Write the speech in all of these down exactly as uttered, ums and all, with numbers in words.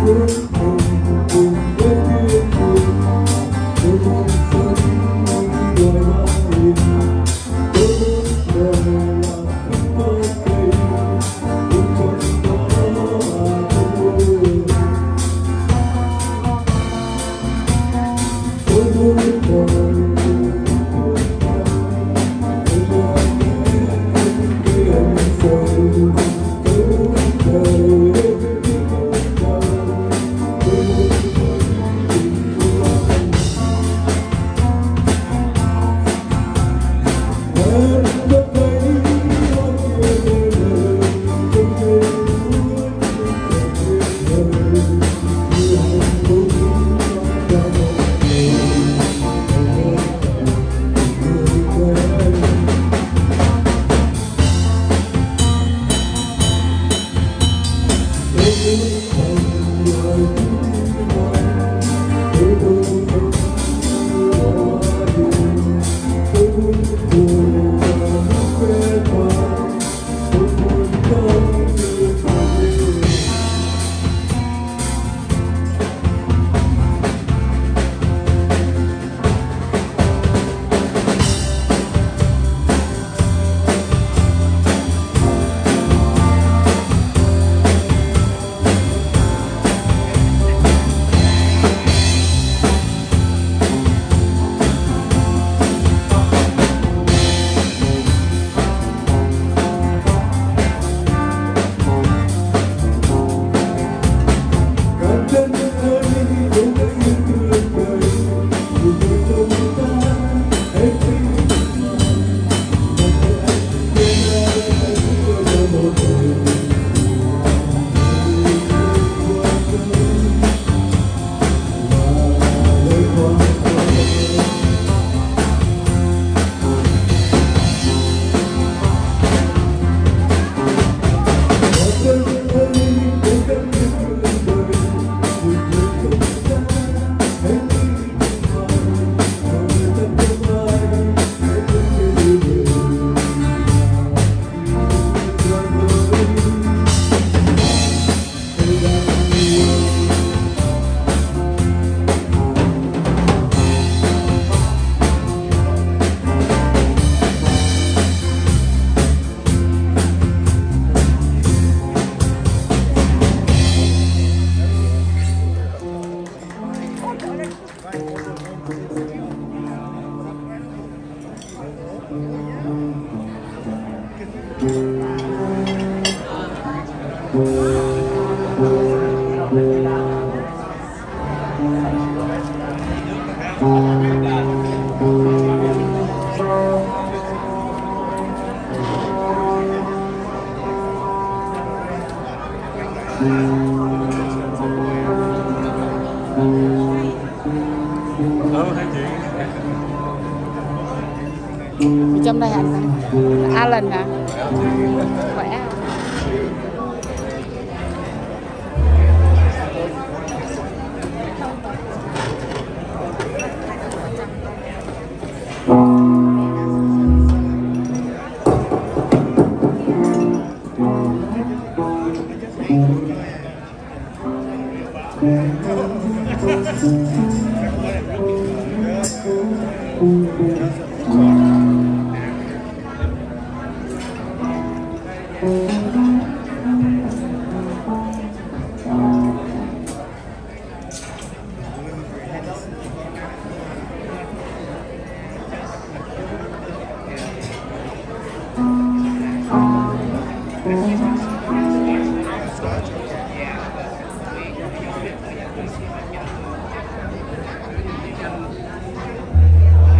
Trong đây anh Alan hả? Khỏe.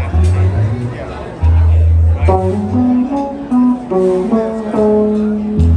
Thank you.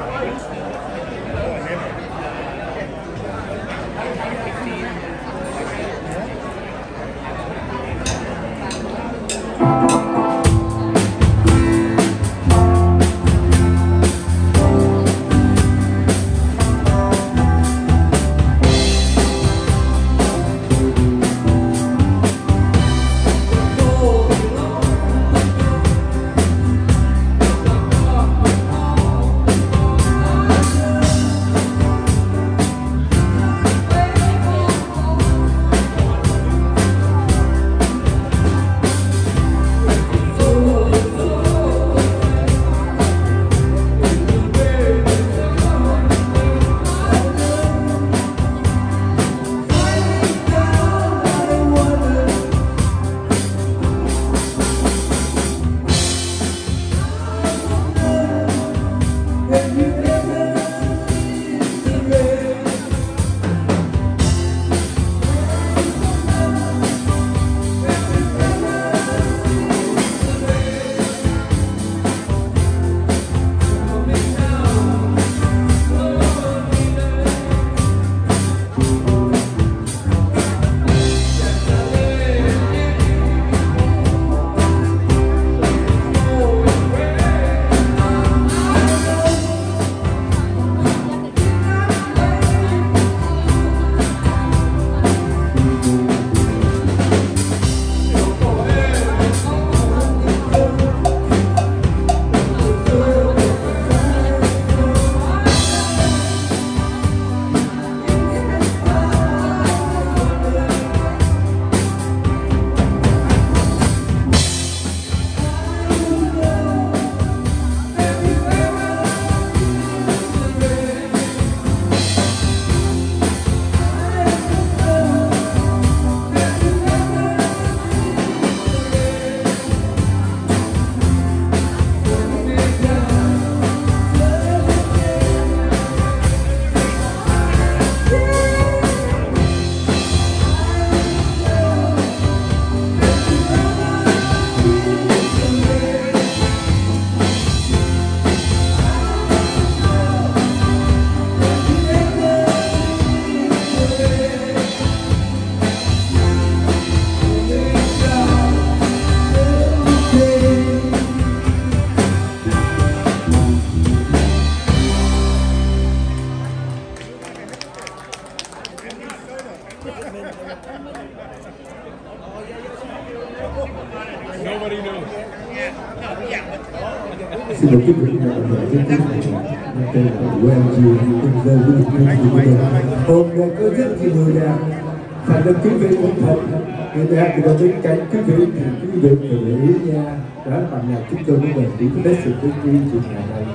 Xin mời quý vị và các bạn đến với một tên là quen chiều cùng về với một chương trình của mình. Hôm nay có rất nhiều người đẹp, thành ra quý vị cũng thật. Người đẹp thì đồng bên cạnh quý vị thì quý vị phải để ý nha. Đó là bản nhạc chúng tôi muốn mời quý vị đến sự quý vị chương trình này.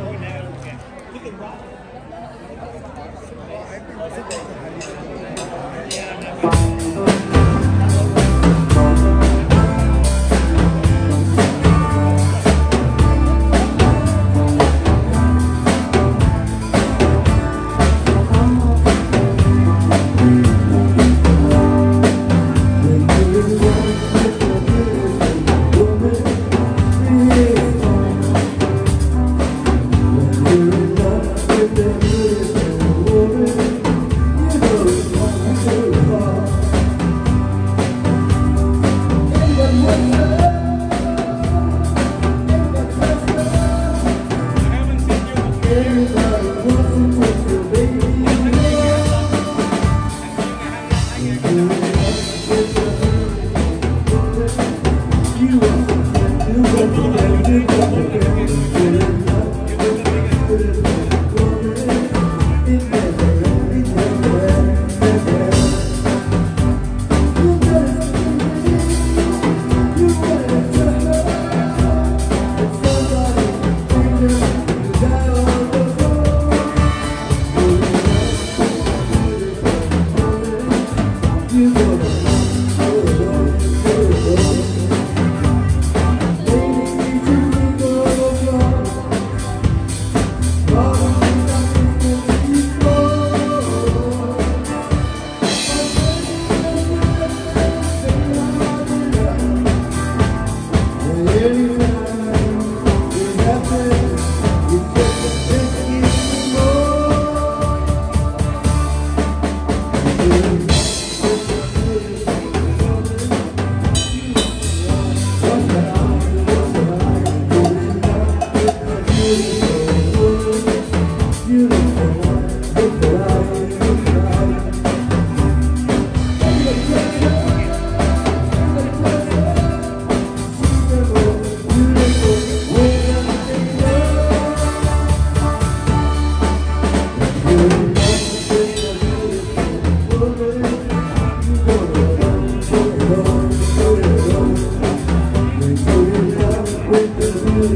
Go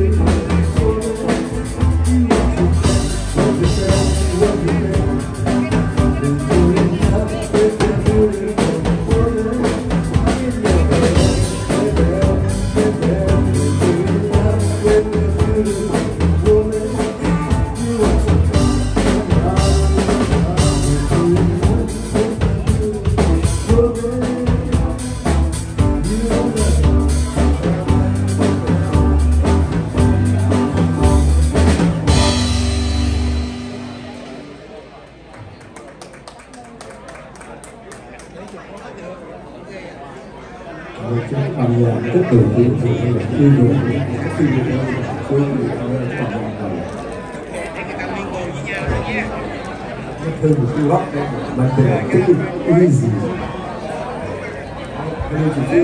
âm nhạc rất từ tiếng thì là khi người khi người khi người ta còn nó thêm một cái góc đấy mà để cái easy cái này chỉ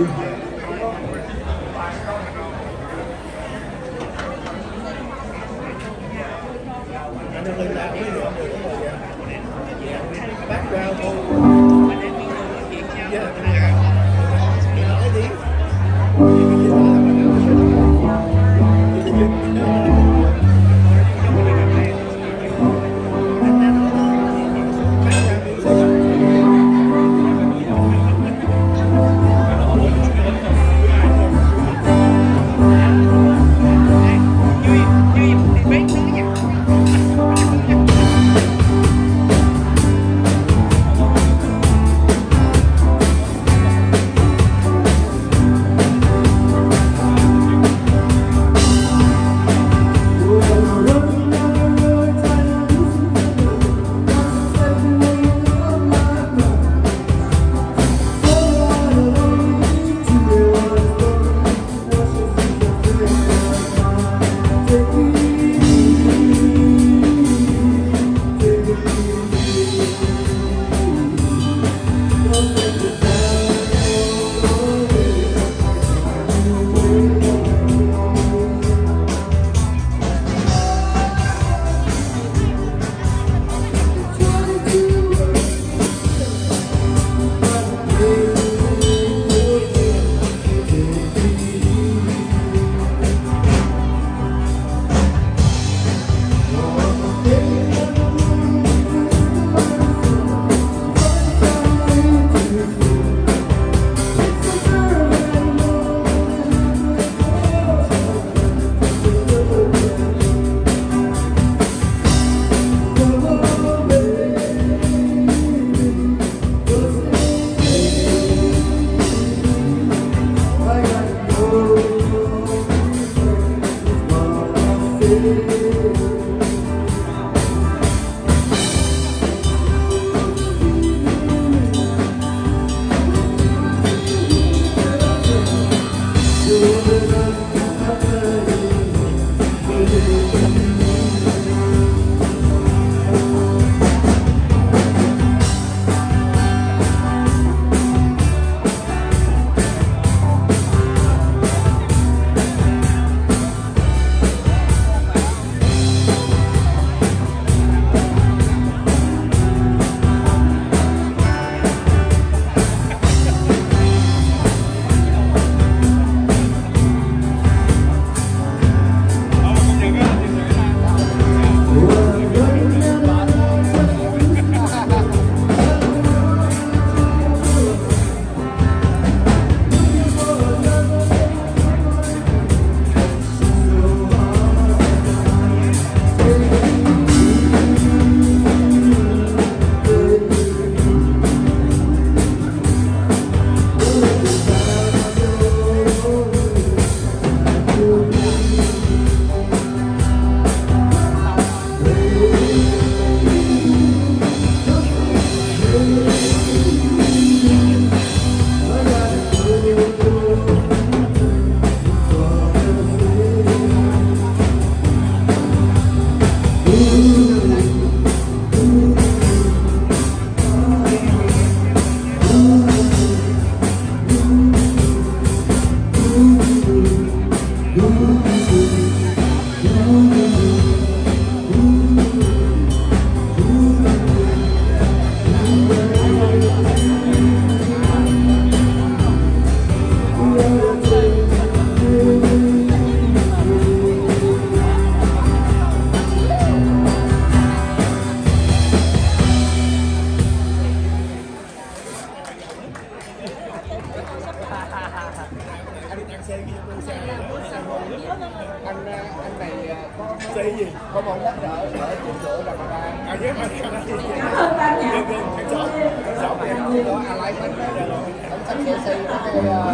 anh anh này có xây gì có mong nhắc nhở để chỉnh sửa đặt ra à với anh cảm ơn ban nhạc cái chó cái chó này nó anh lấy mình anh sắp xe xây cái và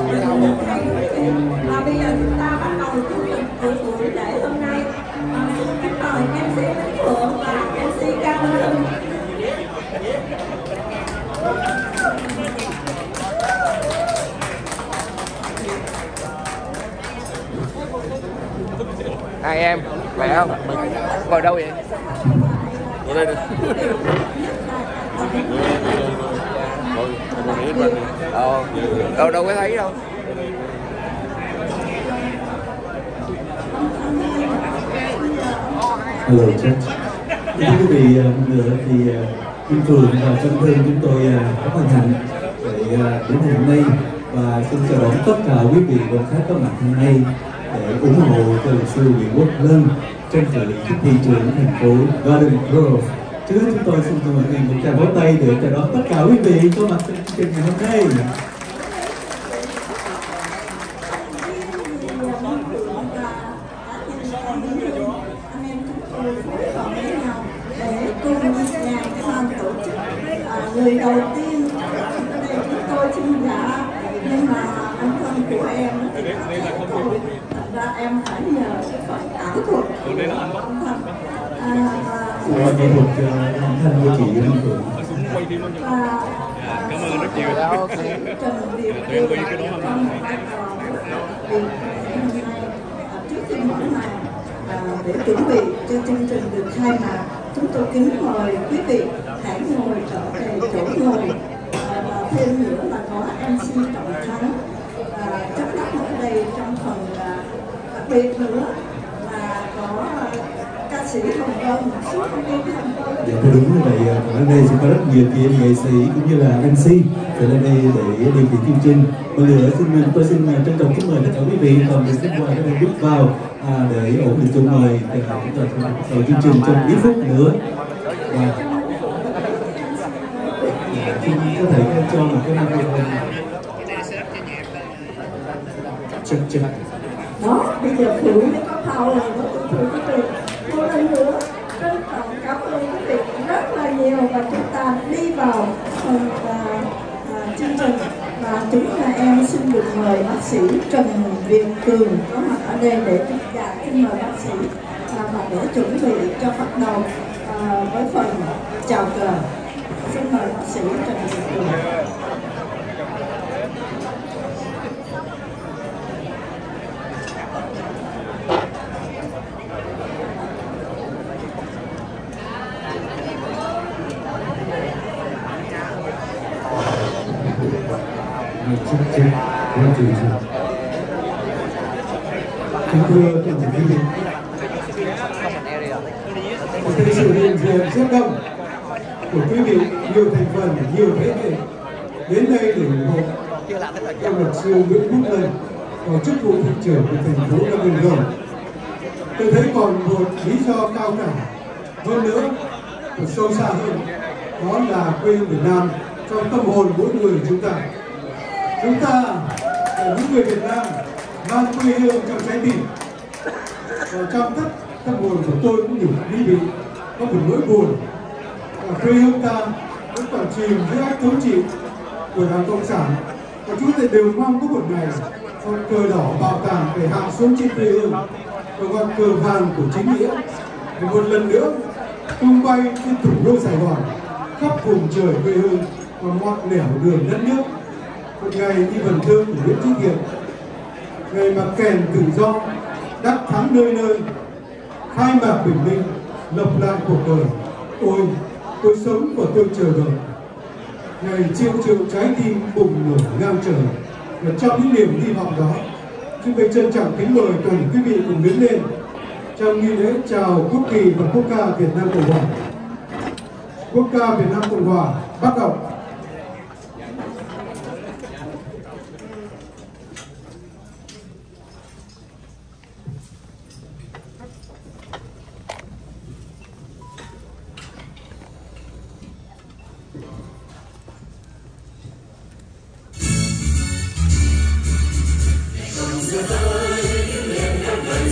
bây giờ chúng ta bắt đầu chương trình của buổi lễ hôm nay. Xin kính mời em xê Minh Phượng và em xê Cao Hưng. hai em khỏe không? Ngồi đâu vậy? Ngồi đây nè. Ngồi ngồi hết bên. Ờ, đâu đâu có thấy đâu. Hello chat. Thưa quý vị, một nữa thì Kim Phượng và Trân Hương chúng tôi rất hân hạnh để đến hôm nay và xin chào đón tất cả quý vị và khách có mặt hôm nay để ủng hộ cho luật sư Nguyễn Quốc Lân trên sự thị trường thành phố Garden Grove. Trước hết chúng tôi xin mời mọi người một tràng vỗ tay để chào đón tất cả quý vị có mặt trên chương trình ngày hôm nay. Người đầu tiên ở đây chúng tôi xin dạ, nhưng mà anh thân của em thì có tuổi, thật ra em phải nhờ cái phần ảo thuật của ông thân. Và nghệ thuật âm thanh của chị Kim Phượng. Và cảm ơn rất nhiều. Trần Việt Kiều trong vai trò Việt ngày hôm nay trước khi mở màn để chuẩn bị cho chương trình được khai mạc, chúng tôi kính mời quý vị hãy ngồi trở về chỗ ngồi, à, và thêm nữa là có em xê Trọng Thắng và chấp đắc ở đây trong phần à, đặc biệt nữa là có à, ca sĩ Hồng Vân, số không biết Hồng Vân. Dạ thưa đúng như vậy, ở đây sẽ có rất nhiều chị em nghệ sĩ cũng như là em xê sẽ lên đây để điều khiển chương trình. Một nữa xin tôi xin trân trọng kính mời tất cả quý vị còn được xếp ngoài các bạn bước vào à, để ổn định chỗ ngồi để chúng ta sẽ bắt đầu chương trình trong ít phút nữa. Và xin có thể cho một cái microphone. Check check. Đó, bây giờ Phượng mới có power đó, Phượng có được một lần nữa rất trọng cảm ơn quý vị rất là nhiều và chúng ta đi vào phần à, à, chương trình và chúng ta em xin được mời bác sĩ Trần Việt Cường có mặt ở đây để chúng ta xin mời bác sĩ à, và để chuẩn bị cho bắt đầu à, với phần chào cờ. Xin mời bác sĩ Trần Việt Cường. Check check. One two three. Kính thưa toàn thể quý vị, cái sự hiện diện rất đông của quý vị, nhiều thành phần, nhiều thế hệ đến đây để ủng hộ cho luật sư Nguyễn Quốc Lân vào chức vụ thị trưởng của thành phố Garden Grove. Tôi thấy còn một lý do cao cả hơn nữa và sâu xa hơn, đó là quê hương Việt Nam trong tâm hồn mỗi người chúng ta. Chúng ta là những người Việt Nam mang quê hương trong trái tim. Và trong tất tâm hồn của tôi cũng như quý vị có một nỗi buồn và quê hương ta vẫn còn chìm dưới ách thống trị của Đảng Cộng sản. Và chúng ta đều mong có một ngày con cờ đỏ bào tàng để hạ xuống trên quê hương và ngọn cờ vàng của chính nghĩa và một lần nữa tung bay trên thủ đô Sài Gòn, khắp vùng trời quê hương và mọi nẻo đường đất nước. Một ngày như vần thơ của Nguyễn Chí Thiện, ngày mà kèn tự do đắc thắng nơi nơi, khai mạc bình minh, lập lại cuộc đời. Ôi, tôi sống và tôi chờ đợi ngày triệu triệu trái tim bùng nổ ngang trời. Và trong những niềm hy vọng đó, chúng tôi trân trọng kính mời toàn quý vị cùng đứng lên trong nghi lễ chào quốc kỳ và quốc ca Việt Nam Cộng Hòa. Quốc ca Việt Nam Cộng Hòa bắt đầu. Hãy subscribe cho kênh Ghiền Mì Gõ để không bỏ lỡ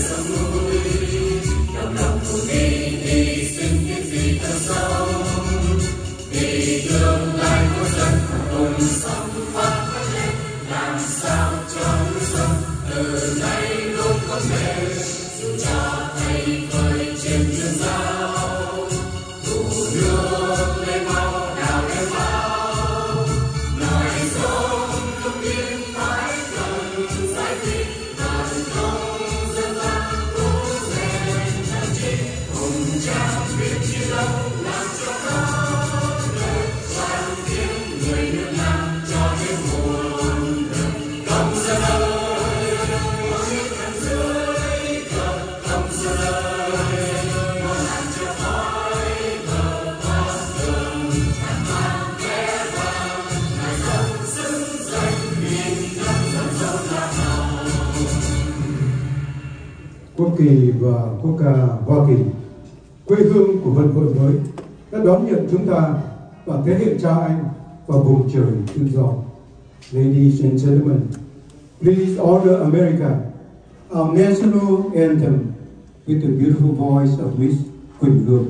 Quốc kỳ và quốc ca Hoa Kỳ, quê hương của vận hội mới, đã đón nhận chúng ta và thế hệ cha anh vào vùng trời tự do. Ladies and gentlemen, please honor America, our national anthem, with the beautiful voice of Miss Quỳnh Hương.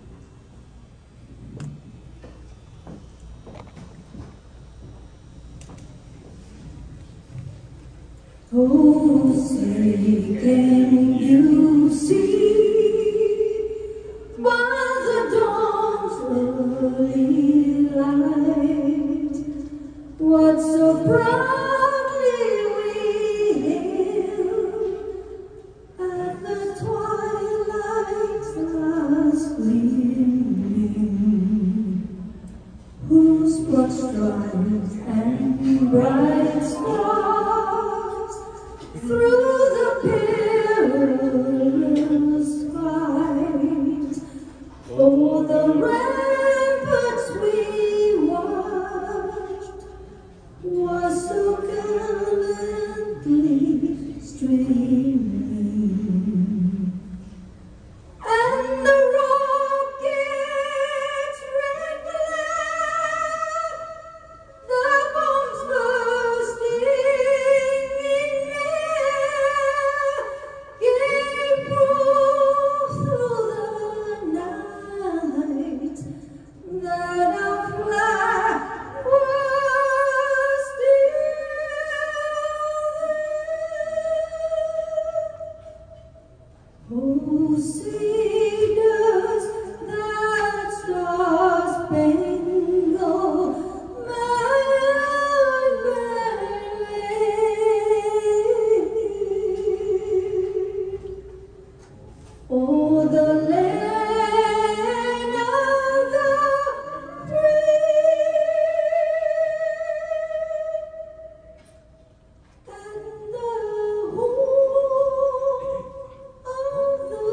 Oh, say, can you see by the dawn's early light what so proudly we hailed at the twilight's last gleaming, whose broad stripes and bright stars through the perilous fight, o'er the ramparts we watched, was so gallantly streaming. And the rocket's red glare, the bombs bursting in air, gave proof through the night that our flag was still there. Oh, see, does that star-spangled oh, the land of the free and the home of the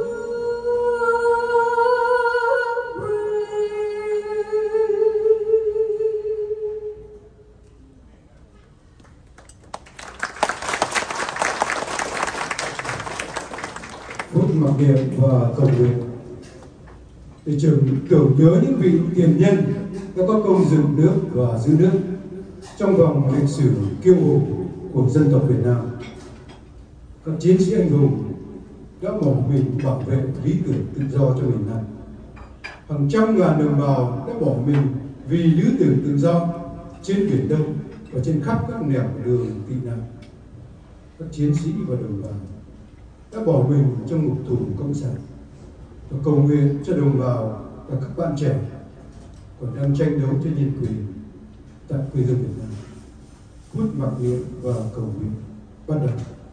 Phút mặc niệm và cầu nguyện để trường tưởng nhớ những vị tiền nhân đã có công dựng nước và giữ nước trong vòng lịch sử kiêu hùng của dân tộc Việt Nam. Các chiến sĩ anh hùng đã bỏ mình bảo vệ lý tưởng tự do cho miền Nam. Hàng trăm ngàn đồng bào đã bỏ mình vì lý tưởng tự do trên biển Đông và trên khắp các nẻo đường tị nạn. Các chiến sĩ và đồng bào đã bỏ mình trong ngục tù cộng sản và cầu nguyện cho đồng bào và các bạn trẻ còn đang tranh đấu cho nhân quyền tại quê hương Việt Nam. Phút mặc niệm và cầu nguyện bắt đầu.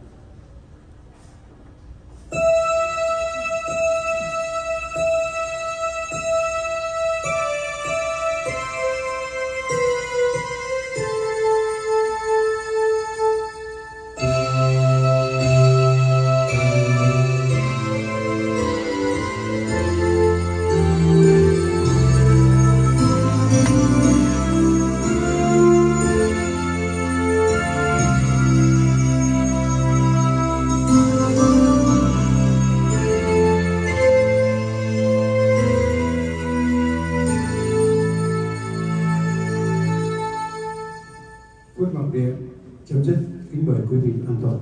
Phút mặc niệm chấm dứt. Kính mời quý vị an toàn.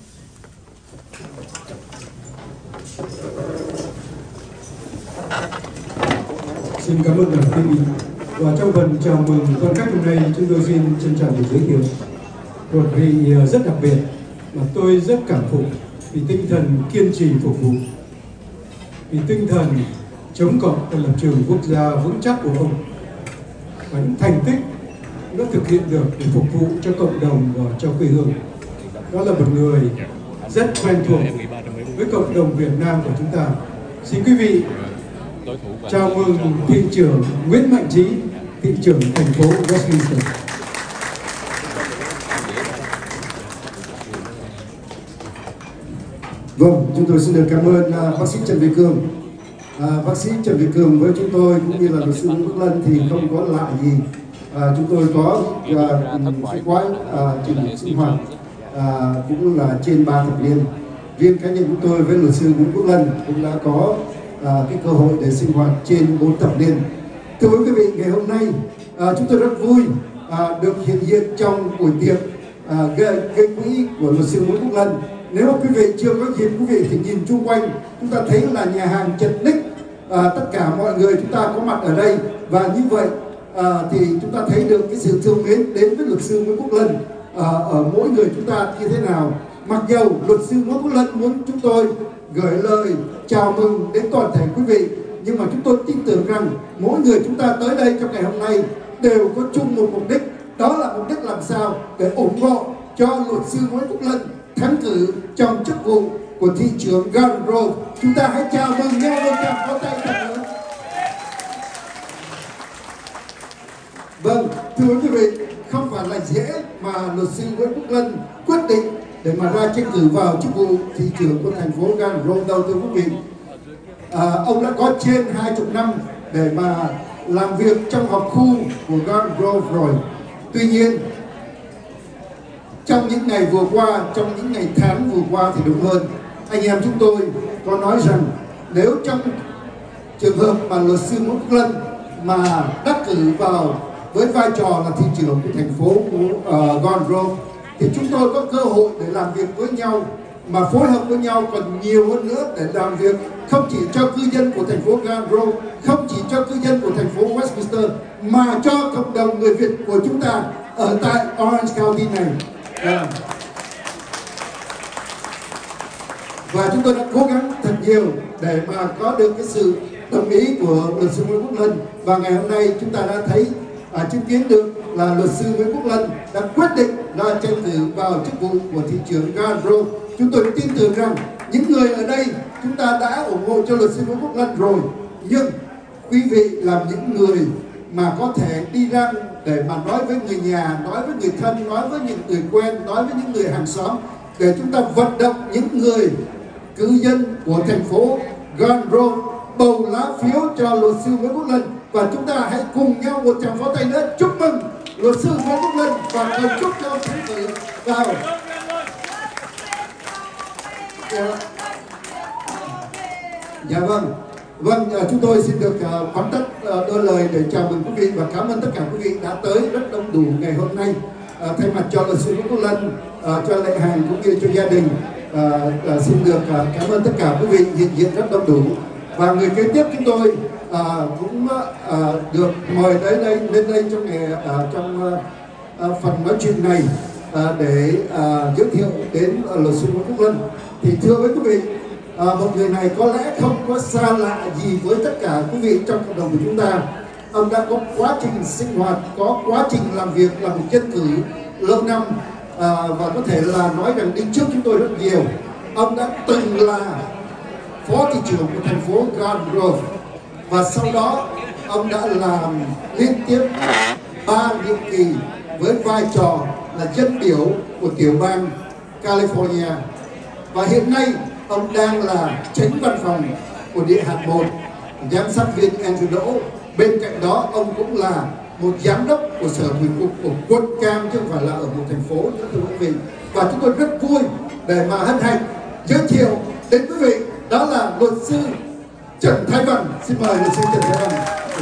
Xin cảm ơn đoàn quý vị. Và trong phần chào mừng con khách hôm nay, chúng tôi xin trân trọng được giới thiệu một vị rất đặc biệt mà tôi rất cảm phục vì tinh thần kiên trì phục vụ, vì tinh thần chống cộng và lập trường quốc gia vững chắc của ông và những thành tích đã thực hiện được để phục vụ cho cộng đồng và cho quê hương. Đó là một người rất quen thuộc với cộng đồng Việt Nam của chúng ta. Xin quý vị chào mừng thị trưởng Nguyễn Mạnh Trí, thị trưởng thành phố Westminster. Vâng, chúng tôi xin được cảm ơn uh, bác sĩ Trần Việt Cường. Uh, bác sĩ Trần Việt Cường với chúng tôi cũng như là luật sư Nguyễn Quốc Lân thì không có lạ gì. Uh, chúng tôi có uh, cái quái uh, trình sinh hoạt uh, cũng là trên ba thập niên. Riêng cá nhân của tôi với luật sư Nguyễn Quốc Lân cũng đã có uh, cái cơ hội để sinh hoạt trên bốn thập niên. Thưa quý vị, ngày hôm nay uh, chúng tôi rất vui uh, được hiện diện trong buổi tiệc uh, gây, gây quỹ của luật sư Nguyễn Quốc Lân. Nếu quý vị chưa có dịp, quý vị thì nhìn chung quanh, chúng ta thấy là nhà hàng chật ních, à, tất cả mọi người chúng ta có mặt ở đây. Và như vậy à, thì chúng ta thấy được cái sự thương mến đến với luật sư Nguyễn Quốc Lân à, ở mỗi người chúng ta như thế nào. Mặc dầu luật sư Nguyễn Quốc Lân muốn chúng tôi gửi lời chào mừng đến toàn thể quý vị, nhưng mà chúng tôi tin tưởng rằng mỗi người chúng ta tới đây trong ngày hôm nay đều có chung một mục đích, đó là mục đích làm sao để ủng hộ cho luật sư Nguyễn Quốc Lân thắng cử trong chức vụ của thị trưởng Garden Grove. Chúng ta hãy chào mừng nhau một tràng pháo tay thật lớn. Vâng, thưa quý vị, không phải là dễ mà luật sư Nguyễn Quốc Lân quyết định để mà ra tranh cử vào chức vụ thị trưởng của thành phố Garden Grove đâu, thưa quý vị. À, ông đã có trên hai mươi năm để mà làm việc trong học khu của Garden Grove rồi. Tuy nhiên, trong những ngày vừa qua, trong những ngày tháng vừa qua thì đúng hơn, anh em chúng tôi có nói rằng nếu trong trường hợp mà luật sư Nguyễn Quốc Lân mà đắc cử vào với vai trò là thị trưởng của thành phố của uh, Garden Grove thì chúng tôi có cơ hội để làm việc với nhau, mà phối hợp với nhau còn nhiều hơn nữa để làm việc không chỉ cho cư dân của thành phố Garden Grove, không chỉ cho cư dân của thành phố Westminster, mà cho cộng đồng người Việt của chúng ta ở tại Orange County này. À. Và chúng tôi đã cố gắng thật nhiều để mà có được cái sự đồng ý của luật sư Nguyễn Quốc Lân, và ngày hôm nay chúng ta đã thấy à, chứng kiến được là luật sư Nguyễn Quốc Lân đã quyết định ra tranh cử vào chức vụ của thị trưởng Garden Grove. Chúng tôi tin tưởng rằng những người ở đây chúng ta đã ủng hộ cho luật sư Nguyễn Quốc Lân rồi, nhưng quý vị làm những người mà có thể đi ra để mà nói với người nhà, nói với người thân, nói với những người quen, nói với những người hàng xóm, để chúng ta vận động những người cư dân của thành phố Garden Grove bầu lá phiếu cho luật sư Nguyễn Quốc Lân. Và chúng ta hãy cùng nhau một tràng pháo tay nữa chúc mừng luật sư Nguyễn Quốc Lân và cầu chúc cho ông thắng cử vào. Dạ vâng. Vâng, chúng tôi xin được uh, phóng tất uh, đôi lời để chào mừng quý vị và cảm ơn tất cả quý vị đã tới rất đông đủ ngày hôm nay. Uh, thay mặt cho luật sư Nguyễn Quốc Lân, uh, cho Lệ Hằng cũng như cho gia đình, uh, uh, xin được uh, cảm ơn tất cả quý vị hiện diện rất đông đủ. Và người kế tiếp chúng tôi uh, cũng uh, được mời tới đây lên đây trong ngày uh, trong uh, uh, phần nói chuyện này uh, để uh, giới thiệu đến uh, luật sư Nguyễn Quốc Lân. Thì thưa với quý vị, À, một người này có lẽ không có xa lạ gì với tất cả quý vị trong cộng đồng của chúng ta. Ông đã có quá trình sinh hoạt, có quá trình làm việc là một dân cử lâu năm, à, và có thể là nói rằng đi trước chúng tôi rất nhiều. Ông đã từng là phó thị trưởng của thành phố Garden Grove, và sau đó ông đã làm liên tiếp ba nhiệm kỳ với vai trò là dân biểu của tiểu bang California, và hiện nay ông đang là chánh văn phòng của Địa hạt một, giám sát viên Andrew Đỗ. Bên cạnh đó ông cũng là một giám đốc của sở thủy cục của quận Cam, chứ không phải là ở một thành phố, thưa quý vị. Và chúng tôi rất vui để mà hân hạnh giới thiệu đến quý vị đó là luật sư Trần Thái Văn. Xin mời luật sư Trần Thái Văn.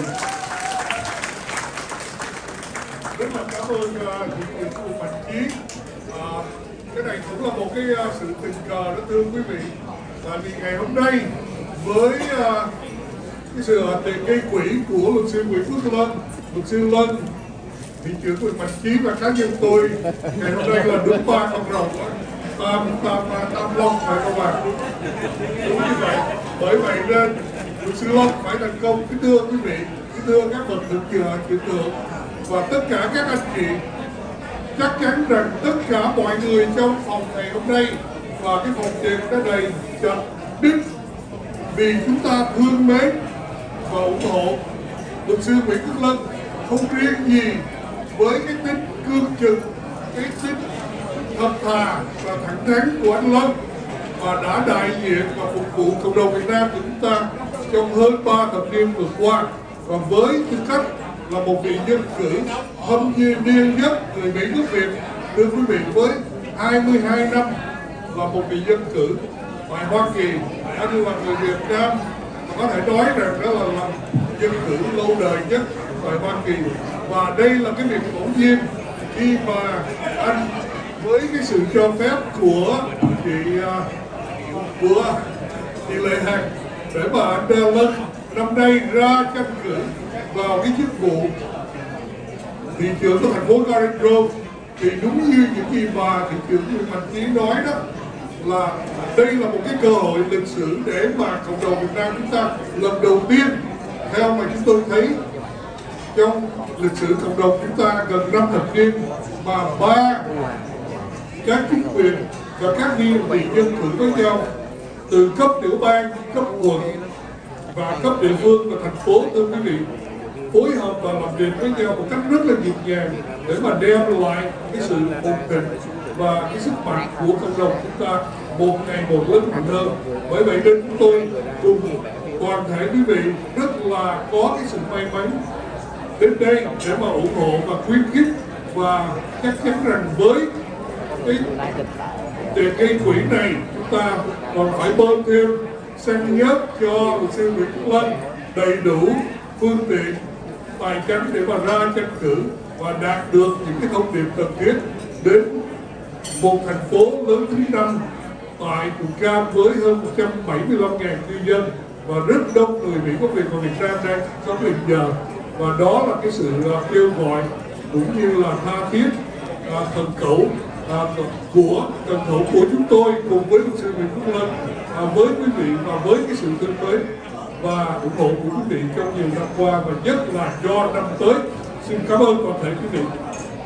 Rất là cảm ơn những người của Mạnh Trí. Cái này cũng là một cái sự tình cờ đó thưa quý vị, là vì ngày hôm nay với uh, cái sự tiền gây quỹ của luật sư Nguyễn Quốc Lân, luật sư Lân, thị trưởng của Mạnh Trí và cá nhân tôi, ngày hôm nay là đứng ba con rồng, tam tam tam long phải không ạ? Đúng như vậy. Bởi vậy nên luật sư Long phải thành công. Kính thưa quý vị, kính thưa các bậc thượng trưởng trưởng tượng và tất cả các anh chị, chắc chắn rằng tất cả mọi người trong phòng ngày hôm nay và cái phòng tiệc đã đầy chật đích vì chúng ta thương mến và ủng hộ luật sư Nguyễn Quốc Lân, không riêng gì với cái tính cương trực, cái tính thật thà và thẳng thắn của anh Lân, mà đã đại diện và phục vụ cộng đồng Việt Nam của chúng ta trong hơn ba thập niên vừa qua, và với tư cách là một vị dân cử thâm niên nhất người Mỹ gốc Việt, thưa quý vị, với hai mươi hai năm và một vị dân cử tại Hoa Kỳ, anh là người Việt Nam có thể nói rằng đó là làm dân cử lâu đời nhất tại Hoa Kỳ, và đây là cái việc ngẫu nhiên khi mà anh với cái sự cho phép của chị của chị Lệ Hằng để mà anh Lân năm nay ra tranh cử vào cái chức vụ thị trưởng của thành phố Garden Grove, thì đúng như những gì mà thị trưởng Nguyễn Mạnh Trí nói đó, là đây là một cái cơ hội lịch sử để mà cộng đồng Việt Nam chúng ta lần đầu tiên, theo mà chúng tôi thấy trong lịch sử cộng đồng chúng ta gần năm thập niên, mà ba các chính quyền và các vị dân cử với nhau từ cấp tiểu bang, cấp quận và cấp địa phương và thành phố, thưa quý vị, phối hợp và làm việc với nhau một cách rất là nhịp nhàng để mà đem lại cái sự ổn định và cái sức mạnh của cộng đồng chúng ta một ngày một lớn mạnh hơn. Bởi vậy nên chúng tôi cùng toàn thể quý vị rất là có cái sự may mắn đến đây để mà ủng hộ và khuyến khích, và chắc chắn rằng với cái tiền gây quỹ này chúng ta còn phải bơm thêm xăng nhất cho luật sư Nguyễn Quốc Lân đầy đủ phương tiện tài chánh để mà ra tranh cử và đạt được những cái thông điệp cần thiết đến một thành phố lớn thứ năm tại vùng Cam với hơn một trăm bảy mươi lăm nghìn cư dân và rất đông người Mỹ gốc Việt và Việt Nam đang sống hiện giờ. Và đó là cái sự kêu gọi cũng như là tha thiết thần cẩu của thần cẩu của chúng tôi cùng với luật sư Nguyễn Quốc Lân với quý vị và với cái sự thương mến và ủng hộ của quý vị trong nhiều năm qua, và nhất là cho năm tới. Xin cảm ơn toàn thể quý vị.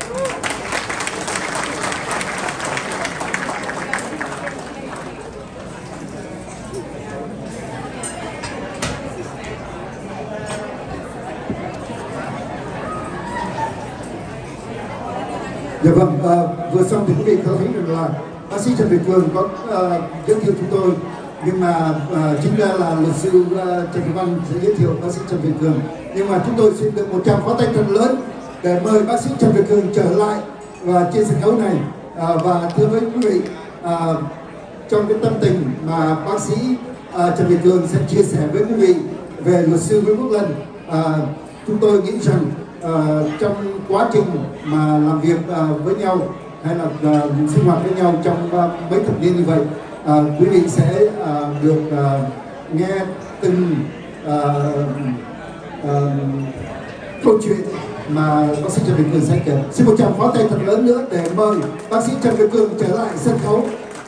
Dạ vâng, à, vừa xong thì quý vị có thấy rằng là bác sĩ Trần Việt Cường có uh, giới thiệu chúng tôi, nhưng mà uh, chính ra là luật sư uh, Trần Thị Văn sẽ giới thiệu bác sĩ Trần Việt Cường. Nhưng mà chúng tôi xin được một tràng pháo tay thật lớn để mời bác sĩ Trần Việt Cường trở lại và trên sân khấu này. Uh, và thưa với quý vị, uh, trong cái tâm tình mà bác sĩ uh, Trần Việt Cường sẽ chia sẻ với quý vị về luật sư Nguyễn Quốc Lân, uh, chúng tôi nghĩ rằng Uh, trong quá trình mà làm việc uh, với nhau hay là uh, sinh hoạt với nhau trong uh, mấy thập niên như vậy, uh, quý vị sẽ uh, được uh, nghe từng uh, uh, câu chuyện mà bác sĩ Trần Việt Cường sẽ kể. Xin một tràng pháo tay thật lớn nữa để mời bác sĩ Trần Việt Cường trở lại sân khấu.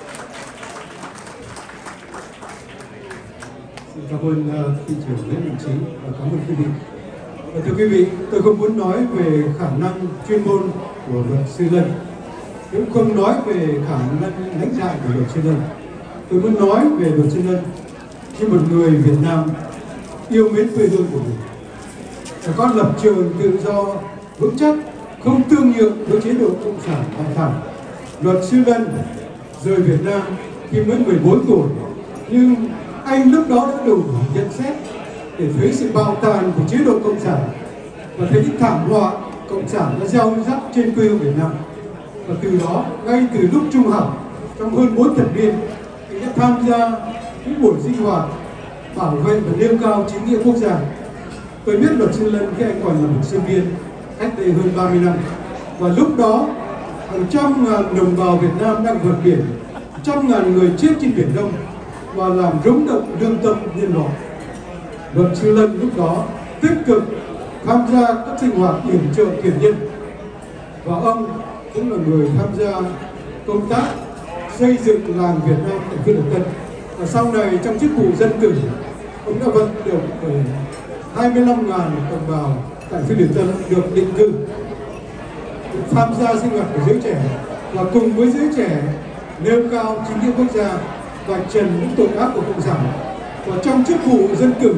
Xin cảm ơn thị uh, trưởng Nguyễn Mạnh Trí và cảm ơn quý vị. Và thưa quý vị, tôi không muốn nói về khả năng chuyên môn của luật sư Lân, cũng không nói về khả năng lãnh đạo của luật sư Lân. Tôi muốn nói về luật sư Lân như một người Việt Nam yêu mến quê hương của mình, có lập trường tự do vững chắc, không tương nhượng với chế độ cộng sản bạo thảm. Luật sư Lân rời Việt Nam khi mới mười bốn tuổi, nhưng anh lúc đó đã đủ nhận xét để thấy sự bạo tàn của chế độ cộng sản và thấy những thảm họa cộng sản đã gieo rắc trên quê hương Việt Nam. Và từ đó, ngay từ lúc trung học, trong hơn bốn thập niên, anh đã tham gia những buổi sinh hoạt bảo vệ và nêu cao chính nghĩa quốc gia. Tôi biết luật sư Lân khi anh còn là một sinh viên cách đây hơn ba mươi năm, và lúc đó hàng trăm ngàn đồng bào Việt Nam đang vượt biển, trăm ngàn người chết trên biển Đông và làm rúng động lương tâm nhân loại. Luật sư Lân lúc đó tích cực tham gia các sinh hoạt yểm trợ thiện nhân, và ông cũng là người tham gia công tác xây dựng làng Việt Nam tại Phi Luật Tân. Và sau này trong chức vụ dân cử, ông đã vận được hai mươi lăm nghìn đồng bào tại Phi Luật Tân được định cư, tham gia sinh hoạt của giới trẻ và cùng với giới trẻ nêu cao chính nghĩa quốc gia và trần những tội ác của cộng sản. Và trong chức vụ dân cử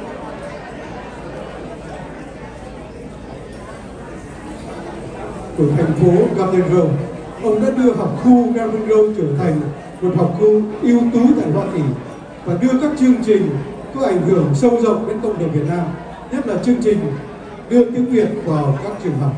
của thành phố Garden Grove, ông đã đưa học khu Garden Grove trở thành một học khu ưu tú tại Hoa Kỳ và đưa các chương trình có ảnh hưởng sâu rộng đến cộng đồng Việt Nam, nhất là chương trình đưa tiếng Việt vào các trường học.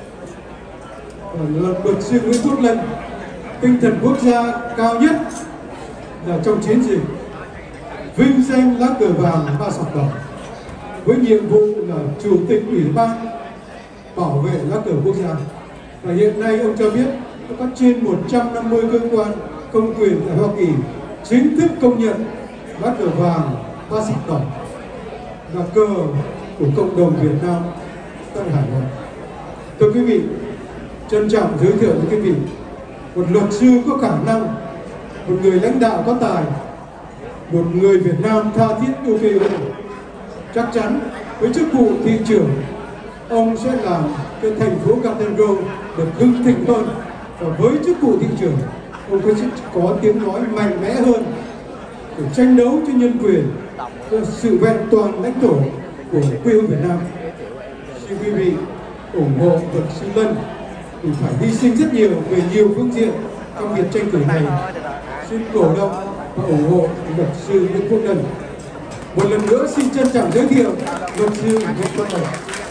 Và luật sư Nguyễn Phước Lân, tinh thần quốc gia cao nhất là trong chiến dịch vinh danh lá cờ vàng ba sọc đỏ, với nhiệm vụ là chủ tịch ủy ban bảo vệ lá cờ quốc gia. Và hiện nay ông cho biết có trên một trăm năm mươi cơ quan công quyền tại Hoa Kỳ chính thức công nhận lá cờ vàng ba sọc đỏ là cờ của cộng đồng Việt Nam tại hải ngoại. Thưa quý vị, trân trọng giới thiệu với quý vị một luật sư có khả năng, một người lãnh đạo có tài, một người Việt Nam tha thiết yêu quê hương. Chắc chắn với chức vụ thị trưởng, ông sẽ làm cho thành phố Garden Grove được hưng thịnh hơn, và với chức vụ thị trưởng, ông sẽ có tiếng nói mạnh mẽ hơn để tranh đấu cho nhân quyền, cho sự vẹn toàn lãnh thổ của quê hương Việt Nam. Xin quý vị ủng hộ luật sư Lân, thì phải hy sinh rất nhiều về nhiều phương diện trong việc tranh cử này. Xin cổ động và ủng hộ luật sư Nguyễn Phước Lân. Một lần nữa xin trân trọng giới thiệu luật sư Nguyễn Phước Lân.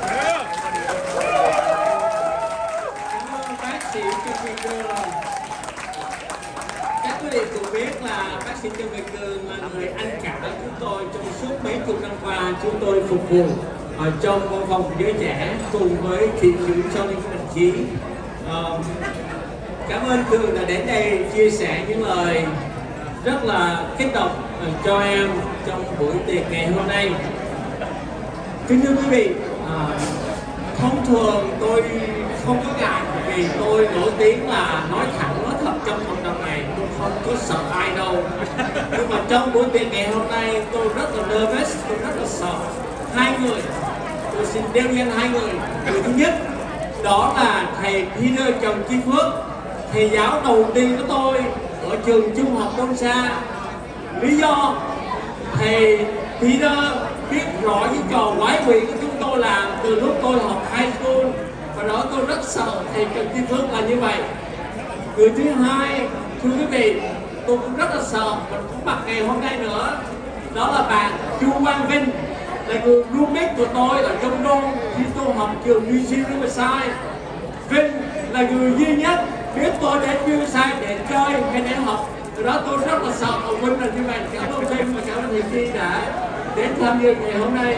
Các quý vị cũng biết là bác sĩ Trần Việt Cường là người anh cả chúng tôi trong suốt mấy chục năm qua. Chúng tôi phục vụ ở trong văn phòng giới trẻ cùng với thị trưởng Cho Linh Thành Chí. Uh, cảm ơn Cường đã đến đây chia sẻ những lời rất là kích động uh, cho em trong buổi tiệc ngày hôm nay. Kính thưa quý vị, uh, thông thường tôi không có ngại vì tôi nổi tiếng là nói thẳng nói thật trong cộng đồng này, tôi không có sợ ai đâu. Nhưng mà trong buổi tiệc ngày hôm nay tôi rất là nervous, tôi rất là sợ hai người. Tôi xin nêu danh hai người. Người thứ nhất đó là thầy Peter Trần Chi Phước, thầy giáo đầu tiên của tôi ở trường trung học Đông Sa. Lý do thầy Peter biết rõ những trò quái quỷ của chúng tôi làm từ lúc tôi học high school, và đó tôi rất sợ thầy Trần Chi Phước là như vậy. Người thứ hai, thưa quý vị, tôi cũng rất là sợ và cũng mặt ngày hôm nay nữa, đó là bạn Chu Quang Vinh, là người roommate của tôi ở trong Đôn khi tôi học trường u xê Riverside. Vinh là người duy nhất biết tôi đến Riverside để chơi hay để học. Từ đó tôi rất là sợ ông Vinh là như vậy. Cảm ơn Vinh và cảm ơn thầy Chi đã đến tham dự ngày hôm nay.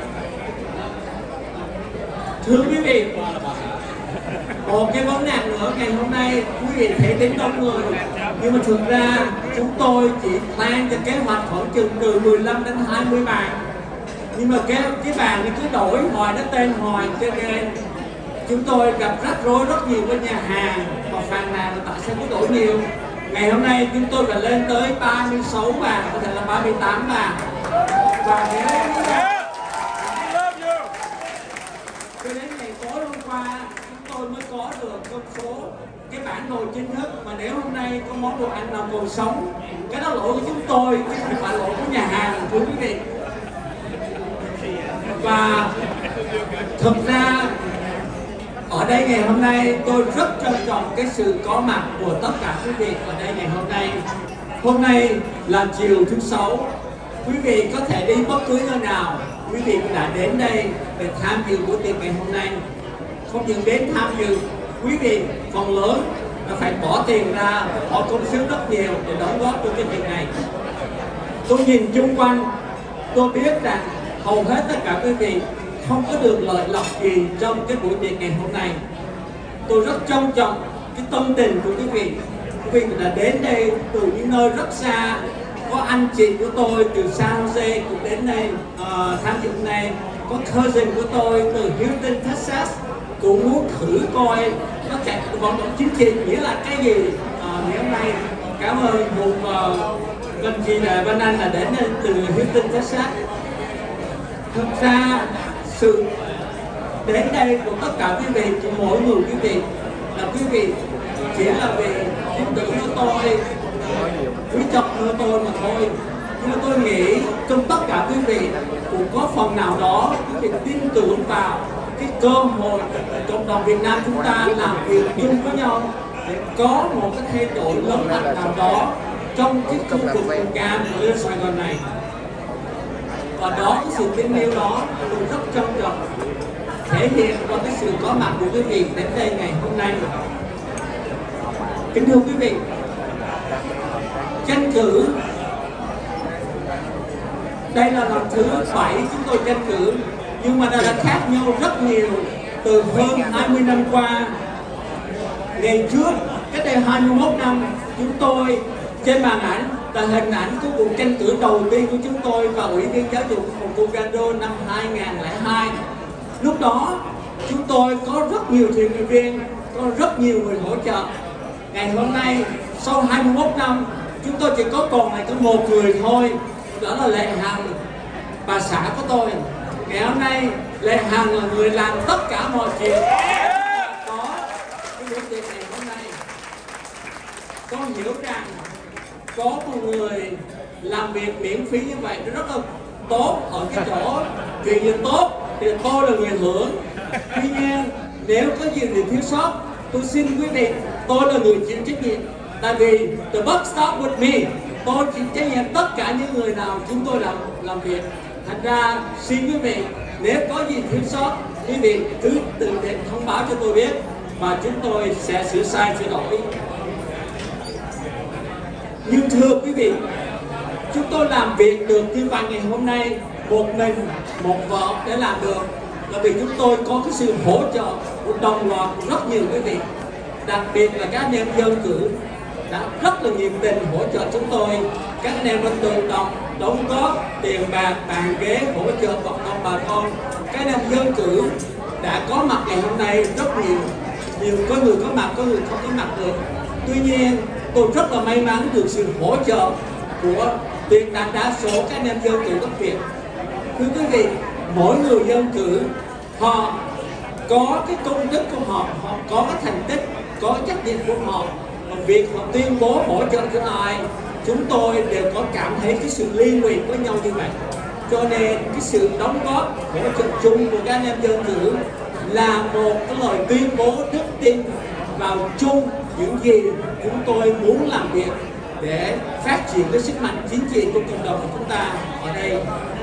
Thưa quý vị, một cái vấn nạn nữa ngày hôm nay quý vị thấy đến đông người, nhưng mà thực ra chúng tôi chỉ plan cho kế hoạch khoảng chừng từ mười lăm đến hai mươi bàn. Nhưng mà cái cái bàn này cứ đổi hoài, nó tên hoài, cho nên chúng tôi gặp rắc rối rất nhiều với nhà hàng và phàn nàn là tại sao cứ đổi nhiều. Ngày hôm nay chúng tôi phải lên tới ba mươi sáu bàn, có thể là ba mươi tám bàn. Và nếu cho đến ngày tối hôm qua chúng tôi mới có được con số cái bản đồ chính thức, mà nếu hôm nay có món đồ ăn nào còn sống, cái đó lỗi của chúng tôi, chứ không phải lỗi của nhà hàng, thưa quý vị. Và thực ra ở đây ngày hôm nay tôi rất trân trọng cái sự có mặt của tất cả quý vị ở đây ngày hôm nay. Hôm nay là chiều thứ sáu, quý vị có thể đi bất cứ nơi nào, quý vị cũng đã đến đây để tham dự buổi tiệc ngày hôm nay. Không những đến tham dự, quý vị phần lớn là phải bỏ tiền ra, bỏ công sức rất nhiều để đóng góp cho cái việc này. Tôi nhìn chung quanh, tôi biết rằng hầu hết tất cả quý vị không có được lợi lộc gì trong cái buổi tiệc ngày hôm nay. Tôi rất trân trọng cái tâm tình của quý vị. Quý vị đã đến đây từ những nơi rất xa. Có anh chị của tôi từ San Jose cũng đến đây uh, tham dự này. Có cousin của tôi từ Houston, Texas cũng muốn thử coi nó chạy vận động chính trị nghĩa là cái gì. Uh, ngày hôm nay cảm ơn một uh, anh chị là Văn Anh là đến từ Houston, Texas. Thực ra sự đến đây của tất cả quý vị, của mỗi người quý vị là quý vị chỉ là vì tin tưởng của tôi, quý trọng của tôi mà thôi. Nhưng mà tôi nghĩ trong tất cả quý vị cũng có phần nào đó quý vị tin tưởng vào cái cơ hội cộng đồng Việt Nam chúng ta làm việc chung với nhau để có một cái thay đổi lớn mạnh nào đó trong cái khu vực vùng cam ở lên Sài Gòn này. Và đó, cái sự tin yêu đó tôi rất trân trọng thể hiện qua cái sự có mặt của quý vị đến đây ngày hôm nay. Kính thưa quý vị, tranh cử đây là lần thứ bảy chúng tôi tranh cử, nhưng mà nó đã khác nhau rất nhiều từ hơn hai mươi năm qua. Ngày trước, cách đây hai mươi mốt năm, chúng tôi trên màn ảnh là hình ảnh của cuộc tranh cử đầu tiên của chúng tôi vào Ủy viên Giáo dục Phòng Cugando năm hai nghìn không trăm lẻ hai. Lúc đó, chúng tôi có rất nhiều thuyền viên viên, có rất nhiều người hỗ trợ. Ngày hôm nay, sau hai mươi mốt năm, chúng tôi chỉ có còn lại có một người thôi, đó là Lệ Hằng, bà xã của tôi. Ngày hôm nay, Lệ Hằng là người làm tất cả mọi chuyện. Có cái buổi tiệc ngày hôm nay, con hiểu rằng có một người làm việc miễn phí như vậy nó rất là tốt ở cái chỗ chuyện gì tốt thì tôi là người hưởng. Tuy nhiên nếu có gì thì thiếu sót, tôi xin quý vị, tôi là người chịu trách nhiệm. Tại vì the buck stop with me, tôi chịu trách nhiệm tất cả những người nào chúng tôi làm làm việc. Thành ra xin quý vị, nếu có gì thiếu sót, quý vị cứ tự định thông báo cho tôi biết và chúng tôi sẽ sửa sai sửa đổi. Nhưng thưa quý vị, chúng tôi làm việc được như vậy ngày hôm nay một mình, một vợ để làm được là vì chúng tôi có cái sự hỗ trợ của đồng loạt của rất nhiều quý vị, đặc biệt là các anh em dân cử đã rất là nhiệt tình hỗ trợ chúng tôi. Các anh em đã tự động đóng góp tiền bạc, bàn ghế, hỗ trợ vận động bà con. Các anh em dân cử đã có mặt ngày hôm nay rất nhiều, nhiều có người có mặt, có người không có mặt được. Tuy nhiên tôi rất là may mắn được sự hỗ trợ của tuyệt đại đa số các anh em dân cử gốc Việt. Thưa quý vị, mỗi người dân cử họ có cái công đức của họ, họ có cái thành tích, có cái trách nhiệm của họ. Và việc họ tuyên bố hỗ trợ cho ai, chúng tôi đều có cảm thấy cái sự liên lụy với nhau như vậy. Cho nên cái sự đóng góp hỗ trợ chung của các anh em dân cử là một cái lời tuyên bố đức tin vào chung những gì chúng tôi muốn làm việc để phát triển cái sức mạnh chính trị của cộng đồng của chúng ta ở đây.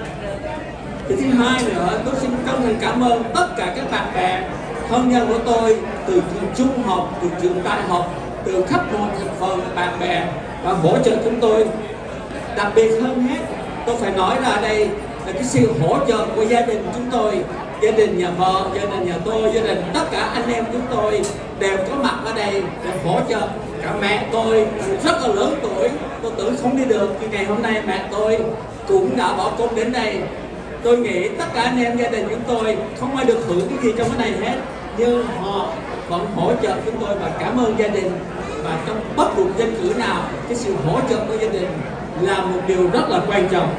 Cái thứ hai nữa, tôi xin chân thành cảm ơn tất cả các bạn bè, thân nhân của tôi từ trường trung học, từ trường đại học, từ khắp mọi thành phần bạn bè và hỗ trợ chúng tôi. Đặc biệt hơn hết, tôi phải nói là ở đây là cái sự hỗ trợ của gia đình chúng tôi, gia đình nhà vợ, gia đình nhà tôi, gia đình tất cả anh em chúng tôi đều có mặt ở đây để hỗ trợ. Cả mẹ tôi rất là lớn tuổi, tôi tưởng không đi được, nhưng ngày hôm nay mẹ tôi cũng đã bỏ công đến đây. Tôi nghĩ tất cả anh em gia đình chúng tôi không ai được hưởng cái gì trong cái này hết, nhưng họ vẫn hỗ trợ chúng tôi và cảm ơn gia đình. Và trong bất luận tranh cử nào, cái sự hỗ trợ của gia đình là một điều rất là quan trọng.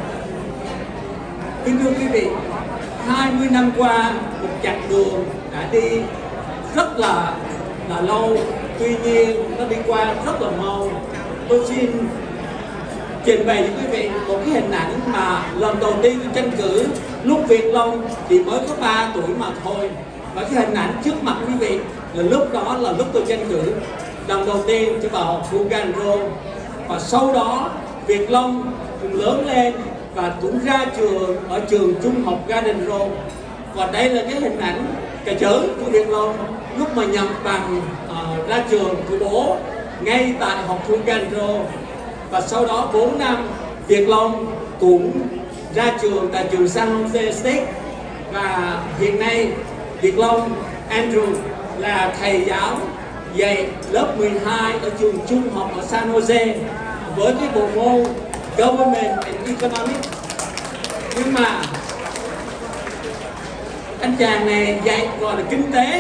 Kính thưa quý vị, hai mươi năm qua một chặng đường đã đi rất là là lâu, tuy nhiên nó đi qua rất là mau. Tôi xin trình bày với quý vị một cái hình ảnh mà lần đầu tiên tôi tranh cử lúc Việt Long chỉ mới có ba tuổi mà thôi. Và cái hình ảnh trước mặt quý vị là lúc đó là lúc tôi tranh cử lần đầu tiên cho vào Cugando. Và sau đó Việt Long cũng lớn lên và cũng ra trường ở trường trung học Garden Road. Và đây là cái hình ảnh cà chớn của Việt Long lúc mà nhận bằng uh, ra trường của bố ngay tại học Cugando. Và sau đó bốn năm Việt Long cũng ra trường tại trường San Jose State. Và hiện nay Việt Long Andrew là thầy giáo dạy lớp mười hai ở trường trung học ở San Jose với cái bộ môn Government and Economics. Nhưng mà anh chàng này dạy gọi là kinh tế,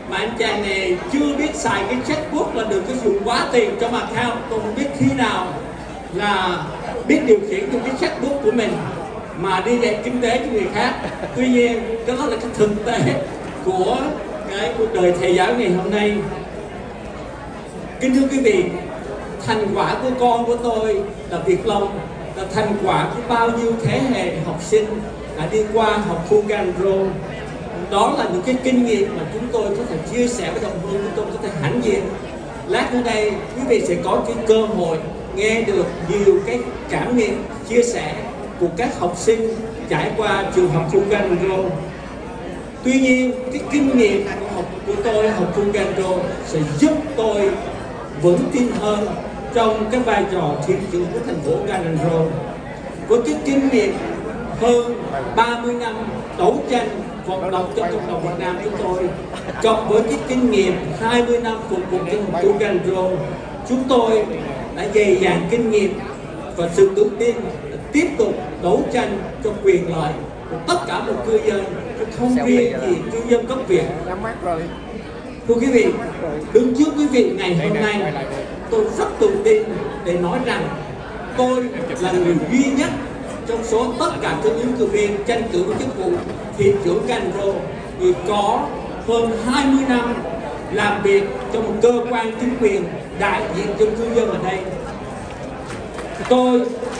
mà anh chàng này chưa biết xài cái checkbook là đừng có dùng quá tiền trong account. Tôi không biết khi nào là biết điều khiển dùng cái checkbook của mình mà đi dạy kinh tế cho người khác. Tuy nhiên cái đó là cái thực tế của cái cuộc đời thầy giáo ngày hôm nay. Kính thưa quý vị, thành quả của con của tôi là Việt Long là thành quả của bao nhiêu thế hệ học sinh đã đi qua học Fugandro. Đó là những cái kinh nghiệm mà chúng tôi có thể chia sẻ với đồng hương, chúng tôi có thể hãnh diện. Lát nữa đây quý vị sẽ có cái cơ hội nghe được nhiều cái cảm nghiệm chia sẻ của các học sinh trải qua trường học Fugandro. Tuy nhiên cái kinh nghiệm của, học, của tôi học Fugandro sẽ giúp tôi vững tin hơn trong cái vai trò thị trưởng của thành phố Fugandro. Với cái kinh nghiệm hơn ba mươi năm đấu tranh vận động cho cộng đồng Việt Nam chúng tôi, cộng với cái kinh nghiệm hai mươi năm phục vụ cho thành phố Fugandro, chúng tôi đã dày dạn kinh nghiệm và sự tự tin để tiếp tục đấu tranh cho quyền lợi của tất cả mọi cư dân, chứ không riêng gì cư dân gốc Việt. Thưa quý vị, đứng trước quý vị ngày hôm nay, tôi rất tự tin để nói rằng tôi là người duy nhất trong số tất cả các ứng cử viên tranh cử chức vụ thị trưởng Fugandro người có hơn hai mươi năm làm việc trong một cơ quan chính quyền đại diện cho cư dân ở đây. Tôi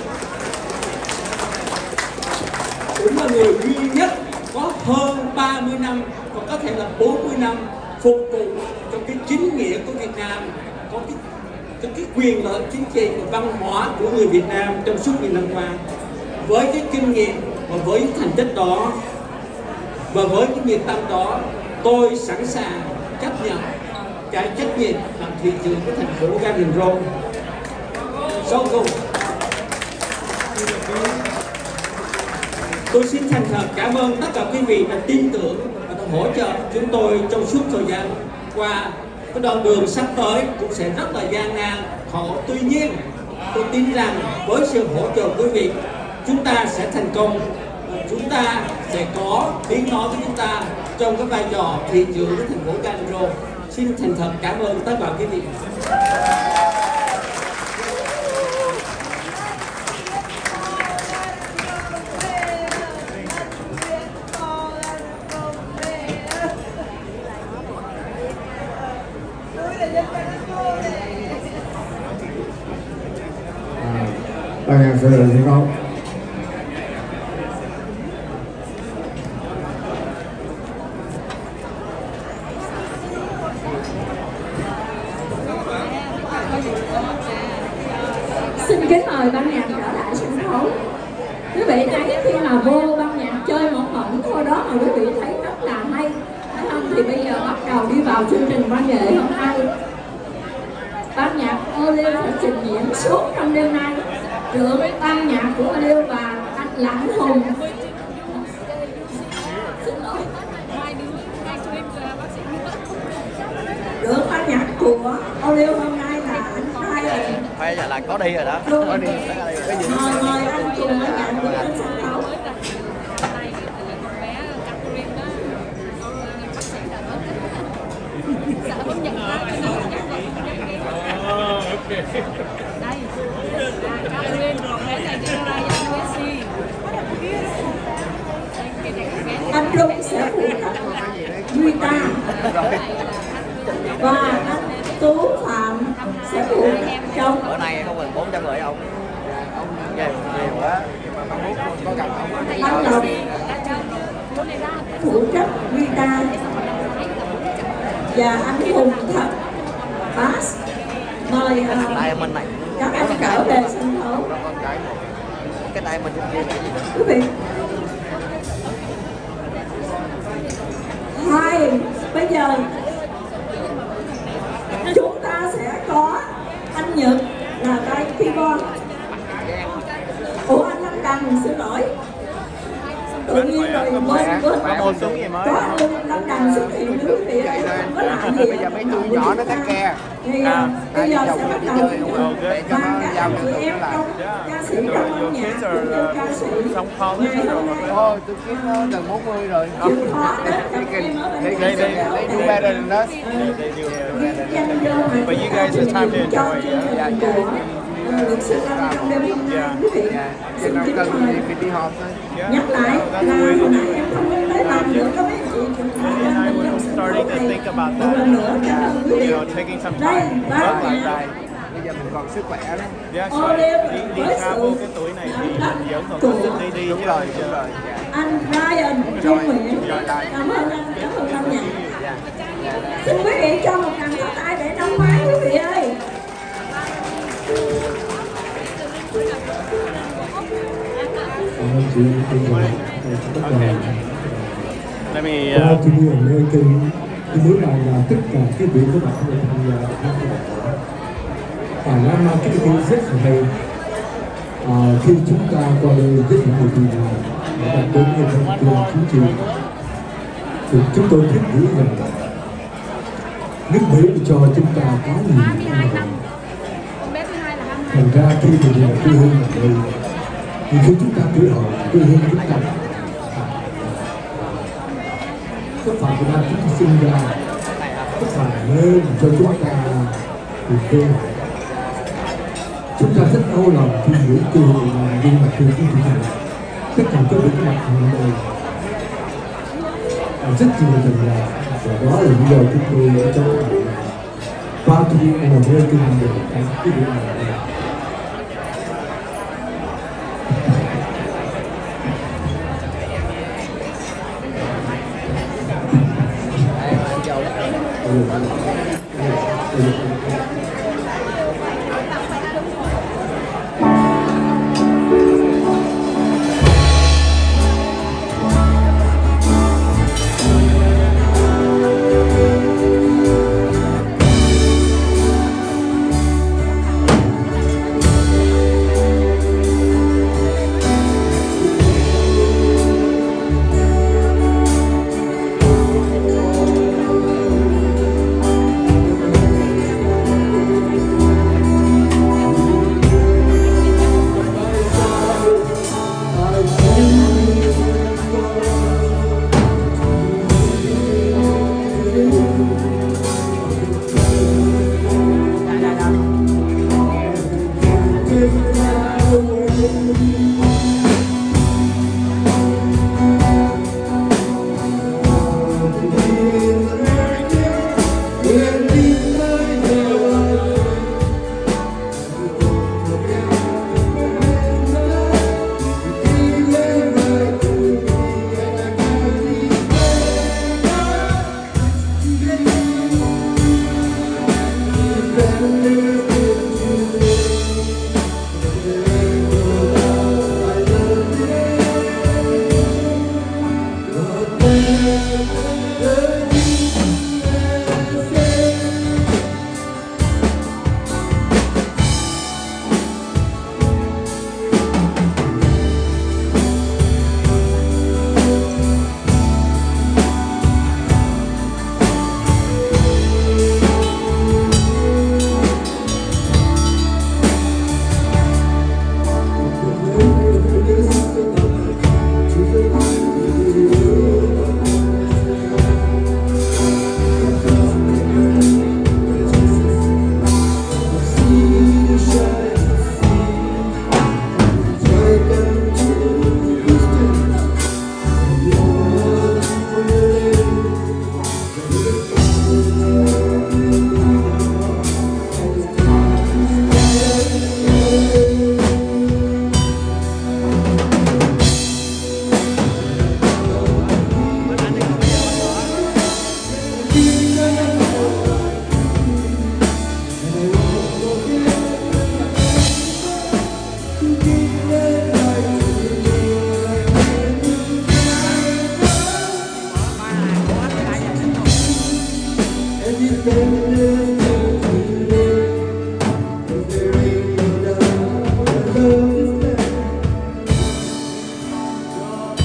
cũng là người duy nhất có hơn ba mươi năm và có thể là bốn mươi năm phục vụ cho cái chính nghĩa của Việt Nam, có cái, cái, cái quyền lợi chính trị và văn hóa của người Việt Nam trong suốt nhiều năm qua. Với cái kinh nghiệm và với cái thành tích đó và với cái nhiệt tâm đó, tôi sẵn sàng chấp nhận cái trách nhiệm làm thị trưởng của thành phố Fugandro. Sau cùng, tôi xin thành thật cảm ơn tất cả quý vị đã tin tưởng và đã hỗ trợ chúng tôi trong suốt thời gian qua. Cái đoạn đường sắp tới cũng sẽ rất là gian nan, khổ. Tuy nhiên, tôi tin rằng với sự hỗ trợ của quý vị, chúng ta sẽ thành công. Chúng ta sẽ có tiếng nói của chúng ta trong cái vai trò thị trưởng của thành phố Fugandro. Xin thành thật cảm ơn tất cả quý vị. Ban nhạc sẽ là sân khấu. Xin kính mời ban nhạc trở lại sân khấu. Quý vị thấy khi mà vô ban nhạc chơi một hỏng thôi đó mà quý vị thấy rất là hay. Phải không? Thì bây giờ bắt đầu đi vào chương trình văn nghệ hôm nay. Ban nhạc Oleo sẽ trình diễn suốt trong đêm nay. Trưởng ban nhạc của Oleo và anh Lãnh Hùng. Xin lỗi. Trưởng ban nhạc của Oleo hôm nay là anh Ryan. Bây giờ là có đi rồi đó. Có đi. Mời mời anh cùng với nhạc của lên sân khấu. Dạ vẫn nhận ra cái nó đây các lên rồi cái này đi ra u ét xê. Anh Trung sẽ phụ trách guitar và anh Tú Phạm sẽ phụ trách trống. Bữa nay không cần bốn trăm rưỡi đâu. Nhiều quá. Anh Lộc phụ trách guitar và anh Hùng Thật bass. Mời uh, các anh trở về sân khấu. Cái tay mình kia là gì? Quý vị, hai bây giờ chúng ta sẽ có anh Nhật là tay keyboard. Ủa anh Lâm Đằng, xin lỗi. Tú tự nhiên rồi quên quên Bạn mua súng gì mới có luôn lâm đàn xuất hiện nữa quý vị ơi, không có làm gì. bây giờ mấy tụi nhỏ nó thích ke thì à, bây giờ sẽ bắt đầu chơi luôn để cho nó và giao các lưu chị em lại. trong ca sĩ trong âm nhạc cũng như ca sĩ ngày hôm nay Thôi tôi kiếm nó gần bốn mươi rồi. chịu khó đến gặp em ở bên They, they, they do better than us. But you guys have time to enjoy it. Yeah, yeah. Luật sư Lâm trong đêm hôm nay quý vị xin kính mời đi họp thôi. nhắc lại là hồi nãy em không có tới làm nữa có mấy chị chụp lại lên trong sân khấu này một lần nữa cảm ơn quý vị. Đây ba nhà Bây giờ mình còn sức khỏe đó. ô đêm với sự của Đúng rồi, đúng rồi. anh Ryan Trung Nguyễn, cảm ơn anh, cảm ơn anh nhạc. Xin quý vị cho một tràng pháo tay để đóng máy quý vị ơi. Cảm ơn chị Phương Hòa. Let me Qua uh, chương trình American, tôi muốn nói là tất cả các vị các bạn có thể tham gia các bạn và nó mang cái ý rất là hay. À, khi chúng ta qua đây rất là nhiều điều nào và đặc biệt là trong trường chính trị thì chúng tôi thiết nghĩ rằng nước Mỹ cho chúng ta quá nhiều cơ hội. Thành ra khi mình là quê hương ở đây thì khi chúng ta tự hỏi quê hương chúng ta có phải là chúng ta sinh ra có phải nên cho chúng ta từ quê. Chúng ta rất đau lòng khi những cơ hội này nhưng mà từ khi chúng ta tất cả các vị mặt hàng này rất nhiều lần là và đó là lý do chúng tôi đã chọn Party and American để cái cái điều này.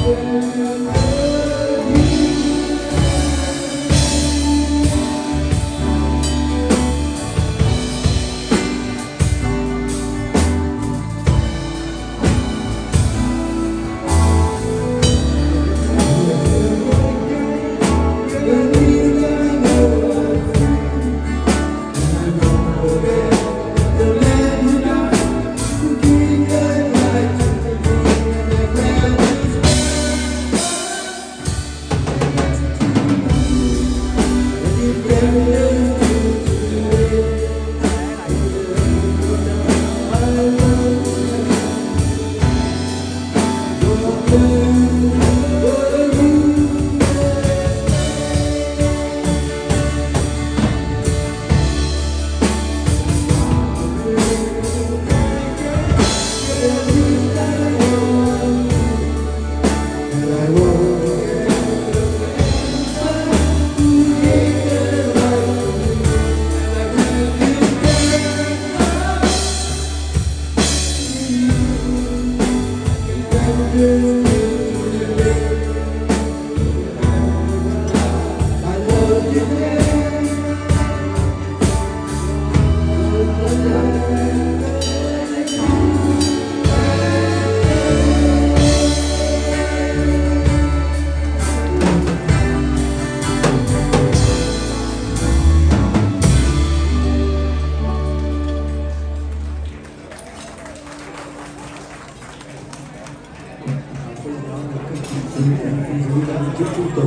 Chúc chúng tôi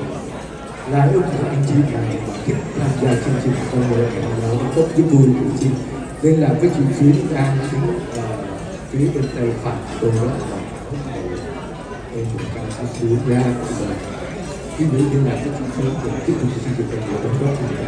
là ước của anh chị là thích tham gia chương trình trong mùa nó tốt với vui của chị. Đây là cái chị Xuyến đang đứng phía bên tay phải tôi đó là em một ca sĩ Xuyến ra và cái nữ như là cái chị Xuyến để tiếp tục chương trình trong mùa tốt tốt.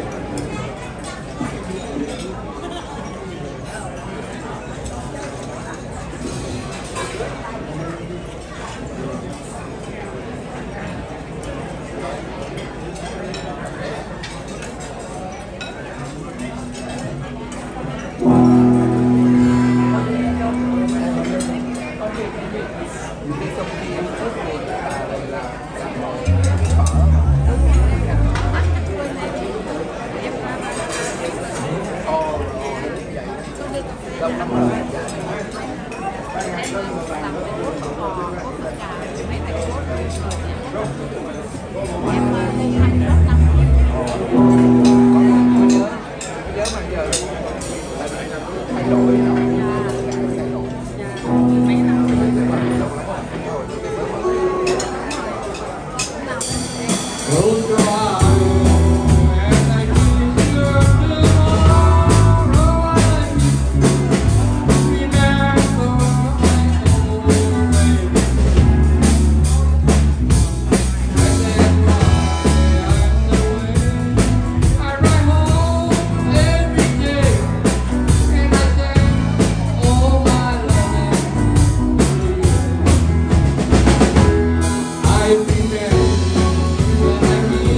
I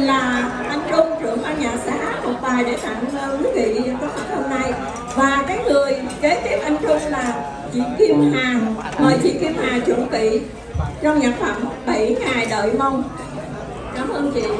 là anh Trung, trưởng ban nhà xã, một bài để tặng uh, quý vị có mặt hôm nay. Và cái người kế tiếp anh Trung là chị Kim Hà. Mời chị Kim Hà chuẩn bị trong nhạc phẩm bảy ngày đợi mong. Cảm ơn chị.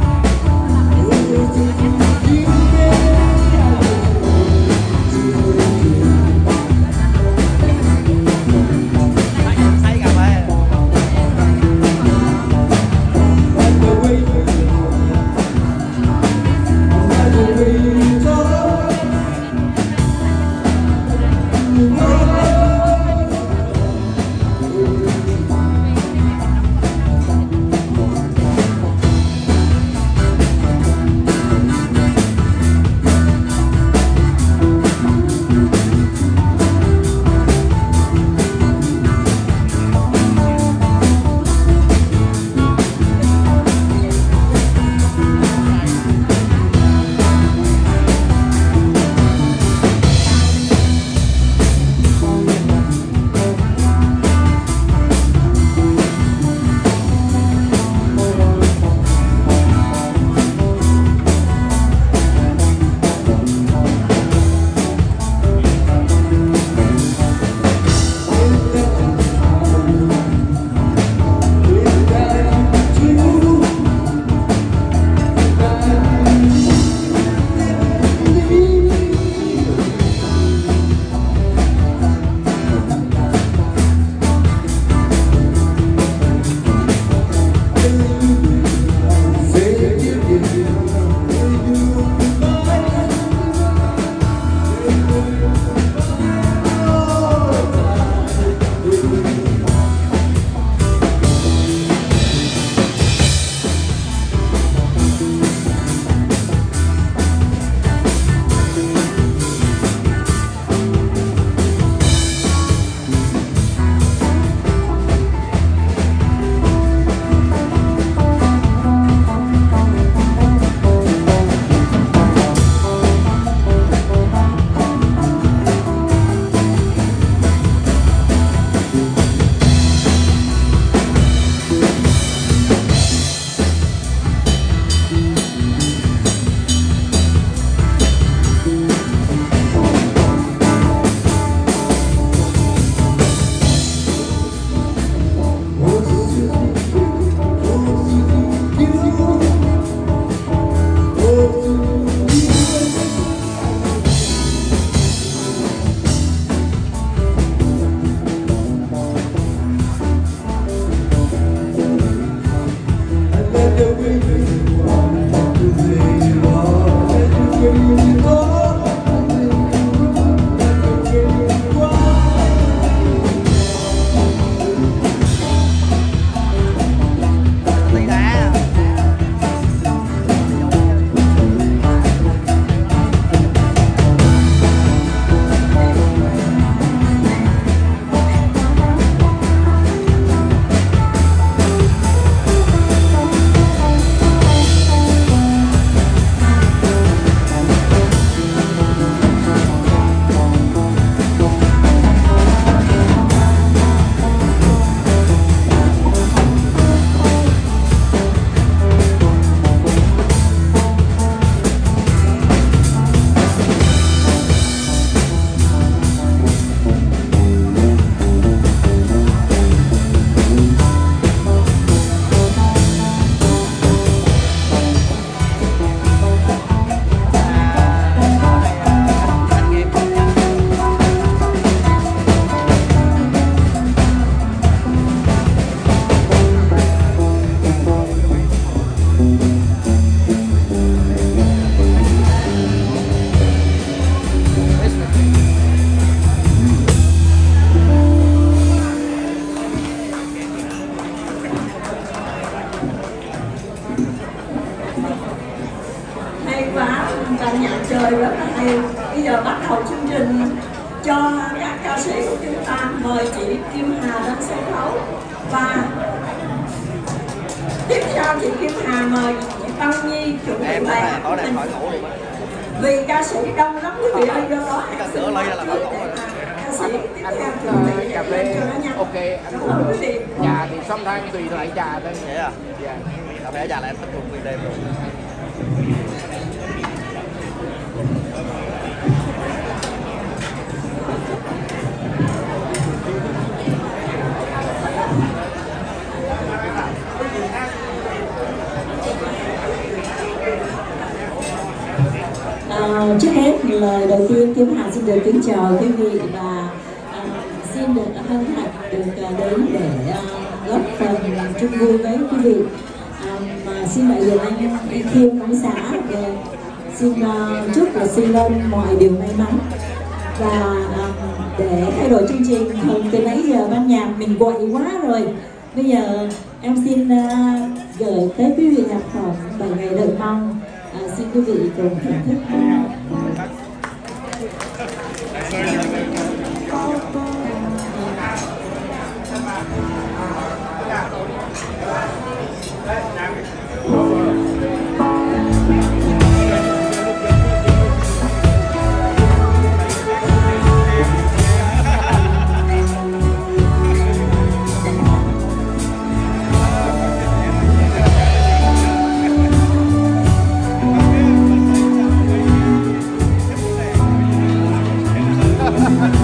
Hãy subscribe cho kênh Ghiền Mì Gõ để không bỏ lỡ lời rất là hay. Bây giờ bắt đầu chương trình cho các ca sĩ của chúng ta. Mời chị Kim Hà lên sân khấu. Và tiếp theo chị Kim Hà mời chị Tăng Nhi chuẩn bị bài hát của mình. Vì ca sĩ đông lắm quý vị ơi, do đó em xin nói trước để ca sĩ tiếp theo chuẩn bị để lên cho nó nhanh. Ok, anh Đúng không quý vị? trà thì sometimes tùy loại trà thôi. Vậy à? Dạ. Cà phê trà là em thích cùng nguyên đêm luôn. À, trước hết lời đầu tiên Kim Hà xin được kính chào quý vị và à, xin được hân hạnh được à, đến để à, góp phần chung vui với quý vị. À, mà xin đại diện anh anh Kim Công xã để xin uh, chúc và xin lên mọi điều may mắn. Và uh, để thay đổi chương trình, thường từ nãy giờ ban nhạc mình quậy quá rồi. Bây giờ em xin uh, gửi tới quý vị nhạc phẩm bảy ngày đợi mong. À, xin quý vị cùng thưởng thức. Ha ha ha.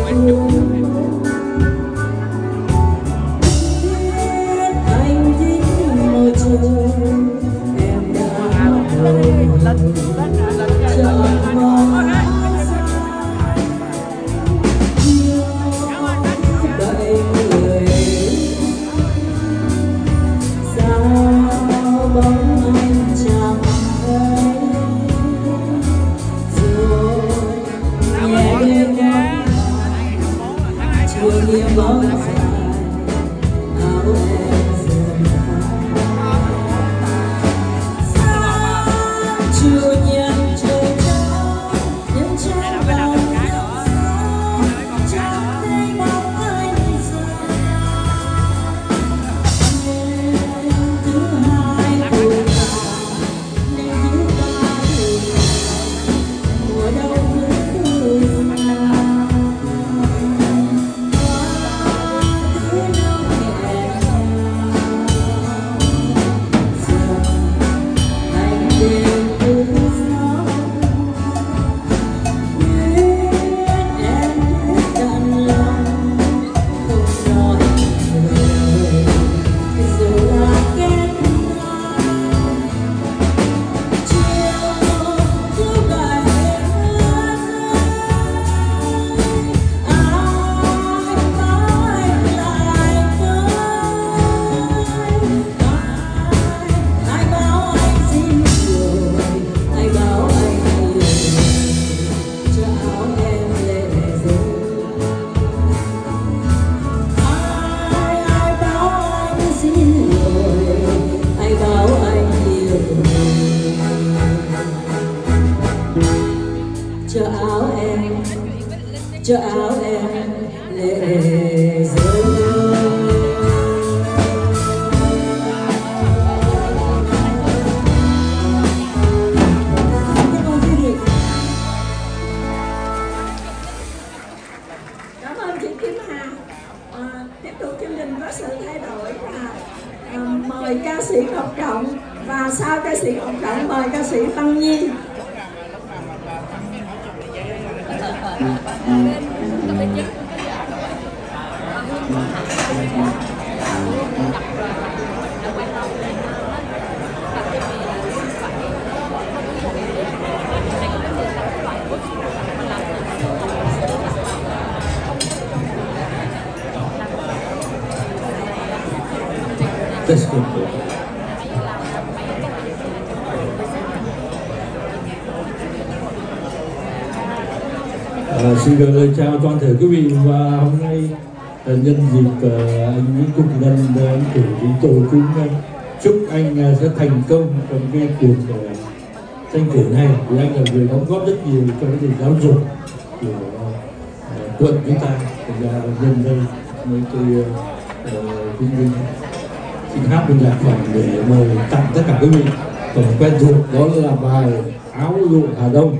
cho áo em cho áo em lệ rơi. Cảm ơn chị Kim Hà. À, tiếp tục chương trình có sự thay đổi là à, mời ca sĩ Ngọc Trọng và sau ca sĩ Ngọc Trọng mời ca sĩ Tăng Nhi. Let's go. À, xin gửi lời chào toàn thể quý vị và hôm nay nhân dịp uh, anh Nguyễn Quốc Ngân đến cử đi tôi cũng uh, chúc anh uh, sẽ thành công trong cái cuộc uh, tranh cử này, vì anh là người đóng góp rất nhiều cho cái nền giáo dục của uh, quận chúng ta. Và nhân đây với tôi uh, uh, xin hát một nhạc phẩm để mời tặng tất cả quý vị. Phần quen thuộc đó là bài Áo Lụa Hà Đông.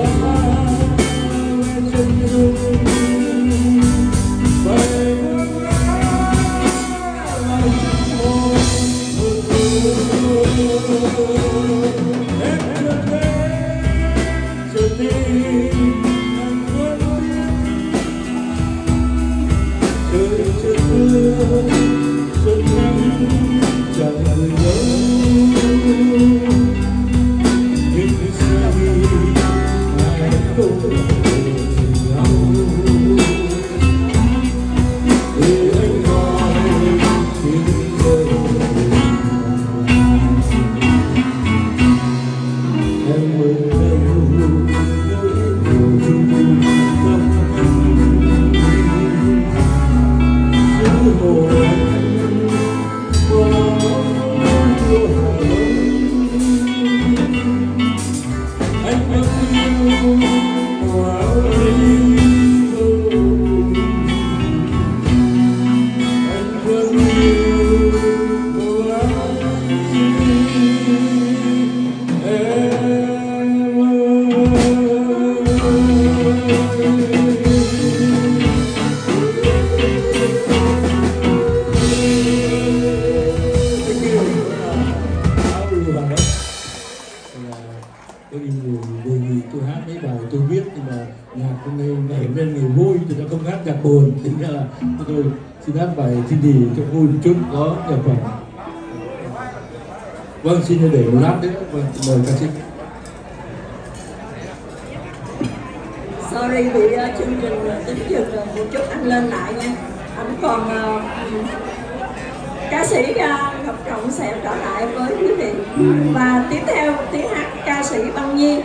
Vâng, xin để một lát nữa, vâng, mời ca sĩ. Sorry vì uh, chương trình uh, tính dừng uh, một chút, anh lên lại nha. Anh còn uh, ca sĩ uh, Ngọc Trọng sẽ trở lại với quý vị. Và tiếp theo tiếng hát ca sĩ Băng Nhi.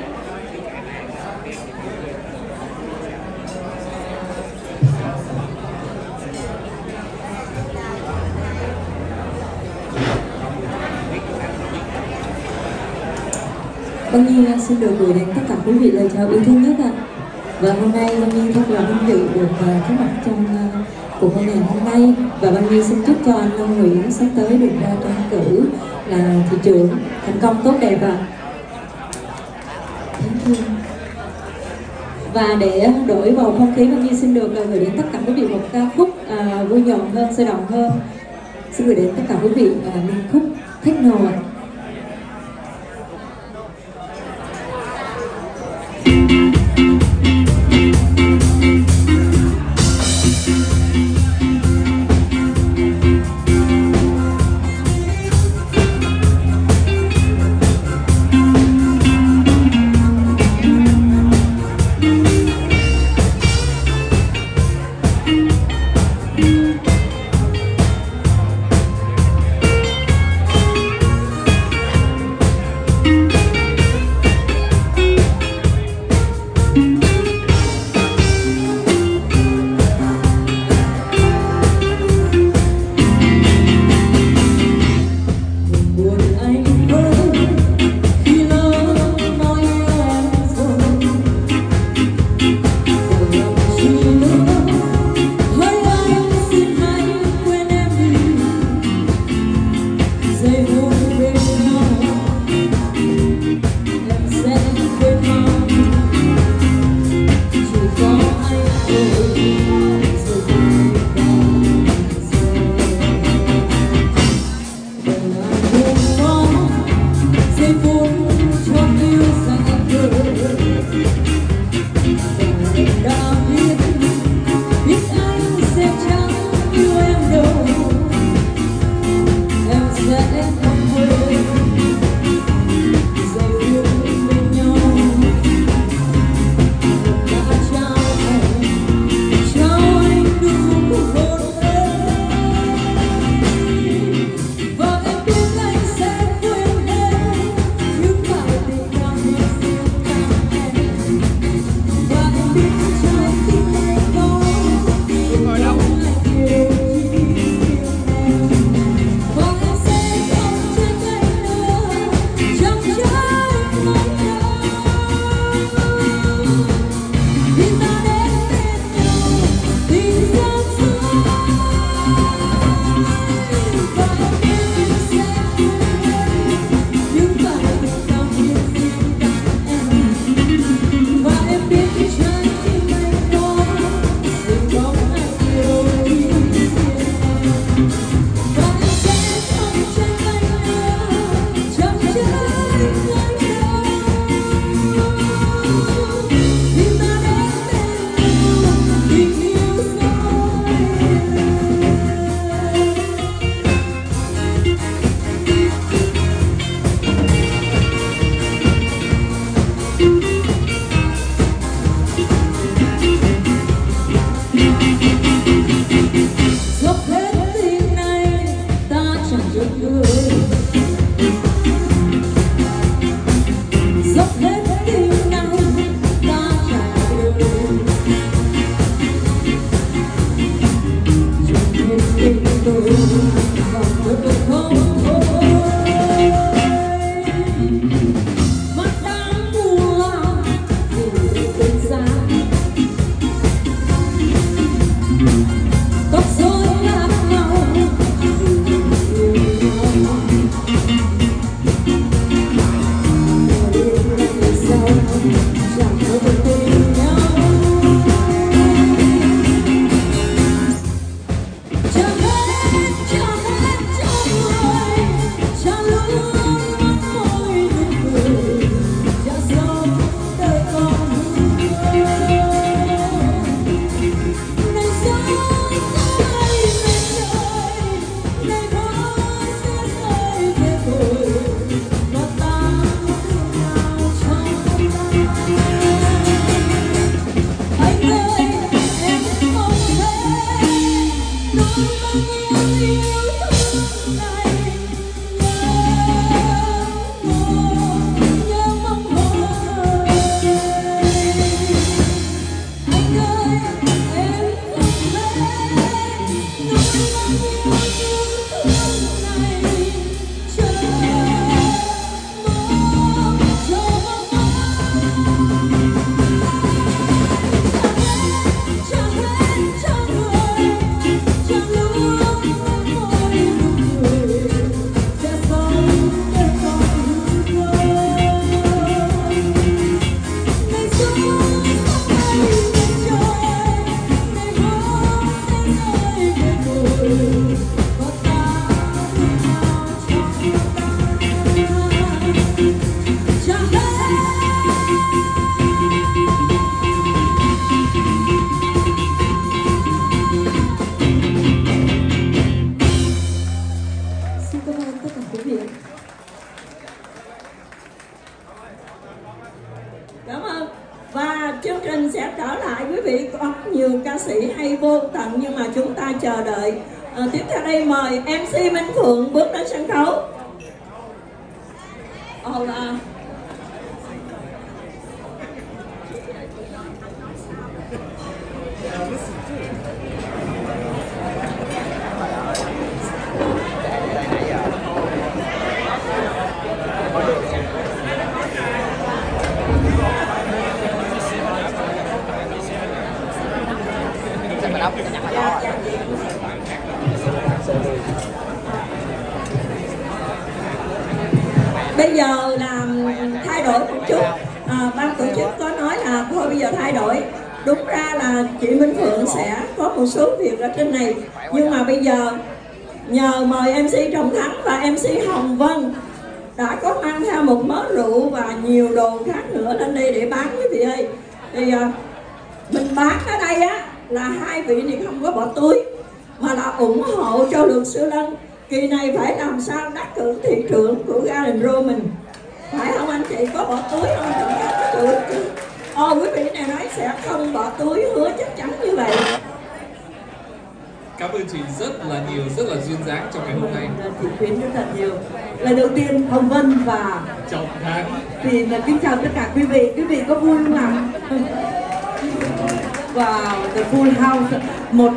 Băng Nhi xin được gửi đến tất cả quý vị lời chào yêu thương nhất ạ. Và hôm nay Băng Nhi rất là vinh dự được uh, có mặt trong uh, cuộc hôn ngày hôm nay. Và Băng Nhi xin chúc cho anh Long Nguyễn sắp tới được ra uh, tranh cử là thị trưởng thành công tốt đẹp ạ. Thank you. Và để đổi bầu không khí, Băng Nhi xin được uh, gửi đến tất cả quý vị một ca khúc uh, vui nhộn hơn, sôi động hơn. Xin gửi đến tất cả quý vị uh, liên khúc Techno ạ. chương trình sẽ trở lại, quý vị có nhiều ca sĩ hay vô tận nhưng mà chúng ta chờ đợi. À, tiếp theo đây mời em xê Minh Phượng bước đến sân khấu. Oh, uh, bây giờ là thay đổi một chút, à, ban tổ chức có nói là thôi bây giờ thay đổi. Đúng ra là chị Minh Phượng sẽ có một số việc ở trên này, nhưng mà bây giờ nhờ mời em xê Trọng Thắng và em xê Hồng Vân đã có mang theo một mớ rượu và nhiều đồ khác nữa lên đây để bán quý vị ơi. Thì à, mình bán ở đây á là hai vị này không có bỏ túi mà là ủng hộ cho luật sư Lân. Kỳ này phải làm sao đắc cử thị trưởng của Garden Grove mình, phải không anh chị? Có bỏ túi không? Ồ, quý vị này nói sẽ không bỏ túi, hứa chắc chắn như vậy. Cảm ơn chị rất là nhiều, rất là duyên dáng trong ngày hôm nay. Chị Khuyến rất là nhiều. Lần đầu tiên Hồng Vân và Trọng Thắng thì là kính chào tất cả quý vị. Quý vị có vui không ạ? Wow, the full house, một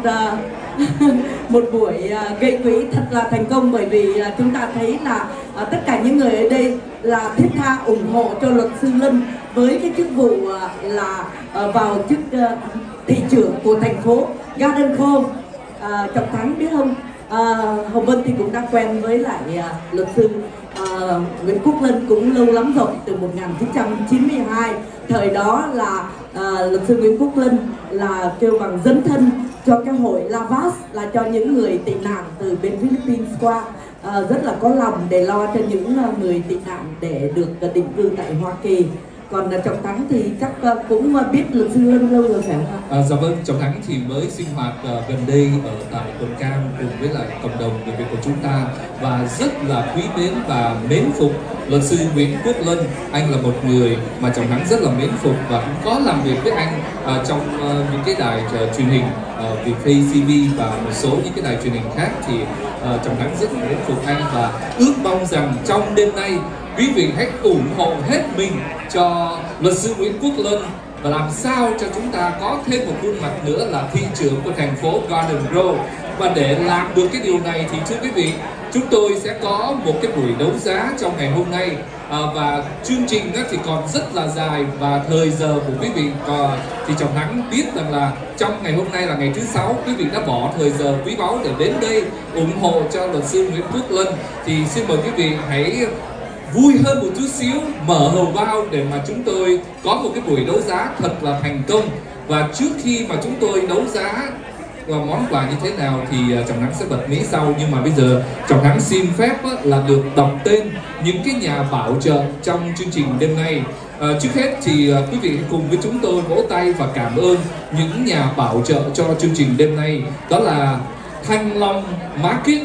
uh, một buổi uh, gây quỹ thật là thành công, bởi vì uh, chúng ta thấy là uh, tất cả những người ở đây là thiết tha ủng hộ cho luật sư Lân với cái chức vụ uh, là uh, vào chức uh, thị trưởng của thành phố Garden Grove. Uh, Trọng Thắng biết không? Uh, Hồng Vân thì cũng đã quen với lại uh, luật sư uh, Nguyễn Quốc Lân cũng lâu lắm rồi, từ một nghìn chín trăm chín mươi hai. Thời đó là uh, luật sư Nguyễn Quốc Lân là kêu bằng dấn thân cho cái hội Lavas, là cho những người tị nạn từ bên Philippines qua, uh, rất là có lòng để lo cho những uh, người tị nạn để được uh, định cư tại Hoa Kỳ. Còn uh, Trọng Thắng thì chắc uh, cũng uh, biết luật sư Lân lâu rồi phải không? À, dạ vâng, Trọng Thắng thì mới sinh hoạt uh, gần đây ở tại quận Cam cùng với lại cộng đồng người Việt của chúng ta, và rất là quý mến và mến phục luật sư Nguyễn Quốc Lân. Anh là một người mà Trọng Thắng rất là mến phục và cũng có làm việc với anh uh, trong uh, những cái đài uh, truyền hình uh, Vietplay ti vi và một số những cái đài truyền hình khác. Thì uh, Trọng Thắng rất là mến phục anh và ước mong rằng trong đêm nay quý vị hãy ủng hộ hết mình cho luật sư Nguyễn Quốc Lân và làm sao cho chúng ta có thêm một khuôn mặt nữa là thị trưởng của thành phố Garden Grove. Và để làm được cái điều này thì thưa quý vị, chúng tôi sẽ có một cái buổi đấu giá trong ngày hôm nay, à, và chương trình thì còn rất là dài và thời giờ của quý vị còn thì Trọng Thắng biết rằng là trong ngày hôm nay là ngày thứ sáu, quý vị đã bỏ thời giờ quý báu để đến đây ủng hộ cho luật sư Nguyễn Quốc Lân. Thì xin mời quý vị hãy vui hơn một chút xíu, mở hầu bao để mà chúng tôi có một cái buổi đấu giá thật là thành công. Và trước khi mà chúng tôi đấu giá và món quà như thế nào thì Trọng Thắng sẽ bật mí sau, nhưng mà bây giờ Trọng Thắng xin phép là được đọc tên những cái nhà bảo trợ trong chương trình đêm nay. À, trước hết thì quý vị cùng với chúng tôi vỗ tay và cảm ơn những nhà bảo trợ cho chương trình đêm nay. Đó là Thanh Long Market,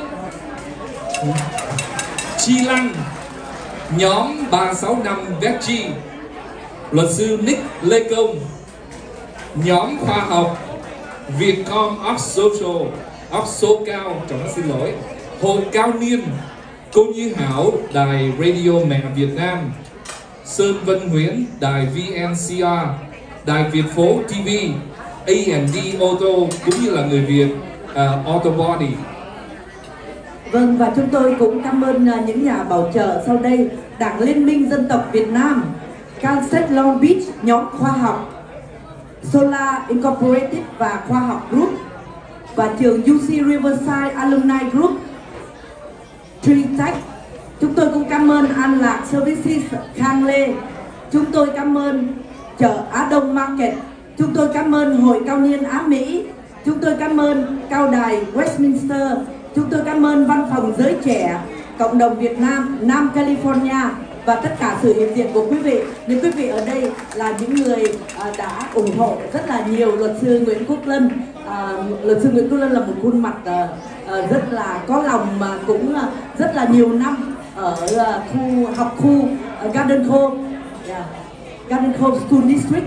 Chi Lăng, nhóm ba sáu năm Veggie, luật sư Nick Lê Công, nhóm khoa học Vietcom of Social of SoCal, trọng xin lỗi, hội cao niên, cô Như Hảo, đài Radio Mẹ Việt Nam, Sơn Vân Nguyễn, đài vê en xê rờ, đài Việt Phố ti vi, a and D Auto cũng như là người Việt uh, Auto Body. Vâng, và chúng tôi cũng cảm ơn uh, những nhà bảo trợ sau đây: Đảng Liên minh Dân tộc Việt Nam, Calset Long Beach, nhóm khoa học, Solar Incorporated và khoa học Group, và trường u xê Riverside Alumni Group, Tritech. Chúng tôi cũng cảm ơn An Lạc Services Khang Lê. Chúng tôi cảm ơn chợ Á Đông Market. Chúng tôi cảm ơn Hội Cao niên Á Mỹ. Chúng tôi cảm ơn Cao đài Westminster. Chúng tôi cảm ơn Văn phòng Giới Trẻ Cộng đồng Việt Nam Nam California và tất cả sự hiện diện của quý vị. Những quý vị ở đây là những người uh, đã ủng hộ rất là nhiều luật sư Nguyễn Quốc Lân. Uh, luật sư Nguyễn Quốc Lân là một khuôn mặt uh, uh, rất là có lòng mà cũng uh, rất là nhiều năm ở uh, khu học khu uh, Garden Grove, yeah. Garden Grove School District.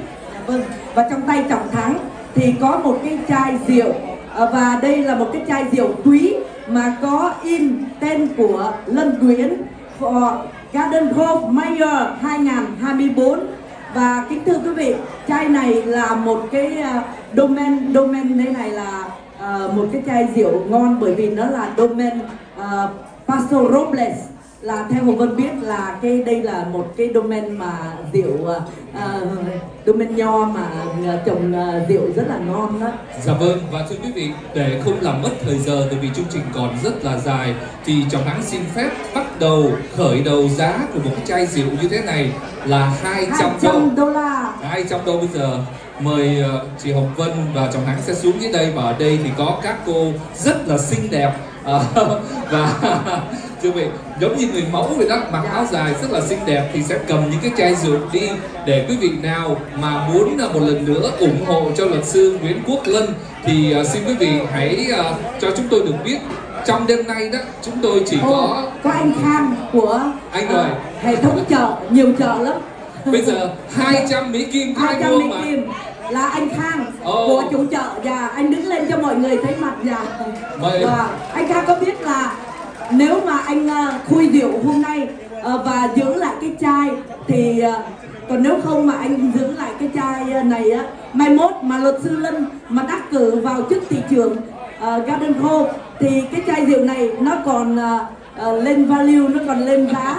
vâng. Và trong tay Trọng Thắng thì có một cái chai rượu, và đây là một cái chai rượu quý mà có in tên của Lân Nguyễn for Garden Grove Mayor hai không hai tư. Và kính thưa quý vị, chai này là một cái domain, domain đây này là uh, một cái chai rượu ngon bởi vì nó là domain uh, Paso Robles, là theo Hồng Vân biết là cái đây là một cái domain mà rượu uh, domain nho mà trồng uh, rượu rất là ngon đó. Dạ vâng, và thưa quý vị, để không làm mất thời giờ tại vì chương trình còn rất là dài thì Trọng Thắng xin phép bắt đầu khởi đầu giá của một cái chai rượu như thế này là hai trăm đô la. hai trăm đô bây giờ. Mời uh, chị Hồng Vân và Trọng Thắng sẽ xuống dưới đây, và ở đây thì có các cô rất là xinh đẹp uh, và thưa quý vị, giống như người mẫu vậy đó, mặc áo dài rất là xinh đẹp thì sẽ cầm những cái chai rượu đi để quý vị nào mà muốn một lần nữa ủng hộ cho luật sư Nguyễn Quốc Lân thì uh, xin quý vị hãy uh, cho chúng tôi được biết. Trong đêm nay đó chúng tôi chỉ Ồ, có có anh Khang của anh rồi uh, hệ thống chợ, nhiều chợ lắm. Bây giờ hai trăm Mỹ Kim có hai trăm ai mua Mỹ mà Kim là anh Khang oh. của chủ chợ. Dạ, anh đứng lên cho mọi người thấy mặt. Dạ. Và anh Khang có biết là nếu mà anh uh, khui rượu hôm nay uh, và giữ lại cái chai thì uh, còn nếu không mà anh giữ lại cái chai này á, mai mốt mà luật sư Lân mà đắc cử vào chức thị trưởng uh, Garden Grove thì cái chai rượu này nó còn uh, uh, lên value, nó còn lên giá.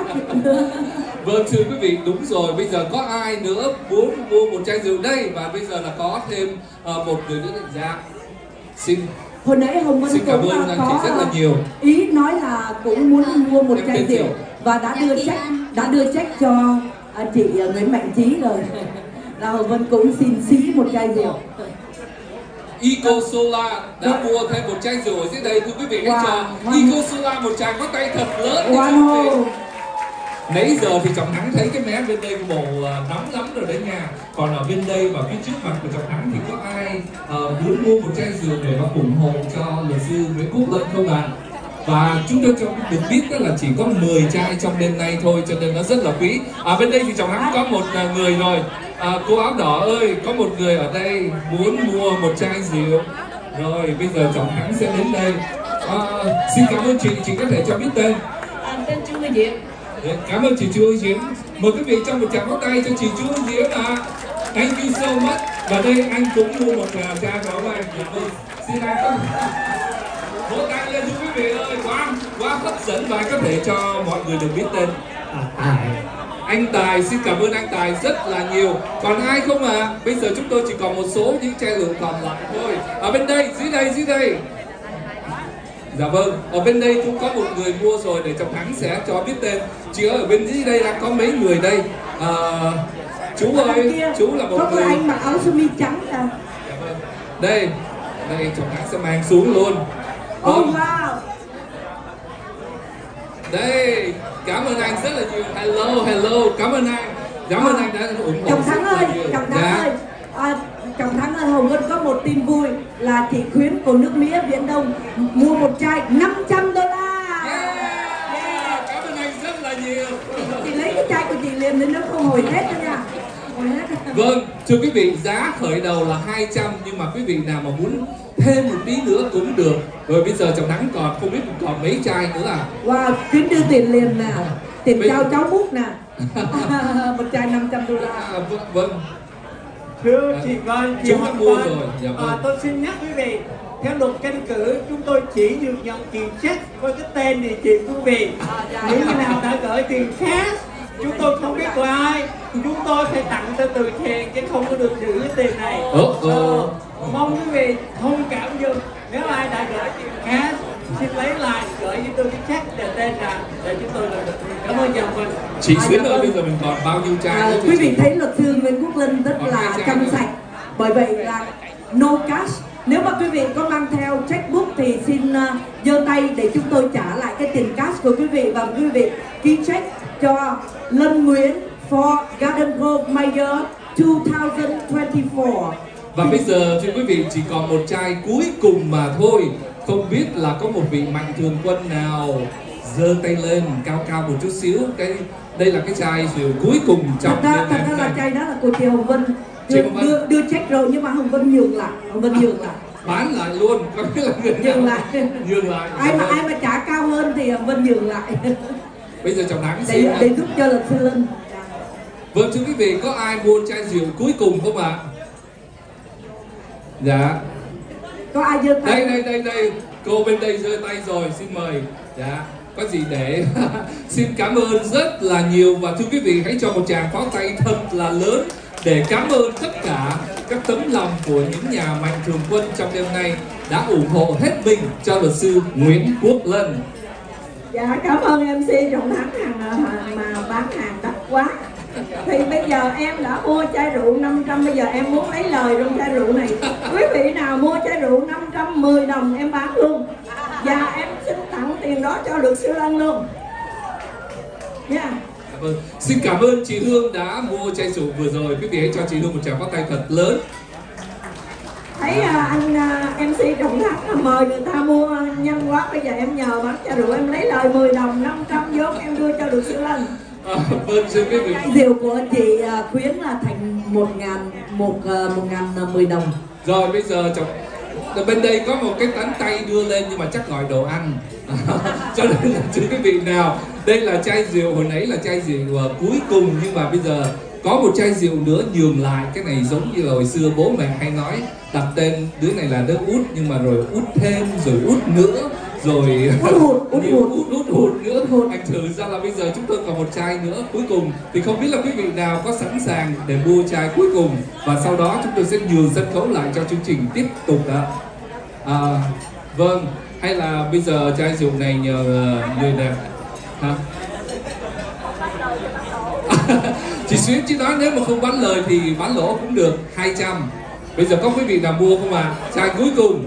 Vâng thưa quý vị, đúng rồi, bây giờ có ai nữa muốn mua một chai rượu đây, và bây giờ là có thêm uh, một người nữa. Dạ, xin hồi nãy Hồng Vân xin cảm cũng ơn anh có chị rất là nhiều. Ý nói là cũng muốn mua một chai rượu và đã đưa check đã đưa check cho à, chị Nguyễn Mạnh Trí rồi. Là Hồng Vân cũng xin xí một chai rượu. Eco Solar đã Được. mua thêm một chai rượu ở dưới đây, thưa quý vị. Wow. Hãy cho Wow. Eco Solar một tràng bắt tay thật lớn để Wow. cho quý vị. Nãy giờ thì Trọng Thắng thấy cái mé bên đây bộ uh, nóng lắm rồi đấy nha. Còn ở bên đây và phía trước mặt của Trọng Thắng thì có ai uh, muốn mua một chai rượu để mà ủng hộ cho luật sư Nguyễn Quốc Lân không bạn? Và chúng tôi cho được biết đó là chỉ có mười chai trong đêm nay thôi, cho nên nó rất là quý. À bên đây thì Trọng Thắng có một uh, người rồi. À, cô áo đỏ ơi, có một người ở đây muốn mua một chai rượu. Rồi bây giờ Trọng Thắng sẽ đến đây. À, xin cảm ơn chị, chị có thể cho biết tên. À, tên Trương Huy Diễm. Cảm ơn chị Chu Huy Diễm. Mời quý vị cho một tràng pháo tay cho chị Chu Huy Diễm ạ. Thank you so much. Và đây anh cũng mua một uh, chai pháo anh. Dạ vâng. Xin anh có vỗ tay lên cho quý vị ơi. Quá quá hấp dẫn và anh có thể cho mọi người được biết tên. À, à. Anh Tài, xin cảm ơn anh Tài rất là nhiều. Còn ai không ạ? À? Bây giờ chúng tôi chỉ còn một số những chai rượu còn lại thôi. Ở bên đây, dưới đây, dưới đây. Dạ vâng, ở bên đây cũng có một người mua rồi để Trọng Thắng sẽ cho biết tên. Chị ở bên dưới đây đang có mấy người đây. À, chú ơi, chú là một có người. Có anh mặc áo sơ mi trắng à? Dạ vâng. Đây, đây Trọng Thắng sẽ mang xuống luôn. Oh wow. Đây, cảm ơn anh rất là nhiều. Hello, hello, cảm ơn anh. Cảm ơn à, anh đã ủng hộ. Trọng Thắng ơi, Trọng Thắng dạ. ơi. À, Trọng Thắng ơi, Hồng Vân có một tin vui là chị Khuyến của nước mía Viễn Đông mua một chai năm trăm đô la. Yeah. Yeah. Cảm ơn anh rất là nhiều. Chị lấy cái chai của chị liền đến nó không hồi hết nữa nha. Hồi hết. Vâng, thưa quý vị, giá khởi đầu là hai trăm, nhưng mà quý vị nào mà muốn thêm một tí nữa cũng được. Rồi bây giờ Trọng Thắng còn không biết còn mấy chai nữa à. Wow, Khuyến đưa tiền liền nè. Tiền bây... trao cháu bút nè. Một chai năm trăm đô la. À, vâng, vâng. Thưa chị Vân, chị Chúng đã mua rồi. Dạ vâng. À, tôi xin nhắc quý vị, theo luật tranh cử chúng tôi chỉ được nhận tiền check với cái tên địa chỉ quý vị. Những người nào đã gửi tiền cash, chúng tôi không biết là ai, chúng tôi sẽ tặng cho từ thiện chứ không có được giữ cái tiền này. Ồ, ồ. Mong quý vị thông cảm giùm, nếu ai đã gửi tiền cash xin lấy lại gửi cho tôi cái check để tên là để chúng tôi làm được. Cảm ơn chào Vân. Chị Xuyến ơi, bây giờ mình còn bao nhiêu chai? À, quý vị thấy luật sư Nguyễn Quốc Lân rất là trong sạch, bởi vậy là no cash. Nếu mà quý vị có mang theo checkbook thì xin giơ uh, tay để chúng tôi trả lại cái tiền cash của quý vị, và quý vị ký check cho Lân Nguyễn for Garden Grove Mayor hai không hai tư. Và bây giờ thưa quý vị chỉ còn một chai cuối cùng mà thôi. Không biết là có một vị mạnh thường quân nào giơ tay lên cao cao một chút xíu. Cái đây là cái chai rượu cuối cùng trong thật ra, thật ra là chai đó là của chị Hồng Vân đưa, đưa, đưa check rồi nhưng mà Hồng Vân nhường lại, Hồng Vân nhường lại. Bán lại luôn, có nghĩa là người nhường lại, nhường lại. Ai mà ai mà trả cao hơn thì Hồng Vân nhường lại. Bây giờ Trọng Thắng để, xin để giúp cho luật sư Linh. Vâng, thưa quý vị, có ai mua chai rượu cuối cùng không ạ? Dạ. Có ai giơ tay? Đây, đây, đây, đây. Cô bên đây giơ tay rồi, xin mời. Dạ. Có gì để xin cảm ơn rất là nhiều. Và thưa quý vị, hãy cho một tràng pháo tay thật là lớn để cảm ơn tất cả các tấm lòng của những nhà mạnh thường quân trong đêm nay đã ủng hộ hết mình cho luật sư Nguyễn Quốc Lân. Dạ, cảm ơn em xê Trọng Thắng hàng, hàng mà bán hàng đắt quá. Thì bây giờ em đã mua chai rượu năm trăm, bây giờ em muốn lấy lời trong chai rượu này. Quý vị nào mua chai rượu năm trăm mười đồng em bán luôn. Và em xin tặng tiền đó cho luật sư Lân luôn. Nha. Yeah. Vâng. Xin cảm ơn chị Hương đã mua chai rượu vừa rồi. Quý vị hãy cho chị Hương một tràng pháo tay thật lớn. Thấy à, anh à, em xê Trọng Thắng mời người ta mua nhanh quá. Bây giờ em nhờ bán chai rượu em lấy lời mười đồng, năm trăm vốn em đưa cho luật sư Lân. À, vâng, xin quý vị. Rượu của chị Khuyến là thành một ngàn, một, một ngàn mười đồng. Rồi bây giờ chồng bên đây có một cái tán tay đưa lên nhưng mà chắc gọi đồ ăn. Cho nên là thưa quý vị nào, đây là chai rượu, hồi nãy là chai rượu uh, cuối cùng, nhưng mà bây giờ có một chai rượu nữa nhường lại. Cái này giống như là hồi xưa bố mẹ hay nói, đặt tên đứa này là đứa út, nhưng mà rồi út thêm, rồi út nữa, rồi út hụt, út hụt, út, út hụt nữa. Thành thử ra là bây giờ chúng tôi còn một chai nữa cuối cùng. Thì không biết là quý vị nào có sẵn sàng để mua chai cuối cùng, và sau đó chúng tôi sẽ nhường sân khấu lại cho chương trình tiếp tục ạ. À, vâng, hay là bây giờ chai rượu này nhờ người đẹp hả? Chị Xuyến chỉ nói nếu mà không bán lời thì bán lỗ cũng được, hai trăm. Bây giờ có quý vị nào mua không ạ? À? Chai cuối cùng.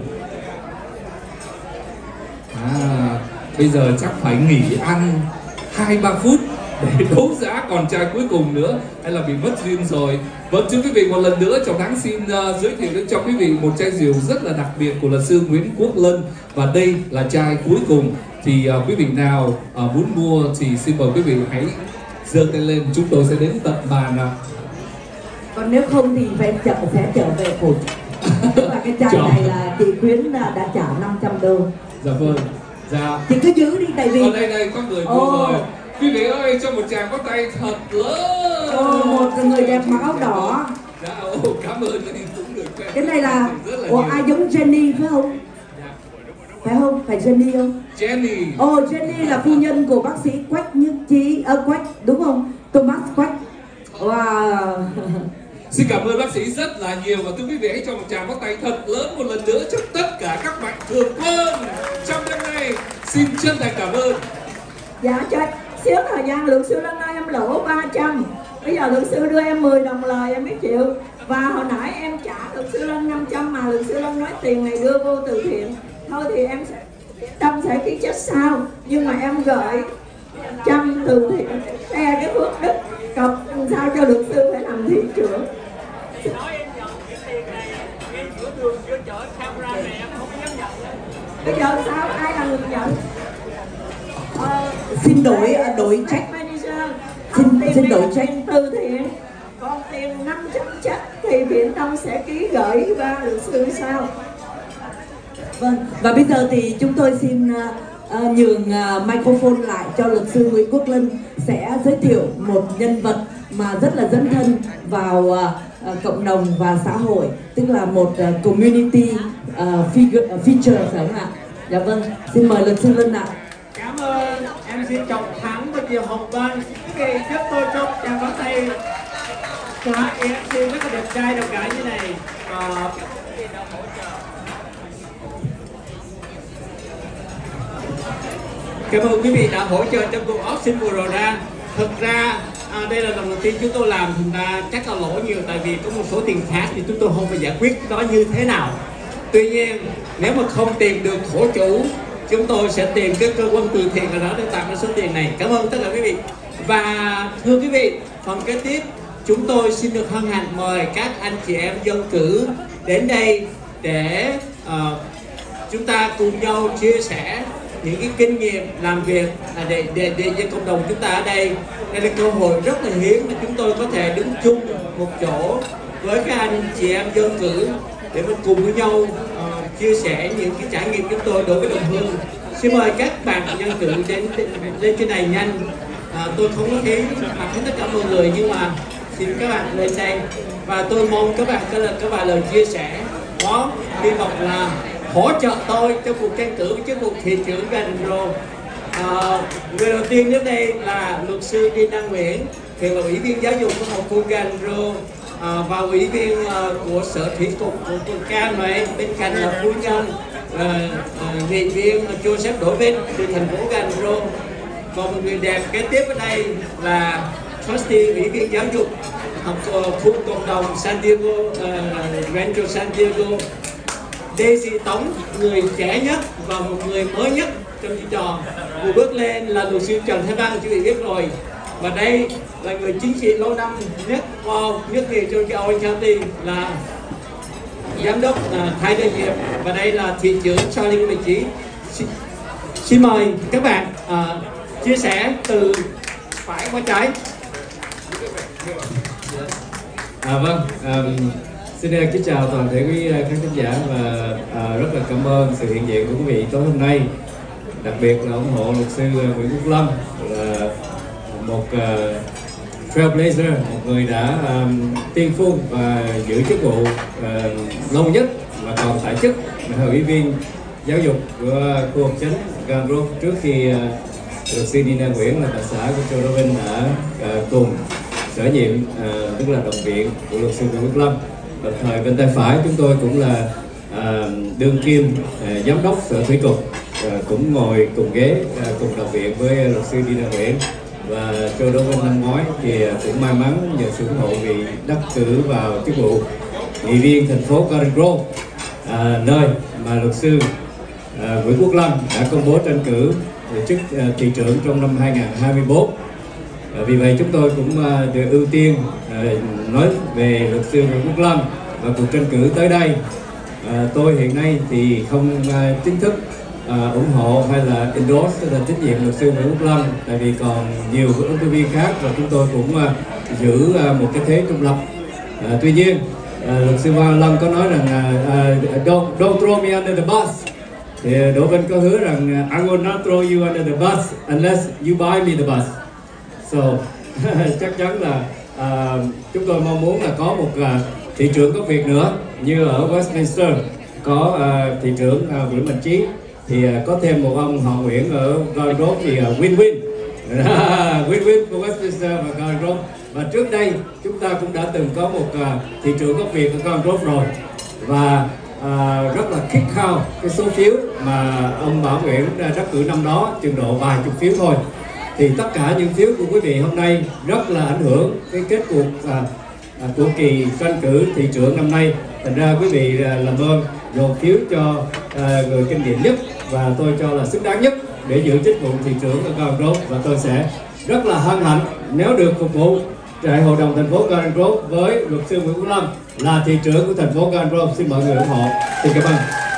À, bây giờ chắc phải nghỉ ăn hai ba phút để đấu giá còn chai cuối cùng nữa, hay là bị mất duyên rồi. Vâng, thưa quý vị, một lần nữa Trọng Thắng xin uh, giới thiệu đến cho quý vị một chai rượu rất là đặc biệt của luật sư Nguyễn Quốc Lân, và đây là chai cuối cùng. Thì uh, quý vị nào uh, muốn mua thì xin mời quý vị hãy giơ tay lên, chúng tôi sẽ đến tận bàn ạ. Còn nếu không thì phải chợ sẽ trở về cổ. Tức là cái chai này là chị Khuyến đã, đã trả năm trăm đô. Dạ vâng. Dạ. Chị cứ giữ đi, tại vì ở đây đây có người mua oh. rồi. Quý vị ơi, cho một tràng có tay thật lớn. Oh, một người đẹp mặc áo đỏ. Dạ, oh, cảm ơn cũng được quen. Cái này là, ủa, ai giống Jenny phải không? Dạ. Phải không? Phải Jenny không? Jenny. Ồ, oh, Jenny là phu nhân của bác sĩ Quách Như Chí, à, Quách, đúng không? Thomas Quách. Wow. Xin cảm ơn bác sĩ rất là nhiều, và thưa quý vị hãy cho một tràng bắt tay thật lớn một lần nữa cho tất cả các mạnh thường quân trong đêm nay. Xin chân thành cảm ơn. Dạ, cho xíu thời gian, luật sư Lân ơi, em lỗ ba trăm. Bây giờ luật sư đưa em mười đồng lời em biết chịu. Và hồi nãy em trả luật sư Lân năm trăm mà luật sư Lân nói tiền này đưa vô từ thiện. Thôi thì em sẽ Tâm sẽ ký chết sau, nhưng mà em gửi trăm từ thiện xe cái phước đức cọc sao cho luật sư phải làm thị trưởng. Nói em nhận cái tiền này, em sửa đường sửa chợ camera này em không dám nhận. Bây giờ sao, ai là người nhận? Ờ, xin đổi đổi check. Xin, xin đổi check từ thiện. Còn tiền năm trăm check thì Viện Tâm sẽ ký gửi và luật sư sao? Vâng, và bây giờ thì chúng tôi xin uh, uh, nhường uh, microphone lại cho luật sư Nguyễn Quốc Lân sẽ giới thiệu một nhân vật mà rất là dấn thân vào uh, uh, cộng đồng và xã hội, tức là một uh, community uh, figure, uh, feature phải không ạ? Dạ vâng, xin mời luật sư Lân ạ. Cảm ơn em xê Trọng Thắng và chị Hồng Vân. Quý vị giúp tôi chúc chào có tay cả em xê rất là đẹp trai đồng cả như này. Và cảm ơn quý vị đã hỗ trợ trong cuộc auction vừa rồi ra. Thực ra à, đây là lần đầu tiên chúng tôi làm, thành ra chắc là lỗ nhiều, tại vì có một số tiền khác thì chúng tôi không phải giải quyết nó như thế nào. Tuy nhiên nếu mà không tìm được thổ chủ, chúng tôi sẽ tìm cái cơ quan từ thiện nào đó để tặng cái số tiền này. Cảm ơn tất cả quý vị. Và thưa quý vị, phần kế tiếp chúng tôi xin được hân hạnh mời các anh chị em dân cử đến đây để uh, chúng ta cùng nhau chia sẻ những cái kinh nghiệm làm việc để để để cho cộng đồng chúng ta ở đây. Đây là cơ hội rất là hiếm mà chúng tôi có thể đứng chung một chỗ với các anh chị em dân cử để mình cùng với nhau uh, chia sẻ những cái trải nghiệm chúng tôi đối với đồng hương. Xin mời các bạn dân cử đến lên trên này nhanh. À, tôi không có thấy mặt hết tất cả mọi người, nhưng mà xin các bạn lên đây và tôi mong các bạn có lời các bạn lời chia sẻ có hy vọng là hỗ trợ tôi trong cuộc tranh cử chức vụ thị trưởng Gandro. À, người đầu tiên đến đây là luật sư Dina Nguyễn, hiện là ủy viên giáo dục của một khu Gandro à, và ủy viên uh, của sở thủy cục của quận Cam này, bên cạnh là phu nhân nghị uh, uh, viên Joseph Đỗ Vinh từ thành phố Gandro. Còn một người đẹp kế tiếp ở đây là trustee ủy viên giáo dục học uh, khu cộng đồng San Diego, uh, Rancho San Diego, Daisy Tống, người trẻ nhất và một người mới nhất trong vai trò. Vừa bước lên là luật sư Trần Thái Văn, quý vị biết rồi. Và đây là người chính trị lâu năm nhất wow, nhất kỳ trong cái Orange County là giám đốc uh, Thái Đơn Diệp, và đây là thị trưởng Charlie Minh Trí. Xin, xin mời các bạn uh, chia sẻ từ phải qua trái. À vâng, um, xin kính chào toàn thể quý khán thính giả và uh, rất là cảm ơn sự hiện diện của quý vị tối hôm nay, đặc biệt là ủng hộ luật sư Nguyễn Quốc Lâm, là một uh, trailblazer, một người đã um, tiên phong và giữ chức vụ uh, lâu nhất mà còn tại chức là ủy viên giáo dục của khu học chánh Gandro trước khi uh, luật sư Dina Nguyễn là bà xã của Châu Đô Vinh đã uh, cùng sở nhiệm, uh, tức là đồng viện của luật sư Nguyễn Quốc Lâm. Đồng thời bên tay phải chúng tôi cũng là uh, đương kim uh, giám đốc sở thủy cục, uh, cũng ngồi cùng ghế uh, cùng đồng viện với luật sư Dina Nguyễn. Và Châu Đô Vinh năm ngoái thì cũng may mắn nhờ sự ủng hộ vì đắc cử vào chức vụ nghị viên thành phố Garden Grove, à, nơi mà luật sư à, Nguyễn Quốc Lâm đã công bố tranh cử chức à, thị trưởng trong năm hai nghìn không trăm hai mươi tư. À, vì vậy chúng tôi cũng à, được ưu tiên à, nói về luật sư Nguyễn Quốc Lâm và cuộc tranh cử tới đây. À, tôi hiện nay thì không à, chính thức À, ủng hộ hay là endorse, tức là tín nhiệm luật sư Nguyễn Quốc Lâm, tại vì còn nhiều ứng cử viên khác và chúng tôi cũng uh, giữ uh, một cái thế trung lập. Uh, tuy nhiên uh, luật sư Văn Lâm có nói rằng uh, don't, don't throw me under the bus, thì Đỗ Vinh có hứa rằng uh, I will not throw you under the bus unless you buy me the bus. So chắc chắn là uh, chúng tôi mong muốn là có một uh, thị trưởng có việc nữa, như ở Westminster có uh, thị trưởng uh, Nguyễn Mạnh Trí, thì uh, có thêm một ông họ Nguyễn ở Garden Grove thì uh, win-win win-win của Westminster và Garden Grove. Và trước đây chúng ta cũng đã từng có một uh, thị trưởng gốc Việt ở Garden Grove rồi, và uh, rất là khích khao cái số phiếu mà ông Bảo Nguyễn đắc cử năm đó, chừng độ vài chục phiếu thôi. Thì tất cả những phiếu của quý vị hôm nay rất là ảnh hưởng cái kết cuộc uh, uh, của kỳ tranh cử thị trưởng năm nay. Thành ra quý vị uh, làm ơn dồn phiếu cho uh, người kinh nghiệm nhất và tôi cho là xứng đáng nhất để giữ chức vụ thị trưởng ở Garden Grove, và tôi sẽ rất là hân hạnh nếu được phục vụ tại hội đồng thành phố Garden Grove với luật sư Nguyễn Quốc Lâm là thị trưởng của thành phố Garden Grove. Xin mọi người ủng hộ. Xin cảm ơn.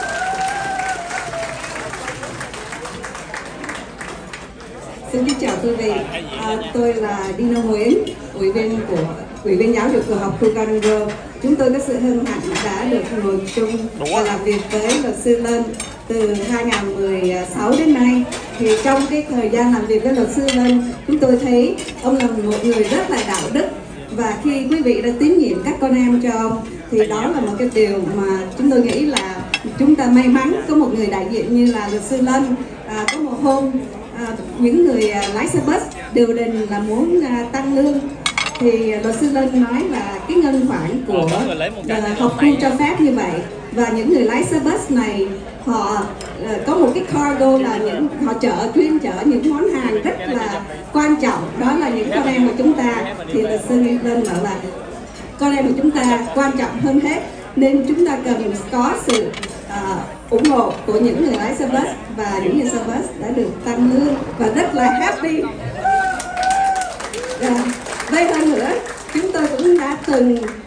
Xin kính chào quý vị. À, tôi là Dina Nguyễn, ủy viên của ủy viên giáo dục của học khu Garden Grove. Chúng tôi có sự hân hạnh đã được ngồi chung và làm việc với luật sư Lân từ hai nghìn không trăm mười sáu đến nay. Thì trong cái thời gian làm việc với luật sư Lân, chúng tôi thấy ông là một người rất là đạo đức, và khi quý vị đã tín nhiệm các con em cho ông thì đó là một cái điều mà chúng tôi nghĩ là chúng ta may mắn có một người đại diện như là luật sư Lân. À, có một hôm à, những người à, lái xe bus điều đình là muốn à, tăng lương, thì luật sư Lân nói là cái ngân khoản của uh, học khu cho phép như vậy, và những người lái xe bus này họ uh, có một cái cargo là những họ chở chuyên chở những món hàng rất là quan trọng, đó là những con em của chúng ta. Thì luật sư Lân bảo là con em của chúng ta quan trọng hơn hết, nên chúng ta cần có sự uh, ủng hộ của những người lái xe bus, và những người xe bus đã được tăng lương và rất là happy. Uh, Vậy hơn nữa, chúng tôi cũng đã từng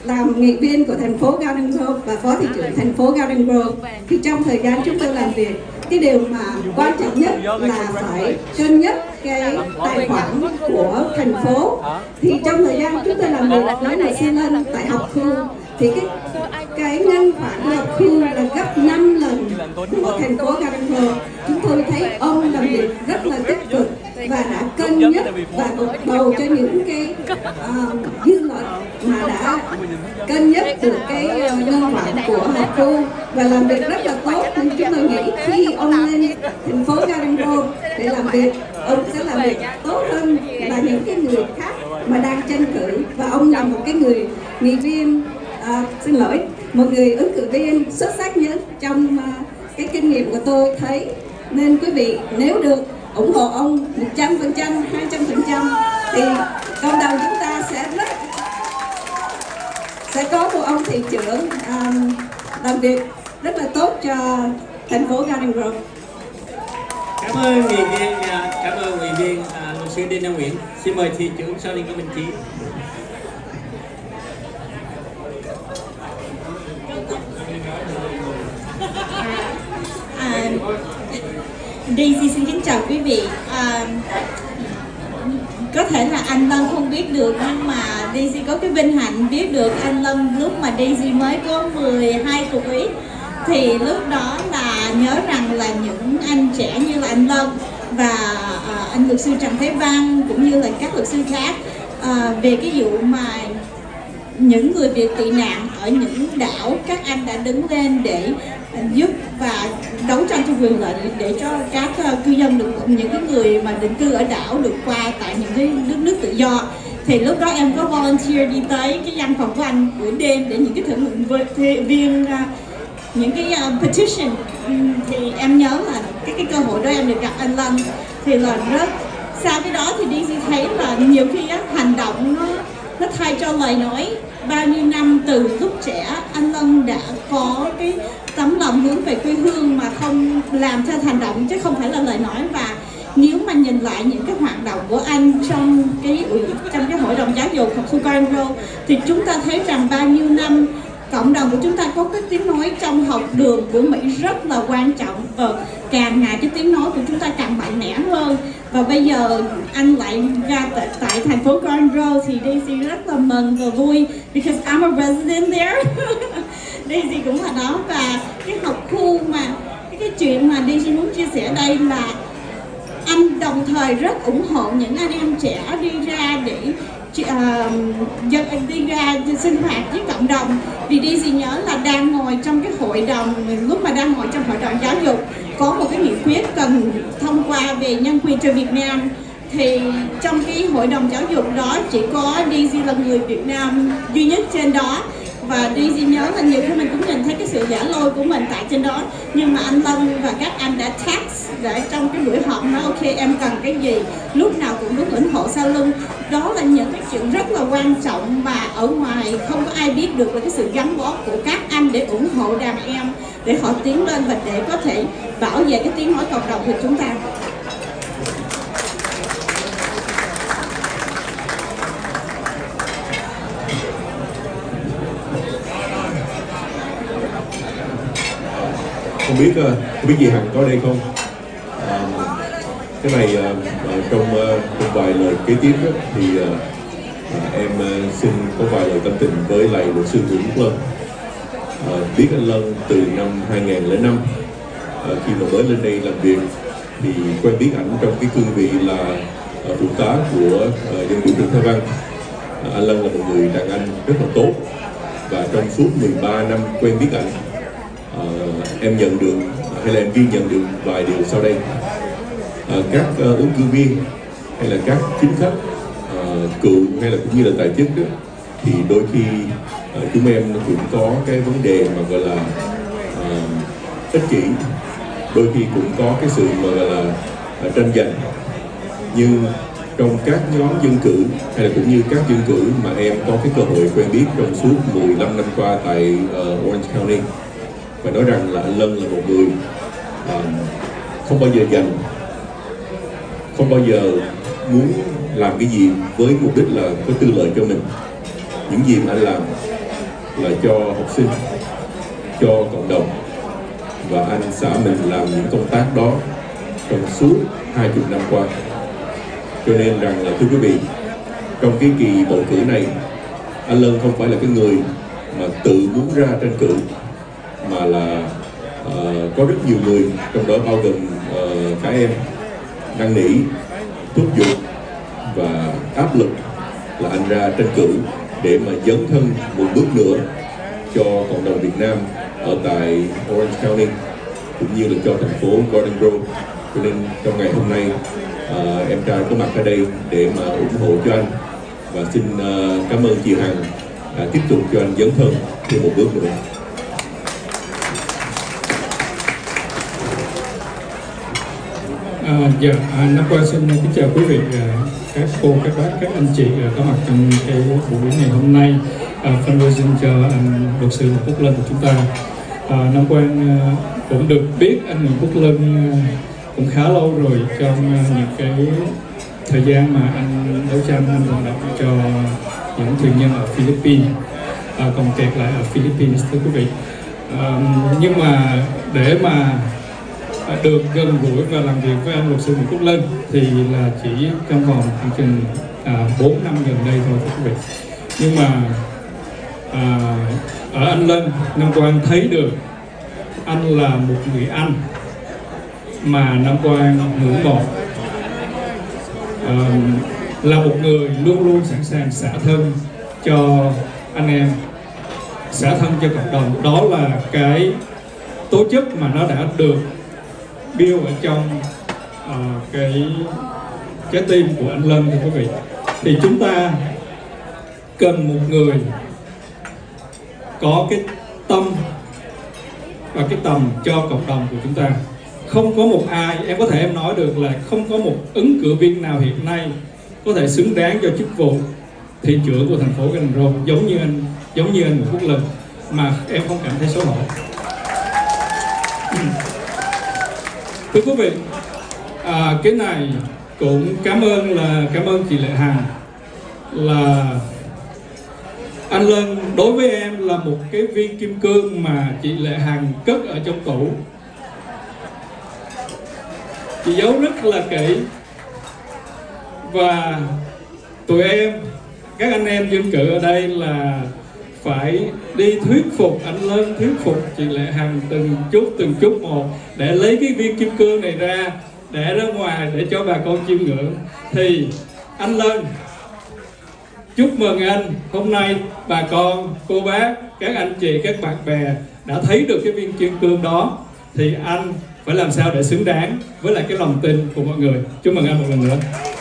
làm nghị viên của thành phố Garden Grove và phó thị trưởng thành phố Garden Grove, thì trong thời gian chúng tôi làm việc, cái điều mà quan trọng nhất là phải cân nhắc cái tài khoản của thành phố. Thì trong thời gian chúng tôi làm việc với luật sư Lân tại học khu, thì cái cái ngân khoản của học khu là gấp năm lần của thành phố Garden Grove. Chúng tôi thấy ông làm việc rất là tích cực và đã cân nhắc và bầu cho những cái uh, dư luận mà đã cân nhắc được cái uh, ngân khoản của học khu và làm việc rất là tốt. Nên chúng tôi nghĩ khi ông lên thành phố Garden Grove để làm việc, ông sẽ làm việc tốt hơn là những cái người khác mà đang tranh cử. Và ông là một cái người nghị viên, uh, xin lỗi, một người ứng cử viên xuất sắc nhất trong uh, cái kinh nghiệm của tôi thấy. Nên quý vị nếu được ủng hộ ông một trăm phần trăm, hai trăm phần trăm thì cộng đồng chúng ta sẽ rất sẽ có một ông thị trưởng um, làm việc rất là tốt cho thành phố Garden Grove. Cảm ơn nghị viên, cảm ơn nghị viên uh, luật sư Đinh Đăng Nguyễn. Xin mời thị trưởng sau Đinh có Minh Trí. À, Daisy xin kính chào quý vị. À, có thể là anh Lân không biết được, nhưng mà Daisy có cái vinh hạnh biết được anh Lân lúc mà Daisy mới có mười hai tuổi. Thì lúc đó là nhớ rằng là những anh trẻ như là anh Lân và à, anh luật sư Trần Thế Văn cũng như là các luật sư khác à, về cái vụ mà những người Việt tị nạn ở những đảo, các anh đã đứng lên để giúp và đấu tranh cho quyền lợi để cho các cư dân được, những cái người mà định cư ở đảo được qua tại những cái nước nước tự do. Thì lúc đó em có volunteer đi tới cái văn phòng của anh buổi đêm để những cái thử nguyện viên những cái petition. Thì em nhớ là cái cái cơ hội đó em được gặp anh Lân thì là rất, sau cái đó thì đi thấy là nhiều khi á, hành động nó nó thay cho lời nói. Bao nhiêu năm từ lúc trẻ anh Lân đã có cái tấm lòng hướng về quê hương mà không làm theo hành động chứ không phải là lời nói. Và nếu mà nhìn lại những cái hoạt động của anh trong cái trong cái hội đồng giáo dục học khu Garden Grove thì chúng ta thấy rằng bao nhiêu năm cộng đồng của chúng ta có cái tiếng nói trong học đường của Mỹ rất là quan trọng, và càng ngày cái tiếng nói của chúng ta càng mạnh mẽ hơn. Và bây giờ anh lại ra tại, tại thành phố Garden Grove thì Daisy rất là mừng và vui because I'm a resident there. Daisy cũng là đó. Và cái học khu mà cái, cái chuyện mà Daisy muốn chia sẻ đây là anh đồng thời rất ủng hộ những anh em trẻ đi ra để uh, đi ra sinh hoạt với cộng đồng. Vì Daisy nhớ là đang ngồi trong cái hội đồng, lúc mà đang ngồi trong hội đồng giáo dục có một cái nghị quyết cần thông qua về nhân quyền cho Việt Nam. Thì trong cái hội đồng giáo dục đó chỉ có Daisy là người Việt Nam duy nhất trên đó. Và Daisy nhớ là nhiều khi mình cũng nhìn thấy cái sự giả lôi của mình tại trên đó. Nhưng mà anh Lân và các anh đã text để trong cái buổi họp nói ok em cần cái gì, lúc nào cũng đứng ủng hộ sau lưng. Đó là những cái chuyện rất là quan trọng mà ở ngoài không có ai biết được là cái sự gắn bó của các anh để ủng hộ đàn em, để họ tiến lên và để có thể bảo vệ cái tiếng nói cộng đồng của chúng ta. Không biết không biết chị Hằng có đây không? À, cái này à, trong trong vài lời kế tiếp đó, thì à, em xin có vài lời tâm tình với lại luật sư Nguyễn Quốc Lân. À, biết anh Lân từ năm hai nghìn không trăm lẻ năm, à, khi mà mới lên đây làm việc thì quen biết ảnh trong cái cương vị là à, phụ tá của à, dân biểu Trần Thế Văn. À, anh Lân là một người đàn anh rất là tốt, và trong suốt mười ba năm quen biết ảnh, Uh, em nhận được hay là em ghi nhận được vài điều sau đây. Uh, các uh, ứng cử viên hay là các chính khách uh, cựu hay là cũng như là tài chức đó, thì đôi khi uh, chúng em cũng có cái vấn đề mà gọi là uh, ích kỷ, đôi khi cũng có cái sự mà gọi là uh, tranh giành. Nhưng trong các nhóm dân cử hay là cũng như các dân cử mà em có cái cơ hội quen biết trong suốt mười lăm năm qua tại uh, Orange County, phải nói rằng là anh Lân là một người à, không bao giờ giành, không bao giờ muốn làm cái gì với mục đích là có tư lợi cho mình. Những gì mà anh làm là cho học sinh, cho cộng đồng, và anh xã mình làm những công tác đó trong suốt hai mươi năm qua. Cho nên rằng là thưa quý vị, trong cái kỳ bầu cử này, anh Lân không phải là cái người mà tự muốn ra tranh cử, mà là uh, có rất nhiều người, trong đó bao gồm uh, cả em, năn nỉ, thúc giục và áp lực là anh ra tranh cử để mà dấn thân một bước nữa cho cộng đồng Việt Nam ở tại Orange County cũng như là cho thành phố Garden Grove. Cho nên trong ngày hôm nay uh, em trai có mặt ở đây để mà ủng hộ cho anh, và xin uh, cảm ơn chị Hằng đã tiếp tục cho anh dấn thân thêm một bước nữa. À, dạ, à, năm qua xin kính chào quý vị, à, các cô, các bác, các anh chị à, có mặt trong cái buổi ngày hôm nay à, fundraising cho anh luật sư Quốc Lân của chúng ta. À, năm qua à, cũng được biết anh Nguyễn Quốc Lân à, cũng khá lâu rồi trong à, những cái thời gian mà anh đấu tranh, anh vận động cho những thương nhân ở Philippines, à, còn kẹt lại ở Philippines thưa quý vị. À, nhưng mà để mà được gần gũi và làm việc với anh luật sư Nguyễn Quốc Lân thì là chỉ trong vòng khoảng chừng bốn năm gần đây thôi thưa quý vị. Nhưng mà à, ở anh Lân, Nam Quang thấy được anh là một người anh mà Nam Quang ngưỡng mộ, à, là một người luôn luôn sẵn sàng xả thân cho anh em, xả thân cho cộng đồng. Đó là cái tố chất mà nó đã được build ở trong uh, cái trái tim của anh Lân thưa quý vị. Thì chúng ta cần một người có cái tâm và cái tầm cho cộng đồng của chúng ta. Không có một ai, em có thể em nói được là không có một ứng cử viên nào hiện nay có thể xứng đáng cho chức vụ thị trưởng của thành phố Garden Grove giống như anh giống như anh Nguyễn Quốc Lân mà em không cảm thấy xấu hổ. Thưa quý vị, à, cái này cũng cảm ơn là cảm ơn chị Lệ Hằng, là anh Lân đối với em là một cái viên kim cương mà chị Lệ Hằng cất ở trong tủ. Chị giấu rất là kỹ, và tụi em, các anh em dân cử ở đây là phải đi thuyết phục anh Lân, thuyết phục chị Lệ Hằng từng chút từng chút một để lấy cái viên kim cương này ra, để ra ngoài để cho bà con chiêm ngưỡng. Thì anh Lân, chúc mừng anh, hôm nay bà con, cô bác, các anh chị, các bạn bè đã thấy được cái viên kim cương đó, thì anh phải làm sao để xứng đáng với lại cái lòng tin của mọi người. Chúc mừng anh một lần nữa.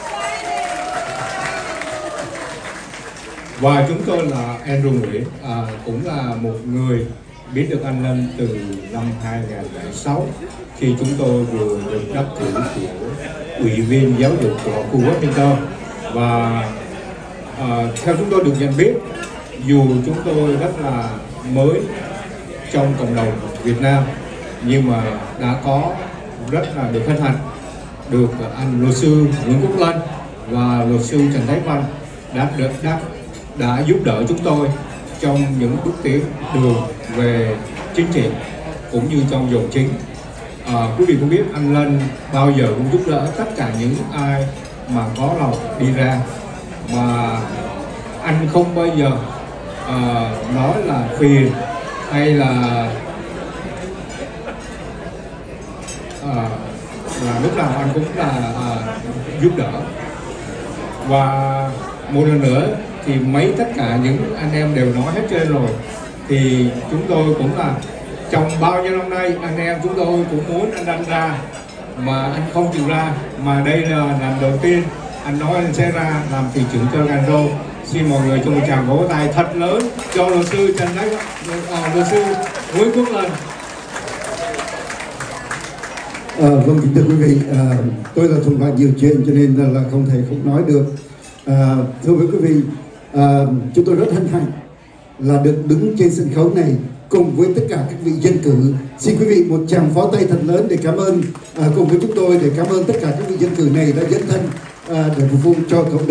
Và chúng tôi là Andrew Nguyễn, à, cũng là một người biết được anh Lân từ năm hai nghìn không trăm lẻ sáu khi chúng tôi vừa được đắc cử của Ủy viên giáo dục của khu Washington. Và à, theo chúng tôi được nhận biết, dù chúng tôi rất là mới trong cộng đồng Việt Nam, nhưng mà đã có rất là được hân hạnh được anh luật sư Nguyễn Quốc Lân và luật sư Trần Thái Văn đã được đắc đã giúp đỡ chúng tôi trong những bước tiến đường về chính trị cũng như trong dòng chính. À, quý vị cũng biết anh Lân bao giờ cũng giúp đỡ tất cả những ai mà có lòng đi ra, mà anh không bao giờ à, nói là phiền hay là à, là lúc nào anh cũng là à, giúp đỡ. Và một lần nữa thì mấy tất cả những anh em đều nói hết trơn rồi, thì chúng tôi cũng là trong bao nhiêu năm nay anh em chúng tôi cũng muốn anh anh ra mà anh không chịu ra, mà đây là lần đầu tiên anh nói anh sẽ ra làm thị trưởng cho Garden Grove. Xin mọi người cho một tràng vỗ tay thật lớn cho luật sư Trần Thái uh, luật sư Nguyễn Quốc Lân. À, vâng, kính thưa quý vị, à, tôi là thuận vào nhiều chuyện cho nên là, là không thể không nói được. À, thưa với quý vị, à, chúng tôi rất hân hạnh là được đứng trên sân khấu này cùng với tất cả các vị dân cử. Xin quý vị một tràng pháo tay thật lớn để cảm ơn à, cùng với chúng tôi để cảm ơn tất cả các vị dân cử này đã dấn thân à, để phục vụ cho cộng đồng.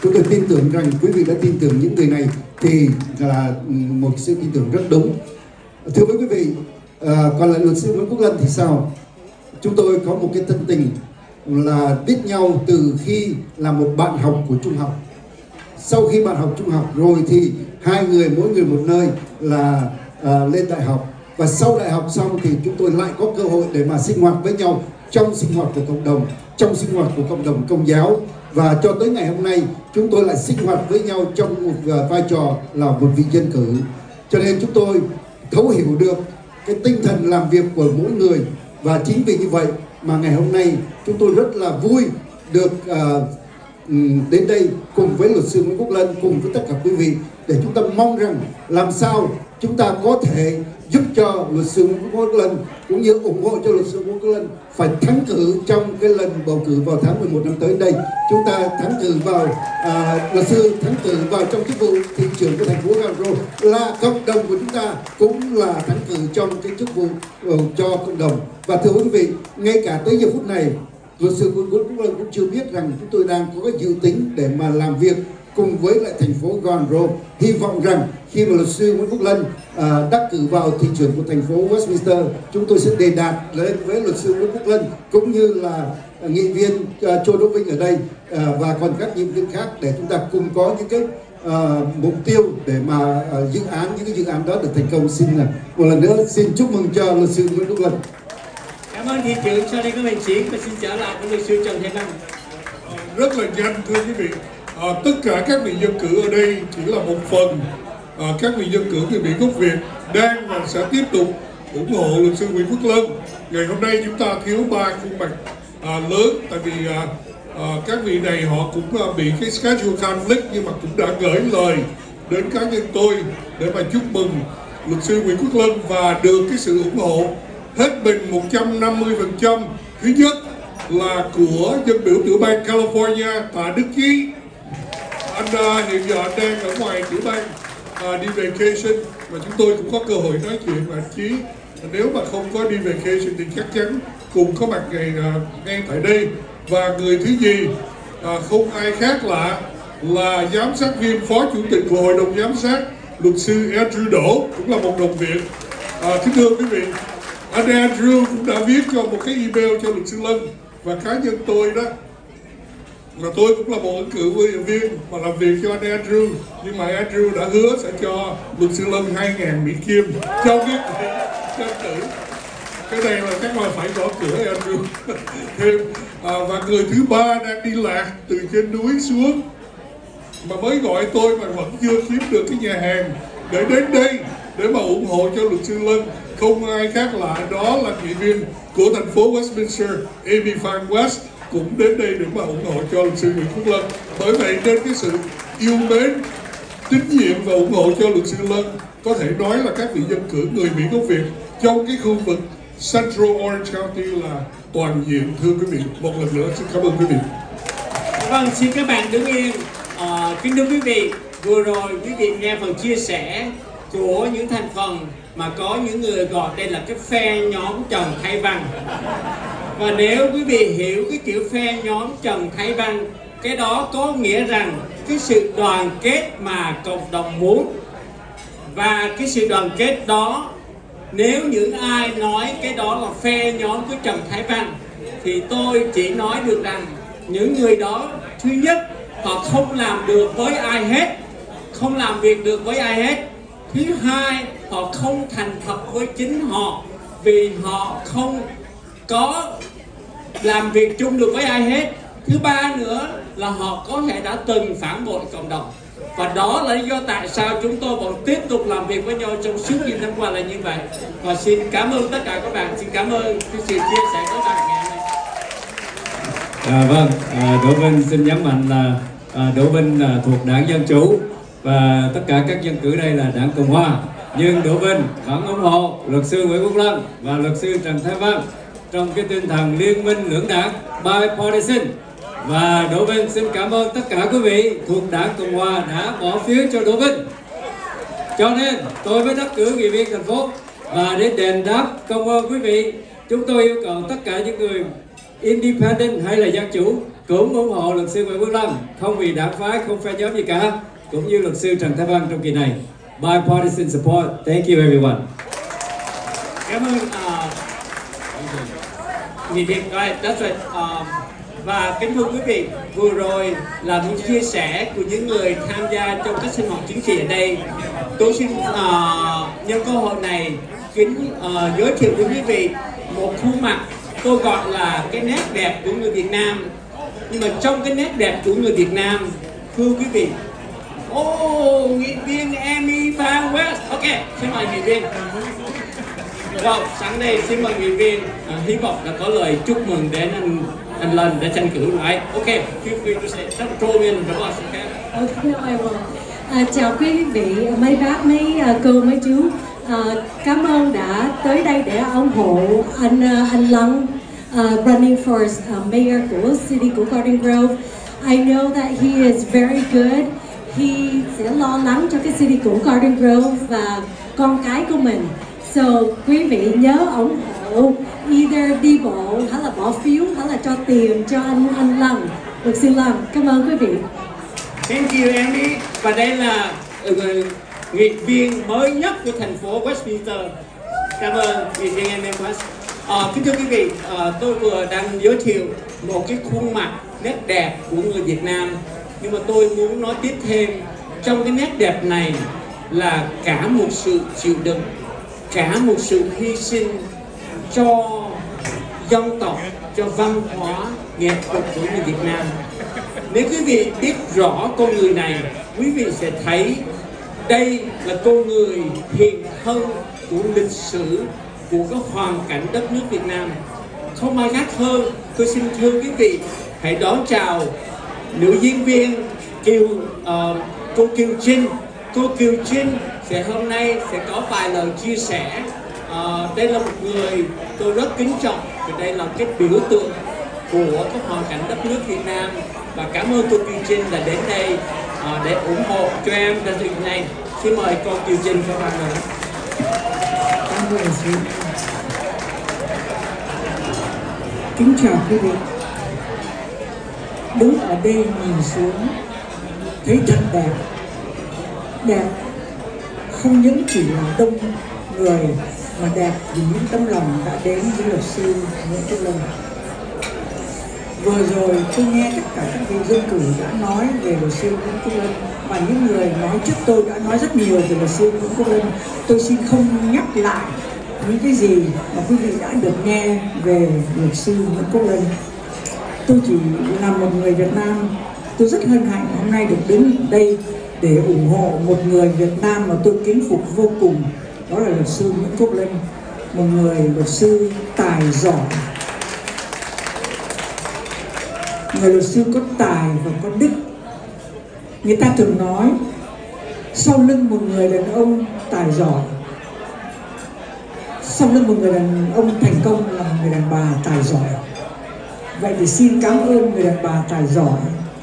Chúng tôi tin tưởng rằng quý vị đã tin tưởng những người này thì là một sự tin tưởng rất đúng. Thưa với quý vị, à, còn lại luật sư Nguyễn Quốc Lân thì sao? Chúng tôi có một cái thân tình là biết nhau từ khi là một bạn học của trung học. Sau khi bạn học trung học rồi thì hai người mỗi người một nơi là à, lên đại học. Và sau đại học xong thì chúng tôi lại có cơ hội để mà sinh hoạt với nhau trong sinh hoạt của cộng đồng, trong sinh hoạt của cộng đồng Công giáo. Và cho tới ngày hôm nay chúng tôi lại sinh hoạt với nhau trong một uh, vai trò là một vị dân cử. Cho nên chúng tôi thấu hiểu được cái tinh thần làm việc của mỗi người. Và chính vì như vậy mà ngày hôm nay chúng tôi rất là vui được uh, đến đây cùng với luật sư Nguyễn Quốc Lân, cùng với tất cả quý vị, để chúng ta mong rằng làm sao chúng ta có thể giúp cho luật sư Nguyễn Quốc Lân cũng như ủng hộ cho luật sư Nguyễn Quốc Lân phải thắng cử trong cái lần bầu cử vào tháng mười một năm tới đây. Chúng ta thắng cử vào à, luật sư thắng cử vào trong chức vụ thị trưởng của thành phố Garo, là cộng đồng của chúng ta cũng là thắng cử trong cái chức vụ uh, cho cộng đồng. Và thưa quý vị, ngay cả tới giờ phút này luật sư Nguyễn Quốc Lân cũng chưa biết rằng chúng tôi đang có cái dự tính để mà làm việc cùng với lại thành phố Garo. Hy vọng rằng khi mà luật sư Nguyễn Quốc Lân à, đắc cử vào thị trưởng của thành phố Westminster, chúng tôi sẽ đề đạt lên với luật sư Nguyễn Quốc Lân cũng như là à, nghị viên à, Châu Đỗ Vinh ở đây à, và còn các nghị viên khác để chúng ta cùng có những cái à, mục tiêu để mà à, dự án những cái dự án đó được thành công. Xin à, một lần nữa xin chúc mừng cho luật sư Nguyễn Quốc Lân. Cảm ơn thị trưởng. Sau đây các bạn chỉ và xin trở lại với luật sư Trần Thái Văn. Rất là nhanh thưa quý vị. À, tất cả các vị dân cử ở đây chỉ là một phần. À, các vị dân cử người Mỹ gốc Việt đang và sẽ tiếp tục ủng hộ luật sư Nguyễn Quốc Lân. Ngày hôm nay chúng ta thiếu ba khuôn mặt à, lớn, tại vì à, à, các vị này họ cũng à, bị cái schedule conflict, nhưng mà cũng đã gửi lời đến cá nhân tôi để mà chúc mừng luật sư Nguyễn Quốc Lân và được cái sự ủng hộ hết mình một trăm năm mươi phần trăm. Thứ nhất là của dân biểu tiểu bang California Tạ Đức Chí. Anh uh, hiện giờ anh đang ở ngoài tiểu bang uh, đi vacation, và chúng tôi cũng có cơ hội nói chuyện với anh Chí. Nếu mà không có đi vacation thì chắc chắn cùng có mặt ngày uh, ngay tại đây. Và người thứ nhì uh, không ai khác lạ là giám sát viên phó chủ tịch của hội đồng giám sát, luật sư Andrew Đỗ, cũng là một đồng viện. Uh, kính thưa quý vị, anh Andrew cũng đã viết cho một cái email cho luật sư Lân, và cá nhân tôi đó là tôi cũng là một ứng cử viên mà làm việc cho anh Andrew, nhưng mà Andrew đã hứa sẽ cho luật sư Lân hai ngàn Mỹ Kim trong cái tranh cử. Cái này là chắc là phải gõ cửa Andrew thêm. À, và người thứ ba đang đi lạc từ trên núi xuống mà mới gọi tôi mà vẫn chưa kiếm được cái nhà hàng để đến đây để mà ủng hộ cho luật sư Lân. Không ai khác lạ, đó là nghị viên của thành phố Westminster Amy Phan West cũng đến đây để mà ủng hộ cho luật sư Nguyễn Quốc Lân. Bởi vậy nên cái sự yêu mến, tín nhiệm và ủng hộ cho luật sư Lân có thể nói là các vị dân cử người Mỹ gốc Việt trong cái khu vực Central Orange County là toàn diện. Thưa quý vị, một lần nữa xin cảm ơn quý vị. Vâng, xin các bạn đứng yên. À, kính thưa quý vị, vừa rồi quý vị nghe phần chia sẻ của những thành phần mà có những người gọi đây là cái phe nhóm Trần Thái Văn. Và nếu quý vị hiểu cái kiểu phe nhóm Trần Thái Văn, cái đó có nghĩa rằng cái sự đoàn kết mà cộng đồng muốn. Và cái sự đoàn kết đó, nếu những ai nói cái đó là phe nhóm của Trần Thái Văn, thì tôi chỉ nói được rằng những người đó, thứ nhất, họ không làm được với ai hết, không làm việc được với ai hết. Thứ hai, họ không thành thật với chính họ, vì họ không có làm việc chung được với ai hết. Thứ ba nữa là họ có thể đã từng phản bội cộng đồng. Và đó là lý do tại sao chúng tôi vẫn tiếp tục làm việc với nhau trong suốt nhiều năm qua là như vậy. Và xin cảm ơn tất cả các bạn, xin cảm ơn cái sự chia sẻ của các bạn ngày hôm nay. À, vâng, à, Đỗ Vinh xin nhấn mạnh là à, Đỗ Vinh à, thuộc đảng Dân Chủ và tất cả các dân cử đây là đảng Cộng Hòa. Nhưng Đỗ Vinh vẫn ủng hộ luật sư Nguyễn Quốc Lân và luật sư Trần Thái Văn trong cái tinh thần liên minh lưỡng đảng bipartisan. Và Đỗ Vinh xin cảm ơn tất cả quý vị thuộc đảng Cộng Hòa đã bỏ phiếu cho Đỗ Vinh. Cho nên tôi mới đắc cử nghị viên thành phố. Và để đền đáp công ơn quý vị, chúng tôi yêu cầu tất cả những người independent hay là dân chủ cũng ủng hộ luật sư Nguyễn Quốc Lâm, không vì đảng phái, không phe nhóm gì cả, cũng như luật sư Trần Thái Văn trong kỳ này. Bipartisan support. Thank you everyone. Cảm ơn uh, nghị viện. Right, that's right. Uh, và kính thưa quý vị, vừa rồi là những chia sẻ của những người tham gia trong các sinh hoạt chính trị ở đây. Tôi xin uh, nhân cơ hội này kính uh, giới thiệu với quý vị một khuôn mặt tôi gọi là cái nét đẹp của người Việt Nam. Nhưng mà trong cái nét đẹp của người Việt Nam, thưa quý vị, ô, oh, nghị viên Amy Van West. Ok, xin mời nghị viên. Wow, sẵn đây xin mời nghị viên. À, hy vọng là có lời chúc mừng đến anh anh Lân đã tranh cử lại. Ok, feel free to say. Just throw in the boss, okay? Okay, no, I will. À, chào quý vị, mấy bác, mấy uh, cô, mấy chú. À, cảm ơn đã tới đây để ủng hộ anh uh, anh Lân uh, running for uh, mayor của city của Garden Grove. I know that he is very good. He sẽ lo lắng cho cái city của Garden Grove và con cái của mình. So quý vị nhớ ủng hộ, either đi bộ hay là bỏ phiếu hay là cho tiền cho anh anh Lân, luật sư Lân. Cảm ơn quý vị. Thank you Amy. Và đây là uh, nghị viên mới nhất của thành phố Westminster. Cảm ơn nghị viên Amy West. Uh, kính thưa quý vị, uh, tôi vừa đang giới thiệu một cái khuôn mặt nét đẹp của người Việt Nam, nhưng mà tôi muốn nói tiếp thêm, trong cái nét đẹp này là cả một sự chịu đựng, cả một sự hy sinh cho dân tộc, cho văn hóa, nghệ thuật của người Việt Nam. Nếu quý vị biết rõ con người này, quý vị sẽ thấy đây là con người hiện thân của lịch sử, của cái hoàn cảnh đất nước Việt Nam. Không ai khác hơn, tôi xin thưa quý vị, hãy đón chào nữ diễn viên Kiều, uh, cô Kiều Trinh. Cô Kiều Trinh sẽ hôm nay sẽ có vài lời chia sẻ. Uh, đây là một người tôi rất kính trọng, và đây là cái biểu tượng của cái hoàn cảnh đất nước Việt Nam. Và cảm ơn cô Kiều Trinh đã đến đây uh, để ủng hộ cho em trong dịp này. Xin mời cô Kiều Trinh các bạn nữa. Cảm ơn chị. Kính chào quý vị. Đứng ở đây nhìn xuống thấy thật đẹp. Đẹp không những chỉ là đông người, mà đẹp vì những tấm lòng đã đến với luật sư Nguyễn Quốc Lâm. Vừa rồi tôi nghe tất cả các vị dân cử đã nói về luật sư Nguyễn Quốc Lâm, và những người nói trước tôi đã nói rất nhiều về luật sư Nguyễn Quốc Lâm. Tôi xin không nhắc lại những cái gì mà quý vị đã được nghe về luật sư Nguyễn Quốc Lâm. Tôi chỉ là một người Việt Nam, tôi rất hân hạnh hôm nay được đứng đây để ủng hộ một người Việt Nam mà tôi kính phục vô cùng, đó là luật sư Nguyễn Quốc Lâm, một người luật sư tài giỏi, người luật sư có tài và có đức. Người ta thường nói sau lưng một người đàn ông tài giỏi, sau lưng một người đàn ông thành công là một người đàn bà tài giỏi. Vậy thì xin cảm ơn người đàn bà tài giỏi,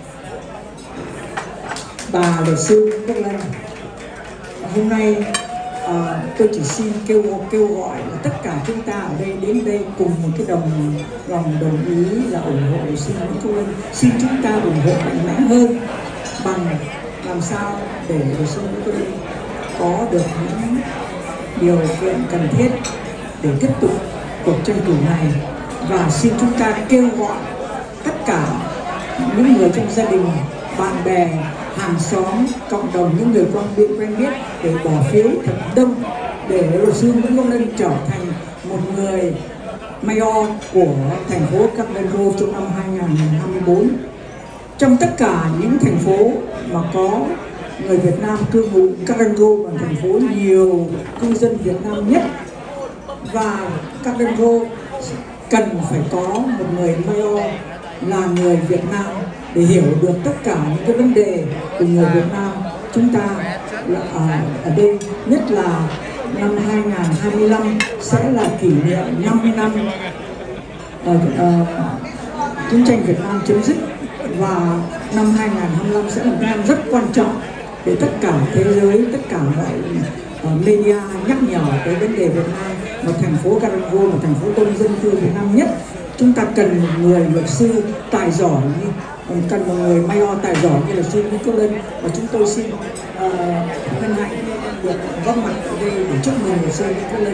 bà luật sư Quốc Lâm. Hôm nay à, tôi chỉ xin kêu kêu gọi là tất cả chúng ta ở đây đến đây cùng một cái đồng lòng đồng ý là ủng hộ luật sư Nguyễn Quốc Lâm. Xin chúng ta ủng hộ mạnh mẽ hơn bằng làm sao để luật sư Nguyễn Quốc Lâm có được những điều kiện cần thiết để tiếp tục cuộc tranh cử này. Và xin chúng ta kêu gọi tất cả những người trong gia đình, bạn bè, hàng xóm, cộng đồng, những người quen biết quen biết để bỏ phiếu thật đông để luật sư Nguyễn Quốc Lâm trở thành một người mayor của thành phố Garden Grove trong năm hai nghìn không trăm hai mươi tư. Trong tất cả những thành phố mà có người Việt Nam cư ngụ, Garden Grove là thành phố nhiều cư dân Việt Nam nhất, và Garden Grove cần phải có một người mayor là người Việt Nam để hiểu được tất cả những cái vấn đề của người Việt Nam. Chúng ta là ở, ở đây, nhất là năm hai nghìn không trăm hai mươi lăm sẽ là kỷ niệm năm mươi năm uh, uh, chiến tranh Việt Nam chấm dứt, và năm hai nghìn không trăm hai mươi lăm sẽ là một năm rất quan trọng để tất cả thế giới, tất cả mọi uh, media nhắc nhở tới vấn đề Việt Nam. Một thành phố Garden Grove, một thành phố đông dân cư Việt Nam nhất chúng ta cần một người luật sư tài giỏi, cần một người mayor tài giỏi như luật sư Nguyễn Quốc Lân, và chúng tôi xin uh, hân hạnh được góp mặt ở đây để chúc mừng luật sư Nguyễn Quốc Lân.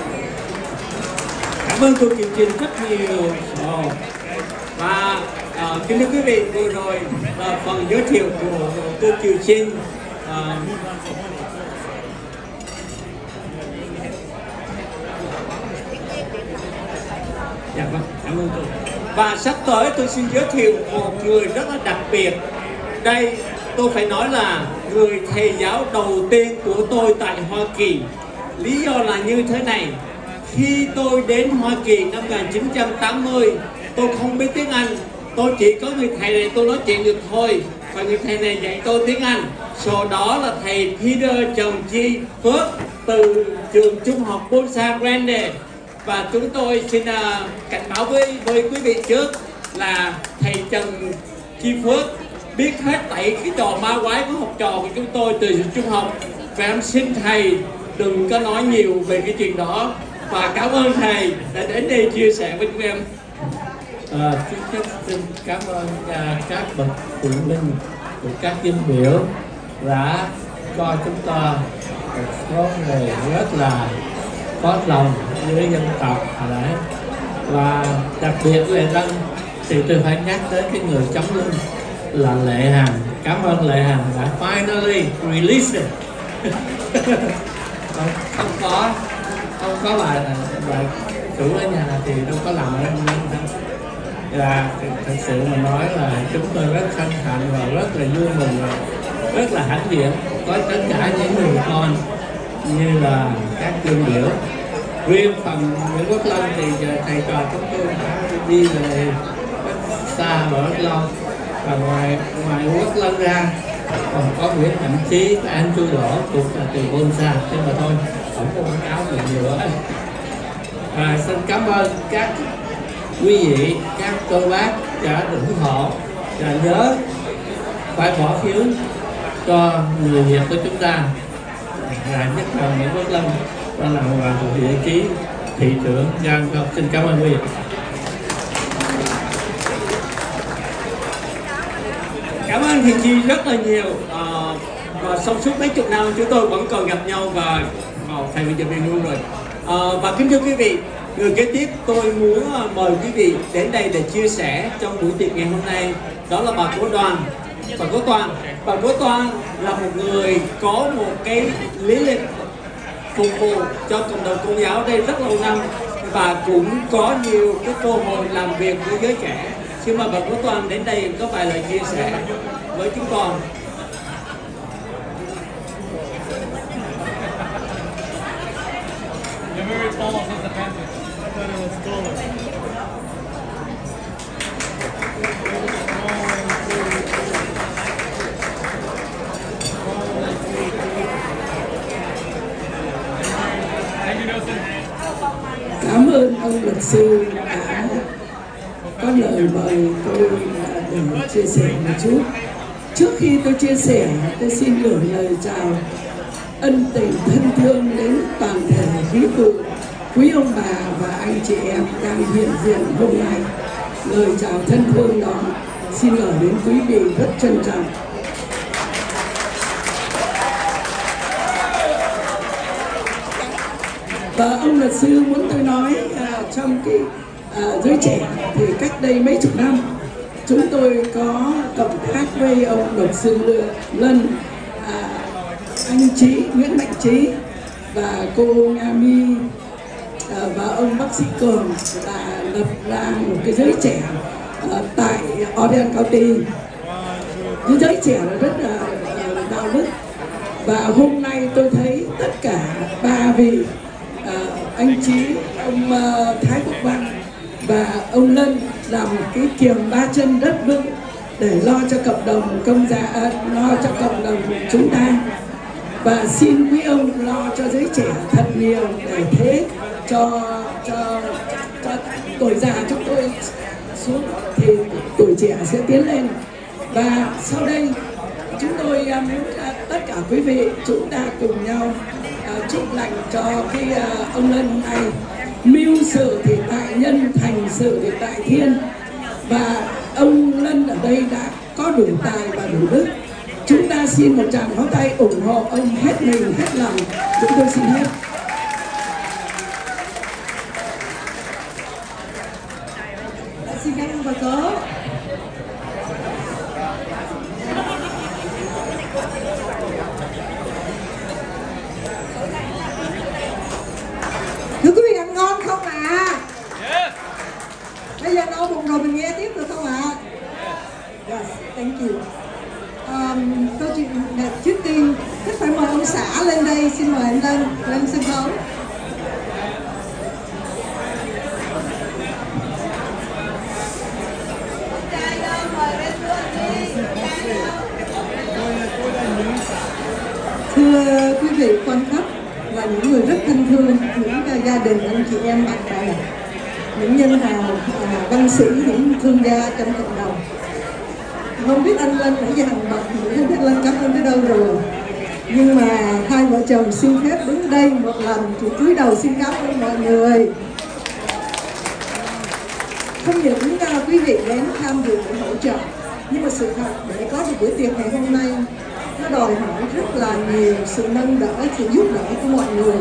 Cảm ơn cô Kiều Trinh rất nhiều. Oh. Và uh, kính thưa quý vị, vừa rồi là phần giới thiệu của cô Kiều Trinh. Uh, Dạ vâng, cảm ơn cô. Và sắp tới tôi xin giới thiệu một người rất là đặc biệt. Đây tôi phải nói là người thầy giáo đầu tiên của tôi tại Hoa Kỳ. Lý do là như thế này. Khi tôi đến Hoa Kỳ năm một nghìn chín trăm tám mươi, tôi không biết tiếng Anh. Tôi chỉ có người thầy này tôi nói chuyện được thôi. Và người thầy này dạy tôi tiếng Anh. Sau đó là thầy Peter Trần Chi Phước từ trường trung học Bosa Grande. Và chúng tôi xin uh, cảnh báo với, với quý vị trước là thầy Trần Chi Phước biết hết tẩy cái trò ma quái của học trò của chúng tôi từ trung học. Và em xin thầy đừng có nói nhiều về cái chuyện đó. Và cảm ơn thầy đã đến đây chia sẻ với chúng em. À, xin, xin cảm ơn uh, các bậc phụ huynh của các dân biểu đã cho chúng ta một số người rất là có lòng với dân tộc đấy. Và đặc biệt Lệ Tân thì tôi phải nhắc tới cái người chống lưng là Lệ Hằng. Cảm ơn Lệ Hằng đã finally release it. không, không có không có bà bà chủ ở nhà thì đâu có làm ở đâu. Và thật sự mà nói là chúng tôi rất hân hạnh và rất là vui mừng và rất là hãnh diện có tất cả những người con như là các dân biểu. Riêng phần Nguyễn Quốc Lân thì thầy trò chúng tôi đã đi về rất xa và rất lâu. Và ngoài ngoài Quốc Lân ra còn có Nguyễn Hạnh Trí và anh Chu Lỗ cũng là từ Bonsa, nhưng mà thôi không có quảng cáo gì nhiều nữa. À, xin cảm ơn các quý vị, các cô bác đã ủng hộ và nhớ phải bỏ phiếu cho người Việt của chúng ta, là nhất là Nguyễn Quốc Lân, đó là và vị trí thị trưởng Giang Ngọc. Xin cảm ơn quý vị. Cảm ơn Thiện Chi rất là nhiều. À, và sau suốt mấy chục năm chúng tôi vẫn còn gặp nhau và oh, thầy bây giờ về luôn rồi. À, và kính thưa quý vị, người kế tiếp tôi muốn mời quý vị đến đây để chia sẻ trong buổi tiệc ngày hôm nay, đó là bà Cố Đoàn. Bà Cố Toàn, bà Cố Toàn là một người có một cái lý lịch phục vụ cho cộng đồng Công giáo đây rất lâu năm và cũng có nhiều cái cơ hội làm việc với giới trẻ. Xin mời bà Cố Toàn đến đây có vài lời chia sẻ với chúng con. Cảm ơn ông luật sư đã có lời mời tôi để chia sẻ một chút. Trước khi tôi chia sẻ, tôi xin gửi lời chào ân tình thân thương đến toàn thể quý cụ, quý ông bà và anh chị em đang hiện diện hôm nay. Lời chào thân thương đó xin gửi đến quý vị rất trân trọng. Và ông luật sư muốn tôi nói uh, trong cái uh, giới trẻ thì cách đây mấy chục năm chúng tôi có cộng tác với ông luật sư Lân, uh, anh Trí, Nguyễn Mạnh Trí và cô Nga My uh, và ông bác sĩ Cường là lập ra một cái giới trẻ uh, tại Orange County. Cái giới trẻ là rất là uh, đạo đức. Và hôm nay tôi thấy tất cả ba vị À, anh Chí, ông uh, Thái Quốc Văn và ông Lân làm một cái kiềng ba chân rất vững để lo cho cộng đồng công gia, à, lo cho cộng đồng chúng ta. Và xin quý ông lo cho giới trẻ thật nhiều để thế cho cho cho tuổi già chúng tôi xuống thì tuổi trẻ sẽ tiến lên. Và sau đây chúng tôi uh, muốn uh, tất cả quý vị chúng ta cùng nhau Uh, chúc lành cho cái uh, ông Lân này mưu sự thì tại nhân, thành sự thì tại thiên. Và ông Lân ở đây đã có đủ tài và đủ đức. Chúng ta xin một tràng pháo tay ủng hộ ông hết mình hết lòng. Chúng tôi xin hết. Xin cảm ơn bà cố. Thưa quý vị, ăn ngon không ạ? À? Yeah. Bây giờ no bụng rồi, mình nghe tiếp được không ạ? À? Yes, thank you. Um, câu chuyện là trước tiên chắc phải mời ông xã lên đây, xin mời anh lên lên sân khấu. Thưa quý vị quan khách và những người rất thân thương, những gia đình, anh chị em, bạn bè, những nhân hào, à, văn sĩ, những thương gia trong cộng đồng. Không biết anh Lân nãy giờ hành bật, không biết Lân cảm ơn tới đâu rồi. Nhưng mà hai vợ chồng xin phép đứng đây một lần, chị cúi đầu xin cảm ơn mọi người. Không những uh, quý vị đến tham dự để hỗ trợ, nhưng mà sự thật để có được bữa tiệc ngày hôm nay nó đòi hỏi rất là nhiều sự nâng đỡ, sự giúp đỡ của mọi người.